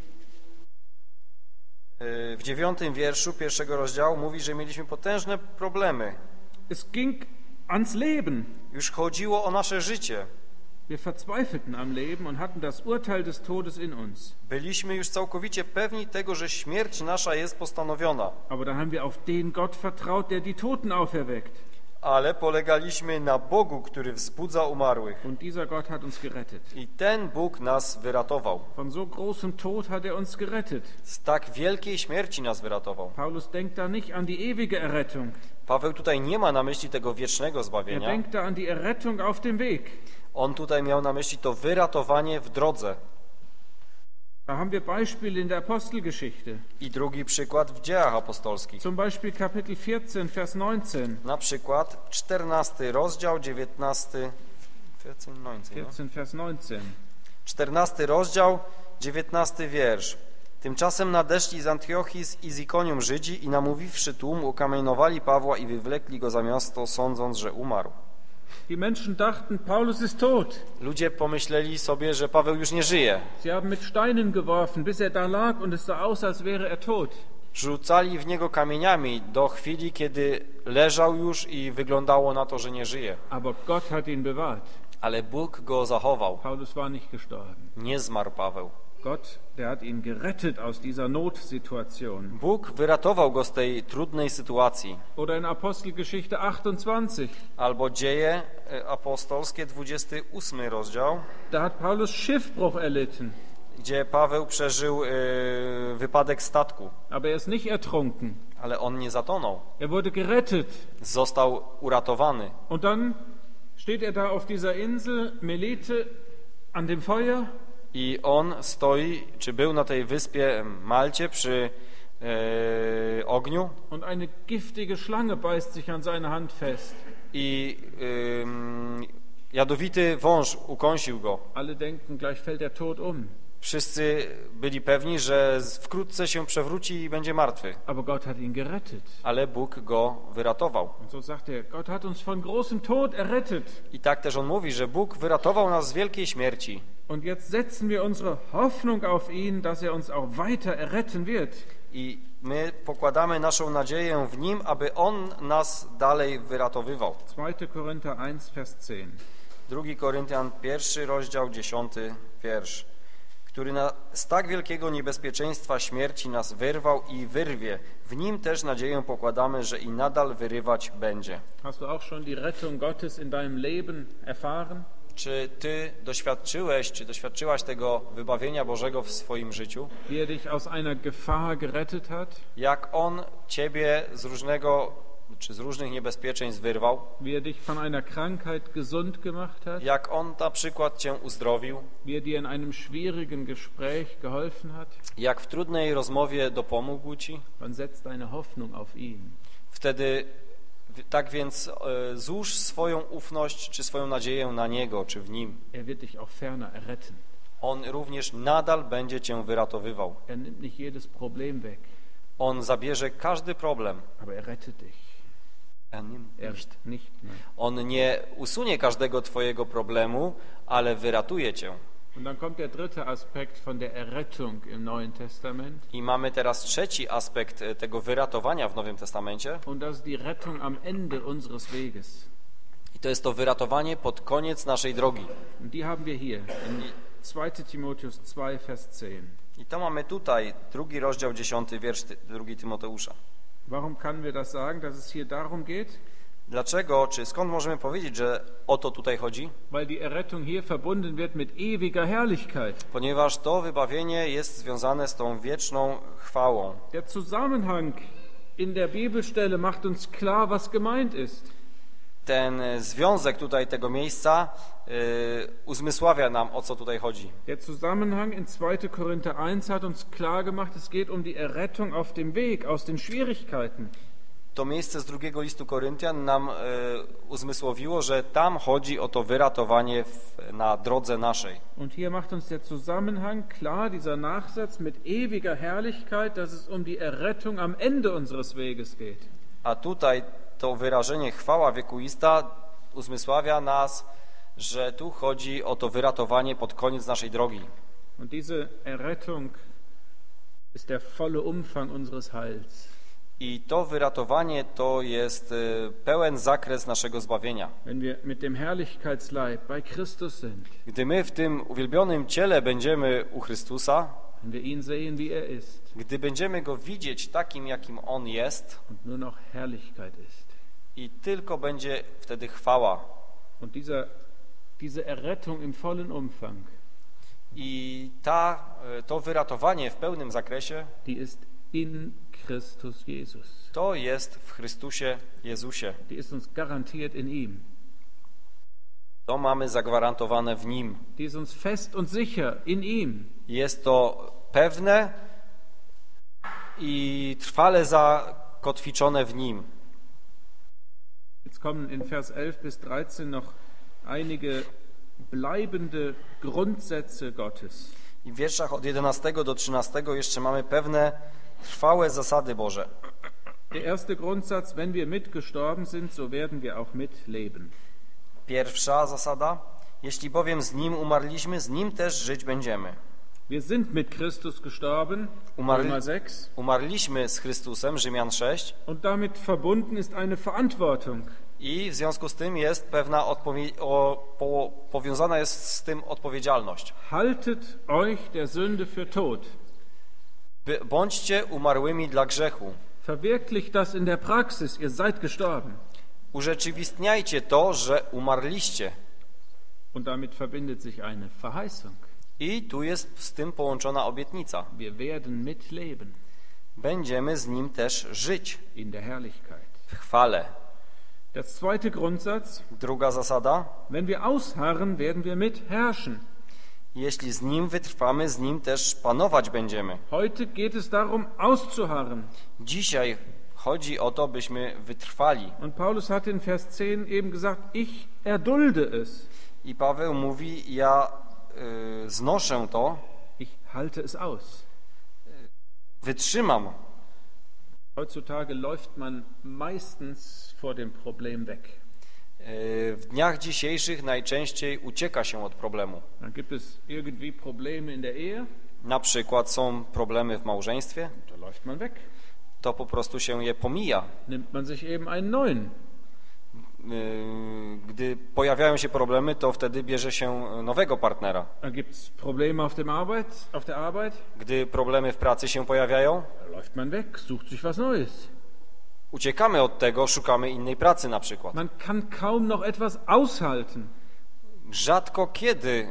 Yy, W dziewiątym wierszu pierwszego rozdziału mówi, że mieliśmy potężne problemy. Es ging ans Leben. Już chodziło o nasze życie. Wir verzweifelten am Leben und hatten das Urteil des Todes in uns. Byliśmy już całkowicie pewni tego, że śmierć nasza jest postanowiona. Aber da haben wir auf den Gott vertraut, der die Toten auferweckt. Ale polegaliśmy na Bogu, który wzbudza umarłych. Und dieser Gott hat uns gerettet. I ten Bóg nas wyratował. Von so großem Tod hat er uns gerettet. Z tak wielkiej śmierci nas wyratował. Paulus denkt da nicht an die ewige Errettung. Paweł tutaj nie ma na myśli tego wiecznego Er zbawienia. denkt da an die Errettung auf dem Weg. On tutaj miał na myśli to wyratowanie w drodze. Da haben wir Beispiele in der Apostelgeschichte. I drugi przykład w Dziejach Apostolskich. Zum Beispiel Kapitel vierzehn, Vers neunzehn. Na przykład czternasty rozdział, dziewiętnasty, vierzehn, neunzehn, no? vierzehn, Vers neunzehn. czternasty rozdział, dziewiętnasty wiersz. Tymczasem nadeszli z Antiochii i z Ikonium Żydzi i namówiwszy tłum, ukamienowali Pawła i wywlekli go za miasto, sądząc, że umarł. Die Menschen dachten, Paulus ist tot. Ludzie pomyśleli sobie, że Paweł już nie żyje. Sie haben mit Steinen geworfen, bis er da lag und es sah aus, als wäre er tot. Rzucali w niego kamieniami do chwili, kiedy leżał już i wyglądało na to, że nie żyje. Aber Gott hat ihn bewahrt. Ale Bóg go zachował. Paulus war nicht gestorben. Nie zmarł Paweł. Gott, der hat ihn gerettet aus dieser Notsituation. Bóg wyratował go z tej trudnej sytuacji. Oder in Apostelgeschichte achtundzwanzig. Albo Dzieje Apostolskie, dwudziesty ósmy rozdział, Da hat Paulus Schiffbruch erlitten. gdzie Paweł przeżył y, wypadek statku, Aber er ist nicht ertrunken. ale on nie zatonął. Er wurde gerettet. Został uratowany. Und dann steht er da auf dieser Insel Melite an dem Feuer. I on stoi, czy był na tej wyspie Malcie przy e, ogniu. Und eine giftige Schlange beißt sich an seine Hand fest. I e, jadowity wąż ukąsił go. Alle denken, gleich fällt der tot um. Wszyscy byli pewni, że wkrótce się przewróci i będzie martwy. Aber Gott hat ihn gerettet. Ale Bóg go wyratował. Und so sagt er, Gott hat uns von großem Tod errettet. I tak też on mówi, że Bóg wyratował nas z wielkiej śmierci. Und jetzt setzen wir unsere Hoffnung auf ihn, dass er uns auch weiter erretten wird. I my pokładamy naszą nadzieję w Nim, aby On nas dalej wyratowywał. zweiter Korinther eins, Vers zehn. Drugi Koryntian, pierwszy rozdział, dziesiąty wiersz. Który na, z tak wielkiego niebezpieczeństwa śmierci nas wyrwał i wyrwie. W Nim też nadzieję pokładamy, że i nadal wyrywać będzie. Hast du auch schon die Rettung Gottes in deinem Leben erfahren? Czy Ty doświadczyłeś, czy doświadczyłaś tego wybawienia Bożego w swoim życiu? Wie er dich aus einer Gefahr gerettet hat? Jak On Ciebie z różnego, czy z różnych niebezpieczeństw wyrwał? Wie er dich von einer Krankheit gesund gemacht hat? Jak On na przykład Cię uzdrowił? Wie er dir in einem schwierigen Gespräch geholfen hat? Jak w trudnej rozmowie dopomógł Ci? Dann setz deine Hoffnung auf ihn. Wtedy, tak więc e, złóż swoją ufność, czy swoją nadzieję na Niego, czy w Nim. Er wird dich auch ferner erretten. On również nadal będzie Cię wyratowywał. Er nimmt nicht jedes Problem weg. On zabierze każdy problem. Aber er rettet dich. Er nimmt Er nicht. nicht, nein. On nie usunie każdego Twojego problemu, ale wyratuje Cię. Und dann kommt der dritte Aspekt von der Errettung im Neuen Testament. I mamy teraz trzeci aspekt tego wyratowania w Nowym Testamencie. Und das ist die Rettung am Ende unseres Weges. I to jest to wyratowanie pod koniec naszej drogi. Und die haben wir hier in zweiter Timotheus zwei, Vers zehn. I to mamy tutaj, drugi rozdział, dziesiąty wiersz drugi Tymoteusza. Warum können wir das sagen, dass es hier darum geht? Dlaczego, czy skąd możemy powiedzieć, że o to tutaj chodzi? Weil die Errettung hier verbunden wird mit ewiger Herrlichkeit. Ponieważ to wybawienie jest związane z tą wieczną chwałą. Der Zusammenhang in der Bibelstelle macht uns klar, was gemeint ist. Ten związek tutaj tego miejsca yy, uzmysławia nam, o co tutaj chodzi. Der Zusammenhang in zweiter Korinther eins hat uns klar gemacht, es geht um die Errettung auf dem Weg aus den Schwierigkeiten. To miejsce z drugiego listu Koryntian nam y, uzmysłowiło, że tam chodzi o to wyratowanie w, na drodze naszej. Und hier macht uns der Zusammenhang klar, dieser Nachsatz mit ewiger Herrlichkeit, dass es um die Errettung am Ende unseres Weges geht. A tutaj to wyrażenie chwała wiekuista uzmysławia nas, że tu chodzi o to wyratowanie pod koniec naszej drogi. Und diese Errettung ist der volle Umfang unseres Heils. I to wyratowanie to jest pełen zakres naszego zbawienia. Wenn wir mit dem Herrlichkeitsleib bei Christus sind, Gdy my w tym uwielbionym ciele będziemy u Chrystusa, wenn wir ihn sehen, wie er ist, gdy będziemy Go widzieć takim, jakim On jest, und nur noch Herrlichkeit ist. i tylko będzie wtedy chwała. Und dieser, diese Errettung im vollen Umfang, I ta, to wyratowanie w pełnym zakresie, die ist in Christus Jesus. to jest w Chrystusie Jezusie. Die ist uns garantiert in ihm. To mamy zagwarantowane w Nim. Die ist uns fest und sicher in ihm. Jest to pewne i trwale zakotwiczone w Nim. Jetzt kommen in Vers elf bis dreizehn noch einige bleibende Grundsätze Gottes. I w wierszach od jedenastego do trzynastego jeszcze mamy pewne trwałe zasady Boże. Der erste Grundsatz, wenn wir mitgestorben sind, so werden wir auch mitleben. Pierwsza zasada, jeśli bowiem z Nim umarliśmy, z Nim też żyć będziemy. Wir sind mit Christus gestorben, Umarli, Römer sechs, umarliśmy z Chrystusem, Rzymian sześć, und damit verbunden ist eine Verantwortung. i w związku z tym jest pewna odpowie- o, po, powiązana jest z tym odpowiedzialność. Haltet euch der Sünde für tot. By, bądźcie umarłymi dla grzechu. Verwirklicht das in der Praxis, ihr seid gestorben. Urzeczywistniajcie to, że umarliście. Und damit verbindet sich eine Verheißung. I tu jest z tym połączona obietnica. Wir werden mitleben Będziemy z Nim też żyć in der Herrlichkeit. w chwale. Der zweite Grundsatz, Druga zasada. wenn wir ausharren, werden wir mitherrschen. Jeśli z Nim wytrwamy, z Nim też panować będziemy. Heute geht es darum, auszuharren. Dzisiaj chodzi o to, byśmy wytrwali. Und Paulus hat in Vers zehn eben gesagt, ich erdulde es. I Paweł mówi, ja y, znoszę to, Ich halte es aus. wytrzymam. Heutzutage läuft man meistens vor dem Problem weg. Y, w dniach dzisiejszych najczęściej ucieka się od problemu. Dann gibt es irgendwie Probleme in der Ehe, Na przykład są problemy w małżeństwie, da läuft man weg. to po prostu się je pomija. Nimmt man sich eben einen neuen. Y, Gdy pojawiają się problemy, to wtedy bierze się nowego partnera. Dann gibt es Probleme auf, dem Arbeit, auf der Arbeit, Gdy problemy w pracy się pojawiają, da läuft man weg, sucht sich was Neues. uciekamy od tego, szukamy innej pracy na przykład. Man kann kaum noch etwas aushalten. Rzadko kiedy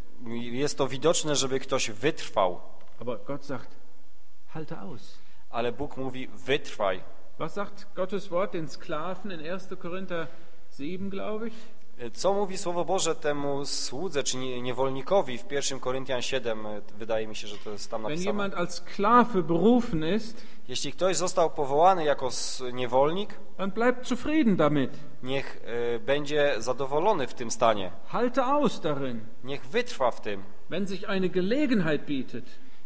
jest to widoczne, żeby ktoś wytrwał, Aber Gott sagt, halte aus. ale Bóg mówi wytrwaj. Was sagt Gottes Wort den Sklaven in erster Korinther sieben, glaube ich? Co mówi Słowo Boże temu słudze czy nie- niewolnikowi w pierwszym Koryntian siedem? Wydaje mi się, że to jest tam Wenn napisane. jemand als Sklave berufen ist, Jeśli ktoś został powołany jako s- niewolnik, dann bleibt zufrieden damit. niech y, będzie zadowolony w tym stanie. Halte aus darin. Niech wytrwa w tym. Wenn sich eine Gelegenheit bietet,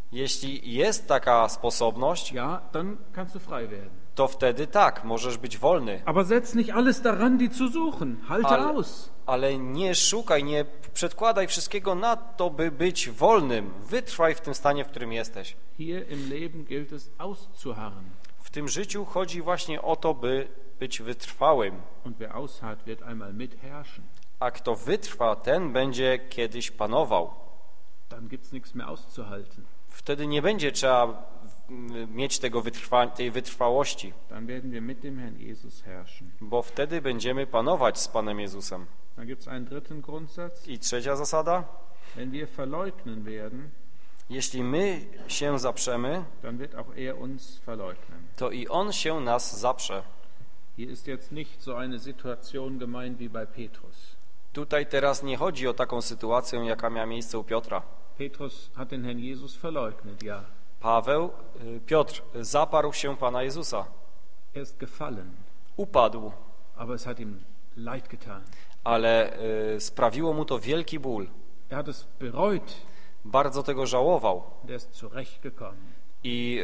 Jeśli jest taka sposobność, ja, dann kannst du frei werden. to wtedy tak, możesz być wolny. Aber setz nicht alles daran, die zu suchen. Halte Ale, aus. ale nie szukaj, nie przedkładaj wszystkiego na to, by być wolnym. Wytrwaj w tym stanie, w którym jesteś. Hier im Leben gilt es auszuharren. W tym życiu chodzi właśnie o to, by być wytrwałym. Und wer ausharrt, wird einmal mitherrschen. A kto wytrwa, ten będzie kiedyś panował. Dann gibt es nichts mehr auszuhalten. Wtedy nie będzie trzeba mm, mieć tego wytrwa, tej wytrwałości, Dann werden wir mit dem Herrn Jesus herrschen. bo wtedy będziemy panować z Panem Jezusem. Dann gibt es einen dritten Grundsatz. I trzecia zasada. Wenn wir verleugnen werden, Jeśli my się zaprzemy, dann wird auch er uns verleugnen. to i On się nas zaprze. Hier ist jetzt nicht so eine Situation gemeint wie bei Petrus. Tutaj teraz nie chodzi o taką sytuację, jaka miała miejsce u Piotra. Petrus hat den Herrn Jesus verleugnet, ja. Paweł, y, Piotr zaparł się Pana Jezusa. Er ist gefallen, Upadł, aber es hat ihm leid getan. ale y, sprawiło mu to wielki ból. Er hat es bereut, Bardzo tego żałował. und er ist zurechtgekommen. I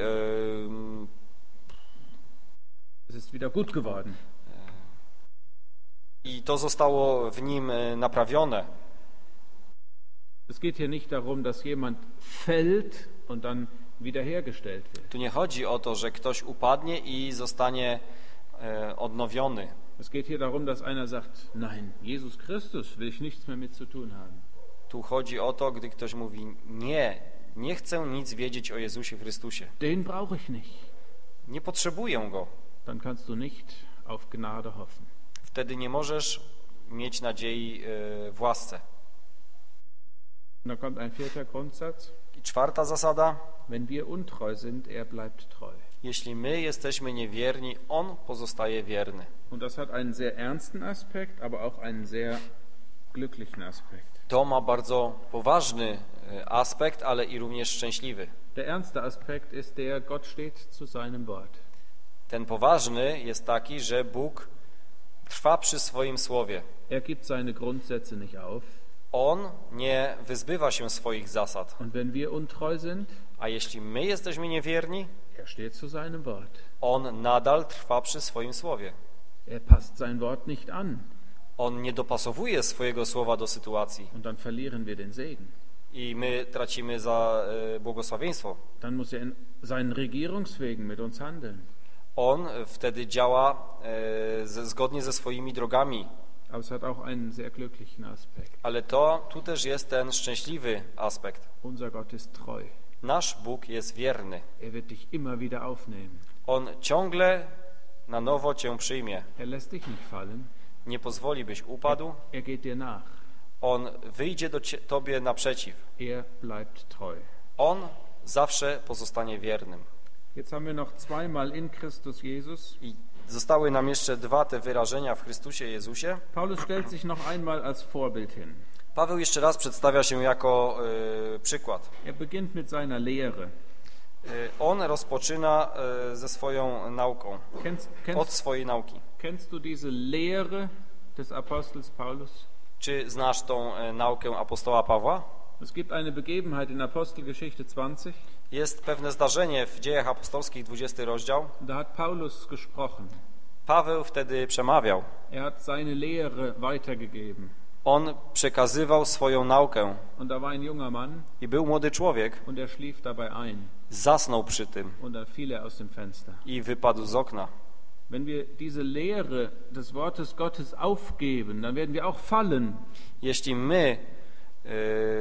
y, Es ist wieder gut geworden. I to zostało w nim y, naprawione. Es geht hier nicht darum, dass jemand fällt und dann wiederhergestellt wird. Tu nie chodzi o to, że ktoś upadnie i zostanie y, odnowiony. Es geht hier darum, dass einer sagt, nein, Jesus Christus will ich nichts mehr mit zu tun haben. Tu chodzi o to, gdy ktoś mówi nie, nie chcę nic wiedzieć o Jezusie Chrystusie. Den brauche ich nicht. Nie potrzebuję Go. Dann kannst du nicht auf Gnade hoffen. Wtedy nie możesz mieć nadziei y, w łasce. Und dann kommt ein vierter Grundsatz. I czwarta zasada. Wenn wir untreu sind, er bleibt treu. Jeśli my jesteśmy niewierni, On pozostaje wierny. Und das hat einen sehr ernsten Aspekt, aber auch einen sehr glücklichen Aspekt. To ma bardzo poważny y, aspekt, ale i również szczęśliwy. Der ernste Aspekt ist der, Gott steht zu seinem Wort. Ten poważny jest taki, że Bóg trwa przy swoim słowie. Er gibt seine Grundsätze nicht auf. On nie wyzbywa się swoich zasad. Und wenn wir untreu sind, A jeśli my jesteśmy niewierni, er steht zu seinem Wort. On nadal trwa przy swoim słowie. Er passt sein Wort nicht an. On nie dopasowuje swojego słowa do sytuacji Und dann verlieren wir den Segen. i my tracimy za y, błogosławieństwo. Dann muss er in seinen Regierungswegen mit uns handeln. On wtedy działa y, z, zgodnie ze swoimi drogami, Aber es hat auch einen sehr glücklichen Aspekt. ale to tu też jest ten szczęśliwy aspekt. Unser Gott ist treu. Nasz Bóg jest wierny. Er wird dich immer wieder aufnehmen. On ciągle na nowo cię przyjmie. Er lässt dich nicht fallen. Nie pozwoli, byś upadł. Er geht dir nach. On wyjdzie do cie, tobie naprzeciw. Er bleibt treu. On zawsze pozostanie wiernym. Jetzt haben wir noch zweimal in Christus Jesus. I Zostały nam jeszcze dwa te wyrażenia w Chrystusie Jezusie. Paulus stellt sich noch einmal als Vorbild hin. Paweł jeszcze raz przedstawia się jako y, przykład. Er beginnt mit seiner Lehre. Y, on rozpoczyna y, ze swoją nauką, Kennst, od kennst, swojej nauki. kennst du diese Lehre des Apostels Paulus? Czy znasz tą y, naukę apostoła Pawła? Es gibt eine Begebenheit in Apostelgeschichte zwanzig. Jest pewne zdarzenie w Dziejach Apostolskich, dwudziesty rozdział. Da hat Paulus gesprochen. Paweł wtedy przemawiał. Er hat seine Lehre weitergegeben. On przekazywał swoją naukę Und da war ein junger Mann i był młody człowiek. und er schlief dabei ein. Zasnął przy tym Und dann fiel er aus dem Fenster. i wypadł z okna. Wenn wir diese Lehre des Wortes Gottes aufgeben, dann werden wir auch fallen. Jeśli my yy,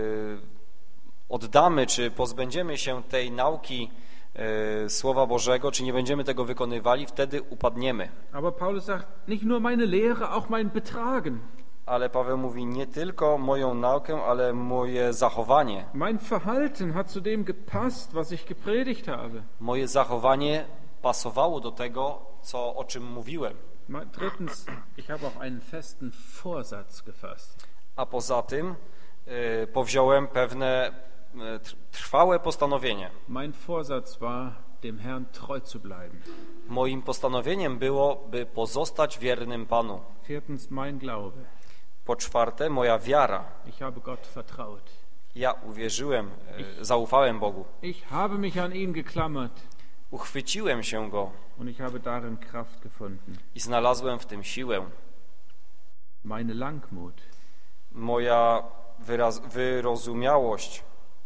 oddamy, czy pozbędziemy się tej nauki yy, Słowa Bożego, czy nie będziemy tego wykonywali, wtedy upadniemy. Aber Paulus sagt, nicht nur meine Lehre, auch mein Betragen. Ale Paweł mówi, nie tylko moją naukę, ale moje zachowanie. Mein Verhalten hat zu dem gepasst, was ich gepredigt habe. Moje zachowanie pasowało do tego, co, o czym mówiłem. Drittens, ich habe auch einen festen Vorsatz gefasst. A poza tym y, powziąłem pewne y, trwałe postanowienie. Mein Vorsatz war, dem Herrn treu zu bleiben. Moim postanowieniem było, by pozostać wiernym Panu. Viertens, mein Glaube. Po czwarte, moja wiara. Ich habe Gott vertraut. Ja uwierzyłem, y, zaufałem Bogu. Ich habe mich an ihn geklammert. Uchwyciłem się Go Und ich habe darin Kraft gefunden. i znalazłem w tym siłę. Meine Langmut. Moja wyraz, wyrozumiałość.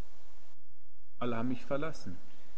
Alle haben mich verlassen.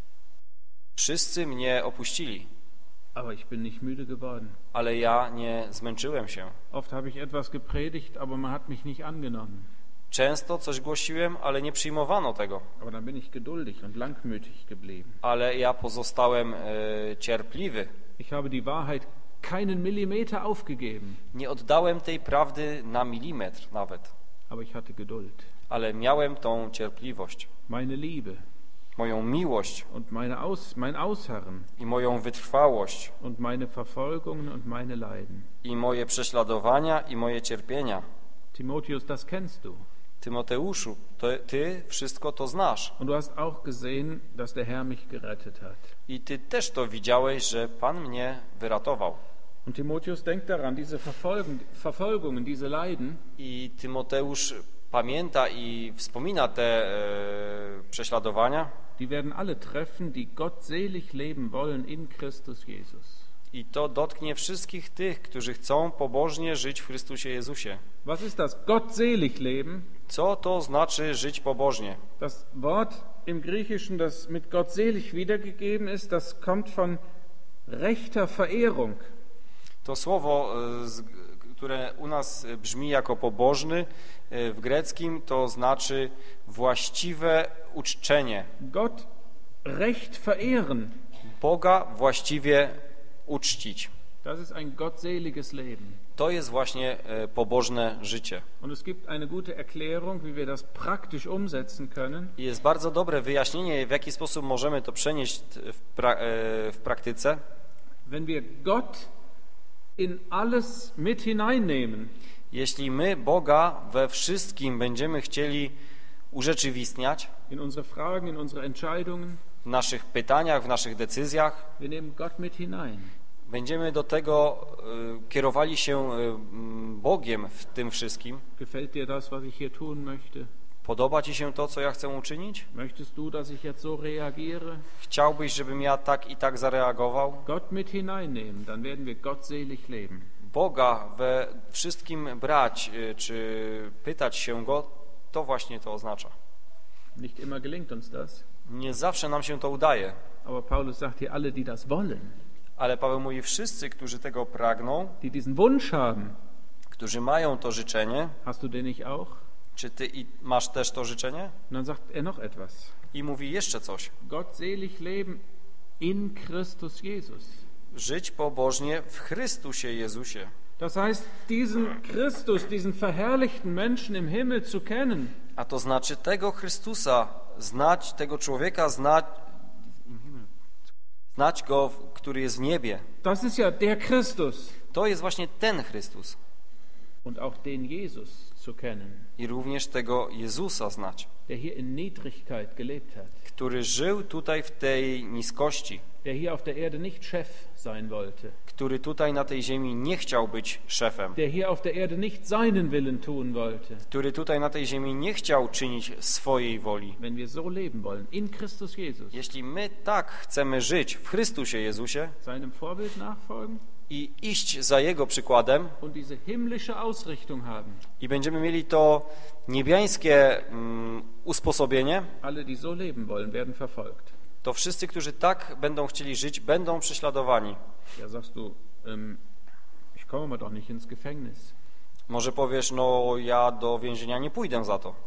Wszyscy mnie opuścili, Aber ich bin nicht müde geworden. ale ja nie zmęczyłem się. Oft habe ich etwas gepredigt, aber man hat mich nicht angenommen. Często coś głosiłem, ale nie przyjmowano tego. Aber dann bin ich geduldig und langmütig geblieben. Ale ja pozostałem e, cierpliwy. Ich habe die Wahrheit keinen Millimeter aufgegeben. Nie oddałem tej prawdy na milimetr nawet. Aber ich hatte Geduld. Ale miałem tą cierpliwość. Meine Liebe. Moją miłość Und meine Aus, mein Ausharren. i moją wytrwałość. Und meine Verfolgungen und meine Leiden. I moje prześladowania i moje cierpienia. Timotheus, das kennst du. Tymoteuszu, to, ty wszystko to znasz. Und du hast auch gesehen, dass der Herr mich gerettet hat. I ty też to widziałeś, że Pan mnie wyratował. Und Timotheus denkt daran, diese Verfolgungen, diese Leiden, I Tymoteusz pamięta i wspomina te e, prześladowania. die werden alle treffen, die gottselig leben wollen in Christus Jesus. I to dotknie wszystkich tych, którzy chcą pobożnie żyć w Chrystusie Jezusie. Was ist das gottselig leben? Co to znaczy żyć pobożnie? Das Wort im Griechischen, das mit gottselig wiedergegeben ist, das kommt von rechter Verehrung. To słowo, które u nas brzmi jako pobożny, w greckim to znaczy właściwe uczczenie. Gott recht verehren. Boga właściwie uczcić. Das ist ein gottseliges Leben. To jest właśnie pobożne życie. Und es gibt eine gute Erklärung, wie wir das praktisch umsetzen können. I jest bardzo dobre wyjaśnienie, w jaki sposób możemy to przenieść w, pra w praktyce. Wenn wir Gott in alles mit hineinnehmen, jeśli my Boga we wszystkim będziemy chcieli urzeczywistniać, in unsere Fragen, in unsere Entscheidungen, w naszych pytaniach, w naszych decyzjach, wir nehmen Gott mit hinein. Będziemy do tego y, kierowali się y, Bogiem w tym wszystkim. Gefällt dir das, was ich hier tun möchte? Podoba ci się to, co ja chcę uczynić? Möchtest du, dass ich jetzt so reagiere? Chciałbyś, żebym ja tak i tak zareagował? Gott mit hineinnehmen, dann werden wir gottselig leben. Boga we wszystkim brać, y, czy pytać się Go, to właśnie to oznacza. Nicht immer gelingt uns das. Nie zawsze nam się to udaje. Aber Paulus sagt hier, alle, die das wollen, Ale Paweł mówi, wszyscy, którzy tego pragną, die diesen Wunsch haben, którzy mają to życzenie, hast du den nicht auch? czy ty i masz też to życzenie? Und dann sagt er noch etwas. I mówi jeszcze coś. Gottselig leben in Christus Jesus. Żyć pobożnie w Chrystusie Jezusie. Das heißt, diesen Christus, diesen verherrlichten Menschen im Himmel zu kennen. A to znaczy tego Chrystusa znać, tego człowieka znać, znać Go, który jest w niebie. Das ist ja der Christus. To jest właśnie ten Chrystus. Und auch den Jesus zu kennen, I również tego Jezusa znać, der hier in Niedrigkeit gelebt hat, który żył tutaj w tej niskości, der hier auf der Erde nicht Chef sein wollte, który tutaj na tej ziemi nie chciał być szefem, der hier auf der Erde nicht seinen Willen tun wollte. który tutaj na tej ziemi nie chciał czynić swojej woli. Wenn wir so leben wollen, in Christus Jesus, Jeśli my tak chcemy żyć w Chrystusie Jezusie seinem Vorbild nachfolgen i iść za Jego przykładem und diese himmlische Ausrichtung haben, i będziemy mieli to niebiańskie mm, usposobienie, alle, die so leben wollen, werden verfolgt. to wszyscy, którzy tak będą chcieli żyć, będą prześladowani. Ja, sagst du, ähm, ich komme mal doch nicht ins Gefängnis. Może powiesz, no ja do więzienia nie pójdę za to.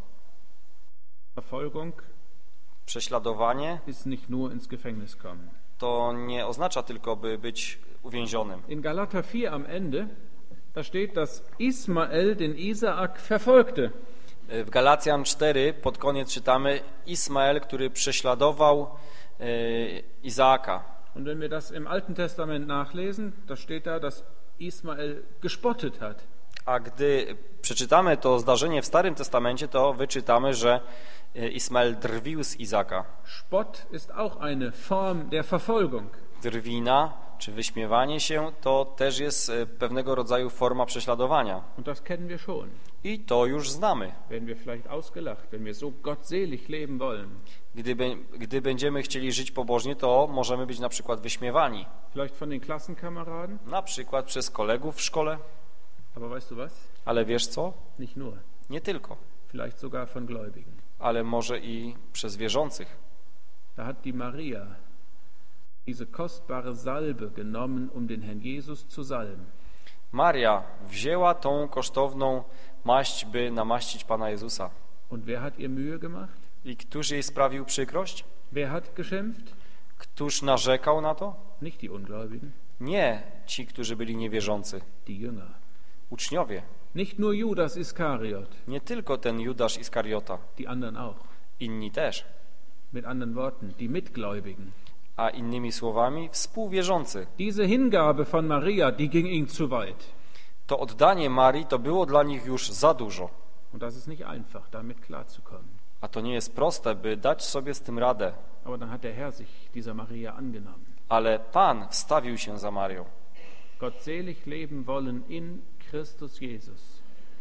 Verfolgung Prześladowanie ist nicht nur ins Gefängnis kommen. to nie oznacza tylko, by być uwięzionym. In Galater vier am Ende, da steht, dass Ismael den Isaak verfolgte. W Galacjan cztery pod koniec czytamy Ismael, który prześladował e, Izaaka. Und wenn wir das im Alten Testament nachlesen, da steht da, dass Ismael gespottet hat. A gdy przeczytamy to zdarzenie w Starym Testamencie, to wyczytamy, że Ismael drwił z Izaka. Spott ist auch eine Form der Verfolgung. Drwina, czy wyśmiewanie się, to też jest pewnego rodzaju forma prześladowania. Und das kennen wir schon. I to już znamy. Werden wir vielleicht ausgelacht, wenn wir so gottselig leben wollen. Gdy, gdy będziemy chcieli żyć pobożnie, to możemy być na przykład wyśmiewani. Vielleicht von den Klassenkameraden. Na przykład przez kolegów w szkole. Aber weißt du was? Ale wiesz co? Nicht nur. Nie tylko. Vielleicht sogar von Gläubigen. Ale może i przez wierzących. Da hat die Maria diese kostbare Salbe genommen, um den Herrn Jesus zu salben. Maria wzięła tą kosztowną maść, by namaścić Pana Jezusa. Und wer hat ihr Mühe gemacht? I któż jej sprawił przykrość? Wer hat geschimpft? Któż narzekał na to? Nicht die Ungläubigen, Nie ci, którzy byli niewierzący. die Jünger. Uczniowie. Nicht nur Judas Iskariot, Nie tylko ten Judasz Iskariota. die anderen auch. Inni też. Mit anderen Worten, die Mitgläubigen. A innymi słowami, współwierzący. Diese Hingabe von Maria, die ging ihnen zu weit. To oddanie Marii to było dla nich już za dużo. Und das ist nicht einfach, damit klarzukommen. A to nie jest proste, by dać sobie z tym radę. Aber dann hat der Herr sich dieser Maria angenommen. Ale Pan wstawił się za Marią. Gottselig leben wollen in Christus Jesus.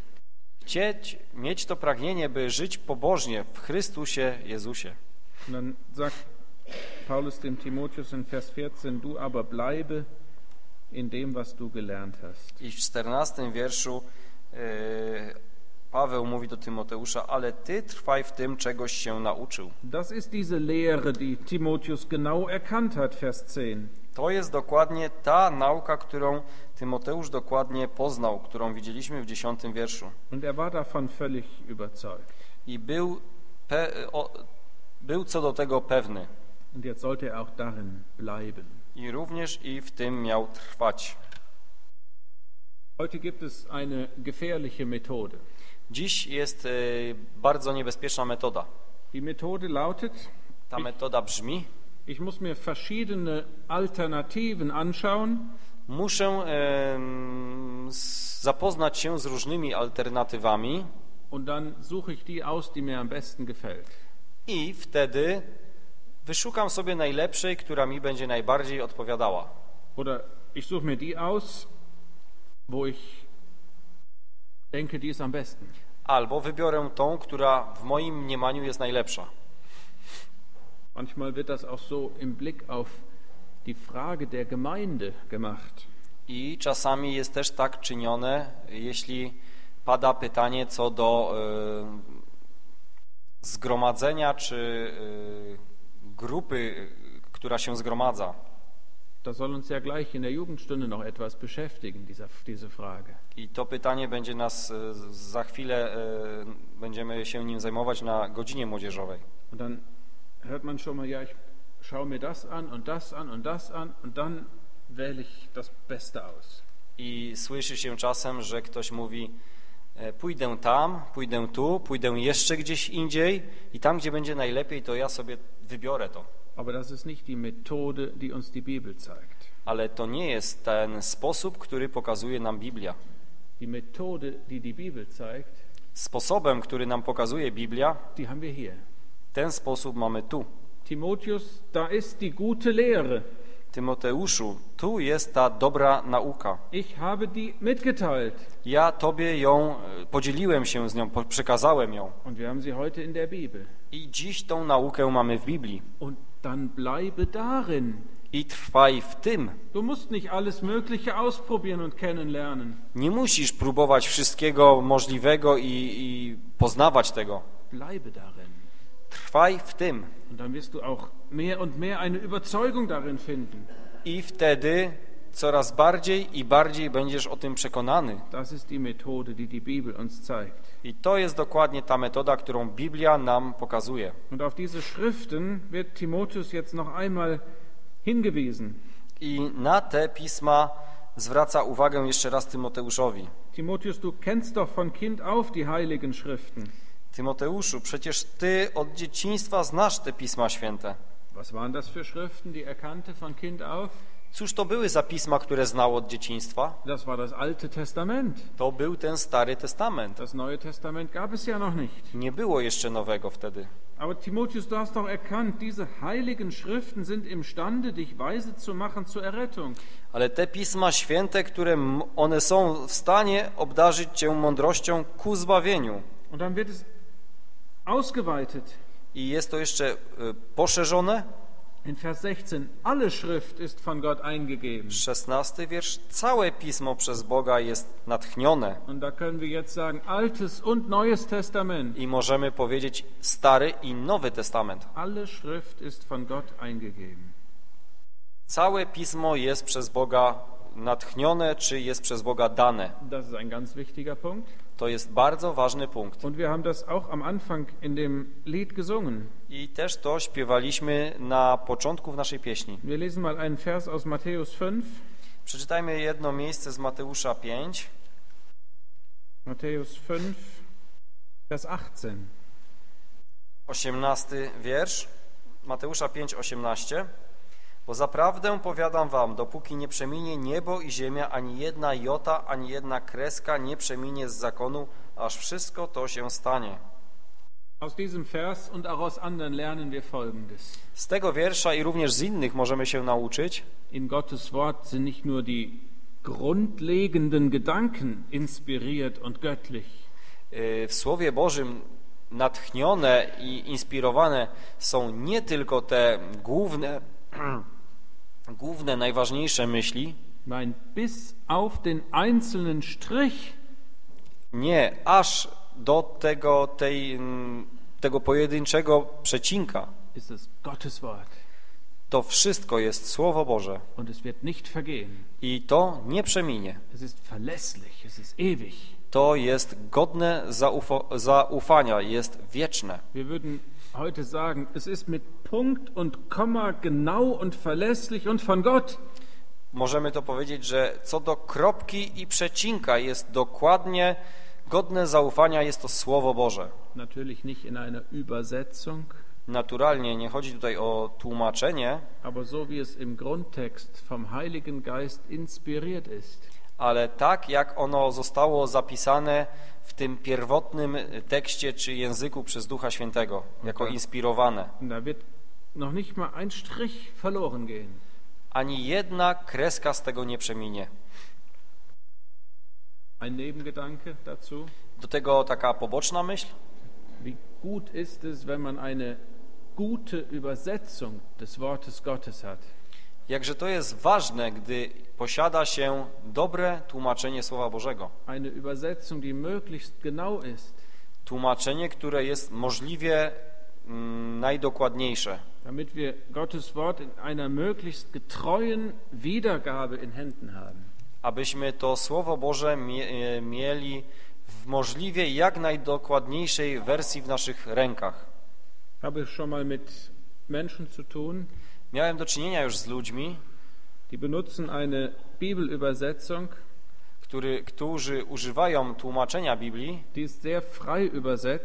Chcieć, mieć to pragnienie, by żyć pobożnie w Chrystusie Jezusie. Und dann sagt Paulus dem Timotheus in Vers vierzehn, du aber bleibe in dem, was du gelernt hast. I w czternastym wierszu yy, Paweł mówi do Tymoteusza, ale ty trwaj w tym, czegoś się nauczył. Das ist diese Lehre, die Timotheus genau erkannt hat, Vers zehn. To jest dokładnie ta nauka, którą Tymoteusz dokładnie poznał, którą widzieliśmy w dziesiątym wierszu. Und er war davon völlig überzeugt. I był, pe, o, był co do tego pewny. Und jetzt sollte er auch darin bleiben. I również i w tym miał trwać. Heute gibt es eine gefährliche Methode. Dziś jest y, bardzo niebezpieczna metoda. Die Methode lautet, Ta metoda brzmi: ich muss mir verschiedene Alternativen anschauen muszę y, zapoznać się z różnymi alternatywami und dann suche ich die aus, die mir am besten gefällt. i wtedy wyszukam sobie najlepszej, która mi będzie najbardziej odpowiadała. Oder ich suche mir die aus, wo ich denke, die ist am besten. Albo wybiorę tą, która w moim mniemaniu jest najlepsza. Manchmal wird das auch so im Blick auf die Frage der Gemeinde gemacht. I czasami jest też tak czynione, jeśli pada pytanie co do y, zgromadzenia czy y, grupy, która się zgromadza. Das soll uns ja gleich in der Jugendstunde noch etwas beschäftigen, diese, diese Frage. I to pytanie będzie nas y, za chwilę, y, będziemy się nim zajmować na godzinie młodzieżowej. Und dann hört man schon mal, ja, ich schaue mir das an und das an und das an und dann wähle ich das Beste aus. I słyszy się czasem, że ktoś mówi: pójdę tam, pójdę tu, pójdę jeszcze gdzieś indziej i tam, gdzie będzie najlepiej, to ja sobie wybiorę to. Aber das ist nicht die Methode, die uns die Bibel zeigt. Ale to nie jest ten sposób, który pokazuje nam Biblia. Die Methode, die die Bibel zeigt, Sposobem, który nam pokazuje Biblia, die haben wir hier. ten sposób mamy tu. Timotheus, da ist die gute Lehre. Tymoteuszu, tu jest ta dobra nauka. Ich habe die mitgeteilt. Ja tobie ją, e, podzieliłem się z nią, po- przekazałem ją. Und wir haben sie heute in der Bibel. I dziś tą naukę mamy w Biblii. Und dann bleibe darin. I trwaj w tym. Du musst nicht alles Mögliche ausprobieren und kennenlernen. Nie musisz próbować wszystkiego możliwego i, i poznawać tego. Bleibe darin. Trwaj w tym. Und dann wirst du auch mehr und mehr eine Überzeugung darin finden. I wtedy coraz bardziej i bardziej będziesz o tym przekonany. Das ist die Methode, die die Bibel uns zeigt. I to jest dokładnie ta metoda, którą Biblia nam pokazuje. Und auf diese Schriften wird Timotheus jetzt noch einmal hingewiesen. I na te pisma zwraca uwagę jeszcze raz Tymoteuszowi. Timotheus, du kennst doch von Kind auf die heiligen Schriften. Tymoteuszu, przecież ty od dzieciństwa znasz te Pisma Święte. Was waren das für Schriften, die er kannte von Kind auf? Cóż to były za pisma, które znał od dzieciństwa? Das war das Alte Testament. To był ten Stary Testament. Das Neue Testament gab es ja noch nicht. Nie było jeszcze nowego wtedy. Aber Timotheus, du hast doch erkannt, diese heiligen Schriften sind imstande, dich weise zu machen zur Errettung. Ale te Pisma Święte, które m- one są w stanie obdarzyć cię mądrością ku zbawieniu. Und dann wird es ausgeweitet. I jest to jeszcze y, poszerzone. In Vers sechzehn, alle Schrift ist von Gott eingegeben. szesnasty wiersz. Całe Pismo przez Boga jest natchnione. Und da können wir jetzt sagen, Altes und Neues Testament. I możemy powiedzieć Stary i Nowy Testament. Alle Schrift ist von Gott eingegeben. Całe Pismo jest przez Boga natchnione, czy jest przez Boga dane. Das ist ein ganz wichtiger Punkt. To jest bardzo ważny punkt. Und wir haben das auch am Anfang in dem Lied gesungen. I też to śpiewaliśmy na początku w naszej pieśni. Wir lesen mal einen Vers aus Matthäus fünf. Przeczytajmy jedno miejsce z Mateusza pięć. Matthäus fünf, Vers achtzehn. osiemnasty wiersz. Mateusza pięć, osiemnaście. Bo zaprawdę powiadam wam, dopóki nie przeminie niebo i ziemia, ani jedna jota, ani jedna kreska nie przeminie z zakonu, aż wszystko to się stanie. Aus diesem Vers und auch aus anderen lernen wir Folgendes. Z tego wiersza i również z innych możemy się nauczyć. In Gottes Wort sind nicht nur die grundlegenden Gedanken inspiriert und göttlich. W Słowie Bożym natchnione i inspirowane są nie tylko te główne, główne, najważniejsze myśli. Nein, bis auf den einzelnen Strich. Nie, aż do tego, tej, tego pojedynczego przecinka. Ist es Gottes Wort. To wszystko jest Słowo Boże. Und es wird nicht vergehen. I to nie przeminie. Es ist verlässlich, es ist ewig. To jest godne zaufo- zaufania, jest wieczne. Wir würden heute sagen, es ist mit Punkt und Komma genau und verlässlich und von Gott. Możemy to powiedzieć, że co do kropki i przecinka jest dokładnie godne zaufania, jest to Słowo Boże. Natürlich nicht in einer Übersetzung, Naturalnie nie chodzi tutaj o tłumaczenie, aber so wie es im Grundtext vom Heiligen Geist inspiriert ist. ale tak jak ono zostało zapisane w tym pierwotnym tekście czy języku przez Ducha Świętego, jako inspirowane. Und da wird noch nicht mal ein Strich verloren gehen. Ani jedna kreska z tego nie przeminie. Ein Nebengedanke dazu. Do tego taka poboczna myśl. Wie gut ist es, wenn man eine gute Übersetzung des Wortes Gottes hat. Jakże to jest ważne, gdy posiada się dobre tłumaczenie Słowa Bożego. Eine Übersetzung, die möglichst genau ist. Tłumaczenie, które jest możliwie mm, najdokładniejsze. Damit wir Gottes Wort in einer möglichst getreuen Wiedergabe in Händen haben. Abyśmy to Słowo Boże mie mieli w możliwie jak najdokładniejszej wersji w naszych rękach. Habe ich schon mal mit Menschen zu tun, Miałem do czynienia już z ludźmi, die benutzen eine Bibelübersetzung, który, którzy używają tłumaczenia Biblii, die ist sehr frei übersetzt,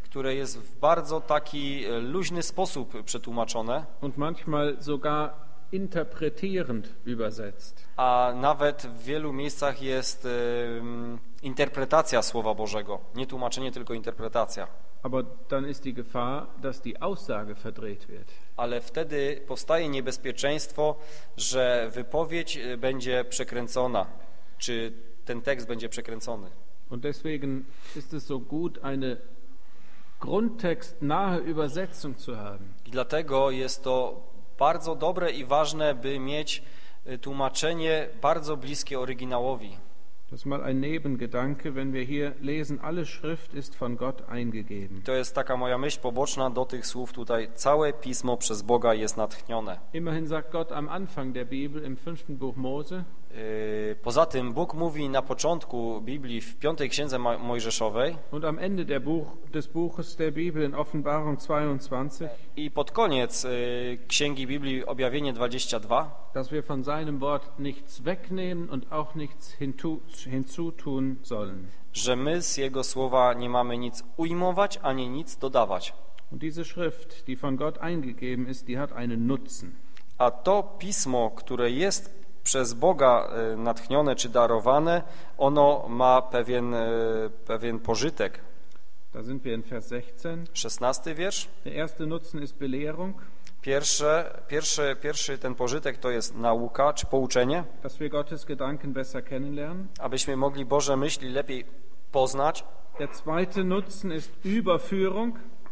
które jest w bardzo taki luźny sposób przetłumaczone, und manchmal sogar interpretierend übersetzt. a nawet w wielu miejscach jest y, interpretacja Słowa Bożego. Nie tłumaczenie, tylko interpretacja. Aber dann ist die Gefahr, dass die Aussage verdreht wird. Ale wtedy powstaje niebezpieczeństwo, że wypowiedź będzie przekręcona, czy ten tekst będzie przekręcony. Und deswegen ist es so gut, eine grundtextnahe Übersetzung zu haben. I dlatego jest to bardzo dobre i ważne, by mieć tłumaczenie bardzo bliskie oryginałowi. Das ist mal ein Nebengedanke, wenn wir hier lesen, alle Schrift ist von Gott eingegeben. To jest taka moja myśl poboczna do tych słów tutaj. Całe Pismo przez Boga jest natchnione. Immerhin sagt Gott am Anfang der Bibel im fünften Buch Mose, Poza tym Bóg mówi na początku Biblii w piątej księdze Mojżeszowej und am Ende der Buch, des Buches der Bibel in Offenbarung zweiundzwanzig, i pod koniec księgi Biblii Objawienie dwadzieścia dwa, dass wir von seinem Wort nichts wegnehmen und auch nichts hinzu, hinzutun sollen. że my z Jego słowa nie mamy nic ujmować, ani nic dodawać. Und diese Schrift, die von Gott eingegeben ist, die hat einen Nutzen. A to Pismo, które jest przez Boga natchnione czy darowane, ono ma pewien, pewien pożytek. Da sind wir in Vers sechzehn. szesnasty wiersz. Der erste Nutzen ist Belehrung, Pierwsze, pierwszy, pierwszy ten pożytek to jest nauka czy pouczenie, dass wir Gottes Gedanken besser kennenlernen. abyśmy mogli Boże myśli lepiej poznać. Der zweite Nutzen ist Überführung,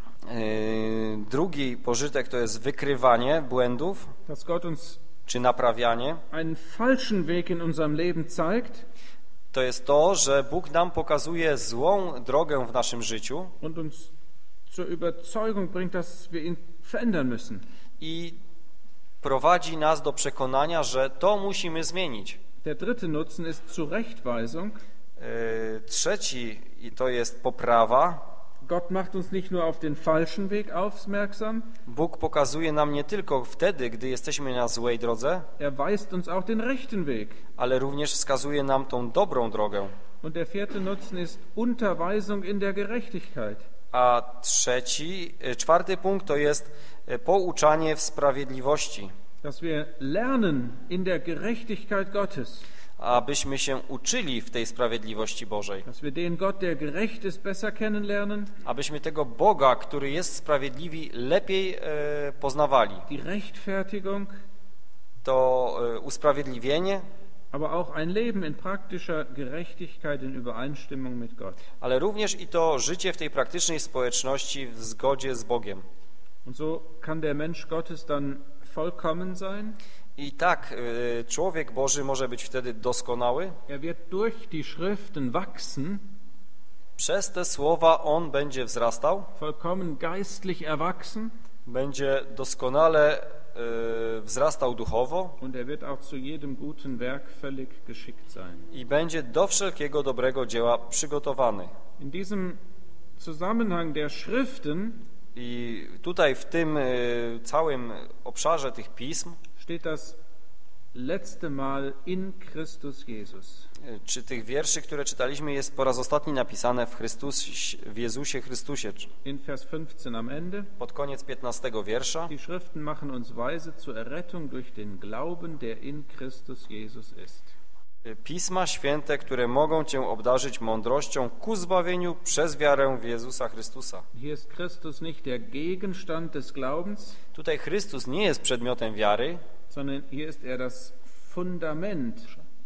Yy, drugi pożytek to jest wykrywanie błędów dass Gott uns czy naprawianie. einen falschen Weg in unserem Leben zeigt To jest to, że Bóg nam pokazuje złą drogę w naszym życiu und uns zur Überzeugung bringt, dass wir ihn verändern müssen. i prowadzi nas do przekonania, że to musimy zmienić. Der dritte Nutzen ist Zurechtweisung. Yy, trzeci i to jest poprawa. Gott macht uns nicht nur auf den falschen Weg aufmerksam, Bóg pokazuje nam nie tylko wtedy, gdy jesteśmy na złej drodze, er weist uns auch den rechten Weg. ale również wskazuje nam tą dobrą drogę. Und der vierte Nutzen ist Unterweisung in der Gerechtigkeit. A trzeci, yy, czwarty punkt to jest yy, pouczanie w sprawiedliwości, Dass wir lernen in der Gerechtigkeit Gottes. abyśmy się uczyli w tej sprawiedliwości Bożej, Dass wir den Gott, der gerecht ist, besser kennenlernen. abyśmy tego Boga, który jest sprawiedliwy, lepiej e, poznawali. Die Rechtfertigung, To e, usprawiedliwienie, aber auch ein Leben in praktischer Gerechtigkeit in Übereinstimmung mit Gott. ale również i to życie w tej praktycznej społeczności w zgodzie z Bogiem. Und so kann der Mensch Gottes dann vollkommen sein. I tak e, człowiek Boży może być wtedy doskonały. Er wird durch die Schriften wachsen, Przez te słowa on będzie wzrastał, vollkommen geistlich erwachsen, będzie doskonale e, wzrastał duchowo und er wird auch zu jedem guten Werk völlig geschickt sein. i będzie do wszelkiego dobrego dzieła przygotowany. In diesem Zusammenhang der Schriften I tutaj w tym y, całym obszarze tych pism, steht das letzte Mal in Christus Jesus. y, czy tych wierszy, które czytaliśmy, jest po raz ostatni napisane w Chrystus, w Jezusie Chrystusie. In Vers fünfzehn am Ende. Pod koniec piętnastego wiersza. Die Schriften machen uns weise zur Errettung durch den Glauben, der in Christus Jesus ist. Pisma Święte, które mogą Cię obdarzyć mądrością ku zbawieniu przez wiarę w Jezusa Chrystusa. Hier ist Christus nicht der Gegenstand des Glaubens, Tutaj Chrystus nie jest przedmiotem wiary, sondern hier ist er das Fundament.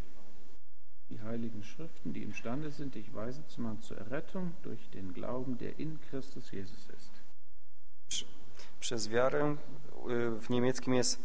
Die heiligen Schriften, die imstande sind, dich weise zu machen zur Errettung durch den Glauben, der in Christus Jesus ist. Przez wiarę, w niemieckim jest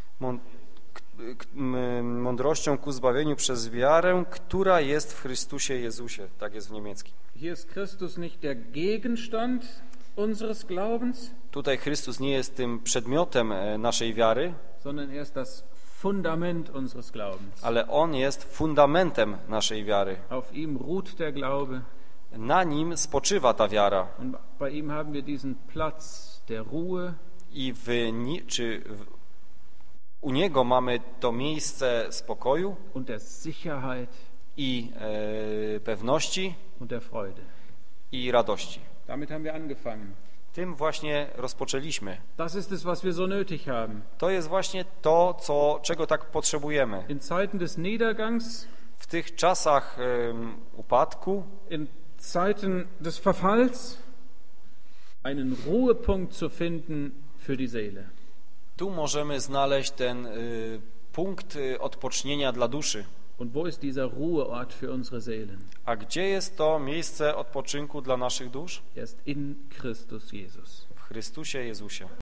mądrością ku zbawieniu przez wiarę, która jest w Chrystusie Jezusie. Tak jest w niemieckim. Hier ist Christus nicht der Gegenstand unseres Glaubens, Tutaj Chrystus nie jest tym przedmiotem naszej wiary, sondern er ist das Fundament unseres Glaubens. ale On jest fundamentem naszej wiary. Auf ihm ruht der Glaube. Na Nim spoczywa ta wiara. Und bei ihm haben wir diesen Platz der Ruhe. I w, czy w, u Niego mamy to miejsce spokoju und der Sicherheit i e, pewności und der Freude. i radości. Damit haben wir angefangen. Tym właśnie rozpoczęliśmy. Das ist es, was wir so nötig haben. To jest właśnie to, co, czego tak potrzebujemy. In Zeiten des Niedergangs, W tych czasach um, upadku, in Zeiten des Verfalls, einen Ruhepunkt zu finden für die Seele. tu możemy znaleźć ten y, punkt y, odpocznienia dla duszy. Und wo ist dieser Ruheort für unsere Seelen? A gdzie jest to miejsce odpoczynku dla naszych dusz? Er ist in Christus Jesus. W Chrystusie Jezusie.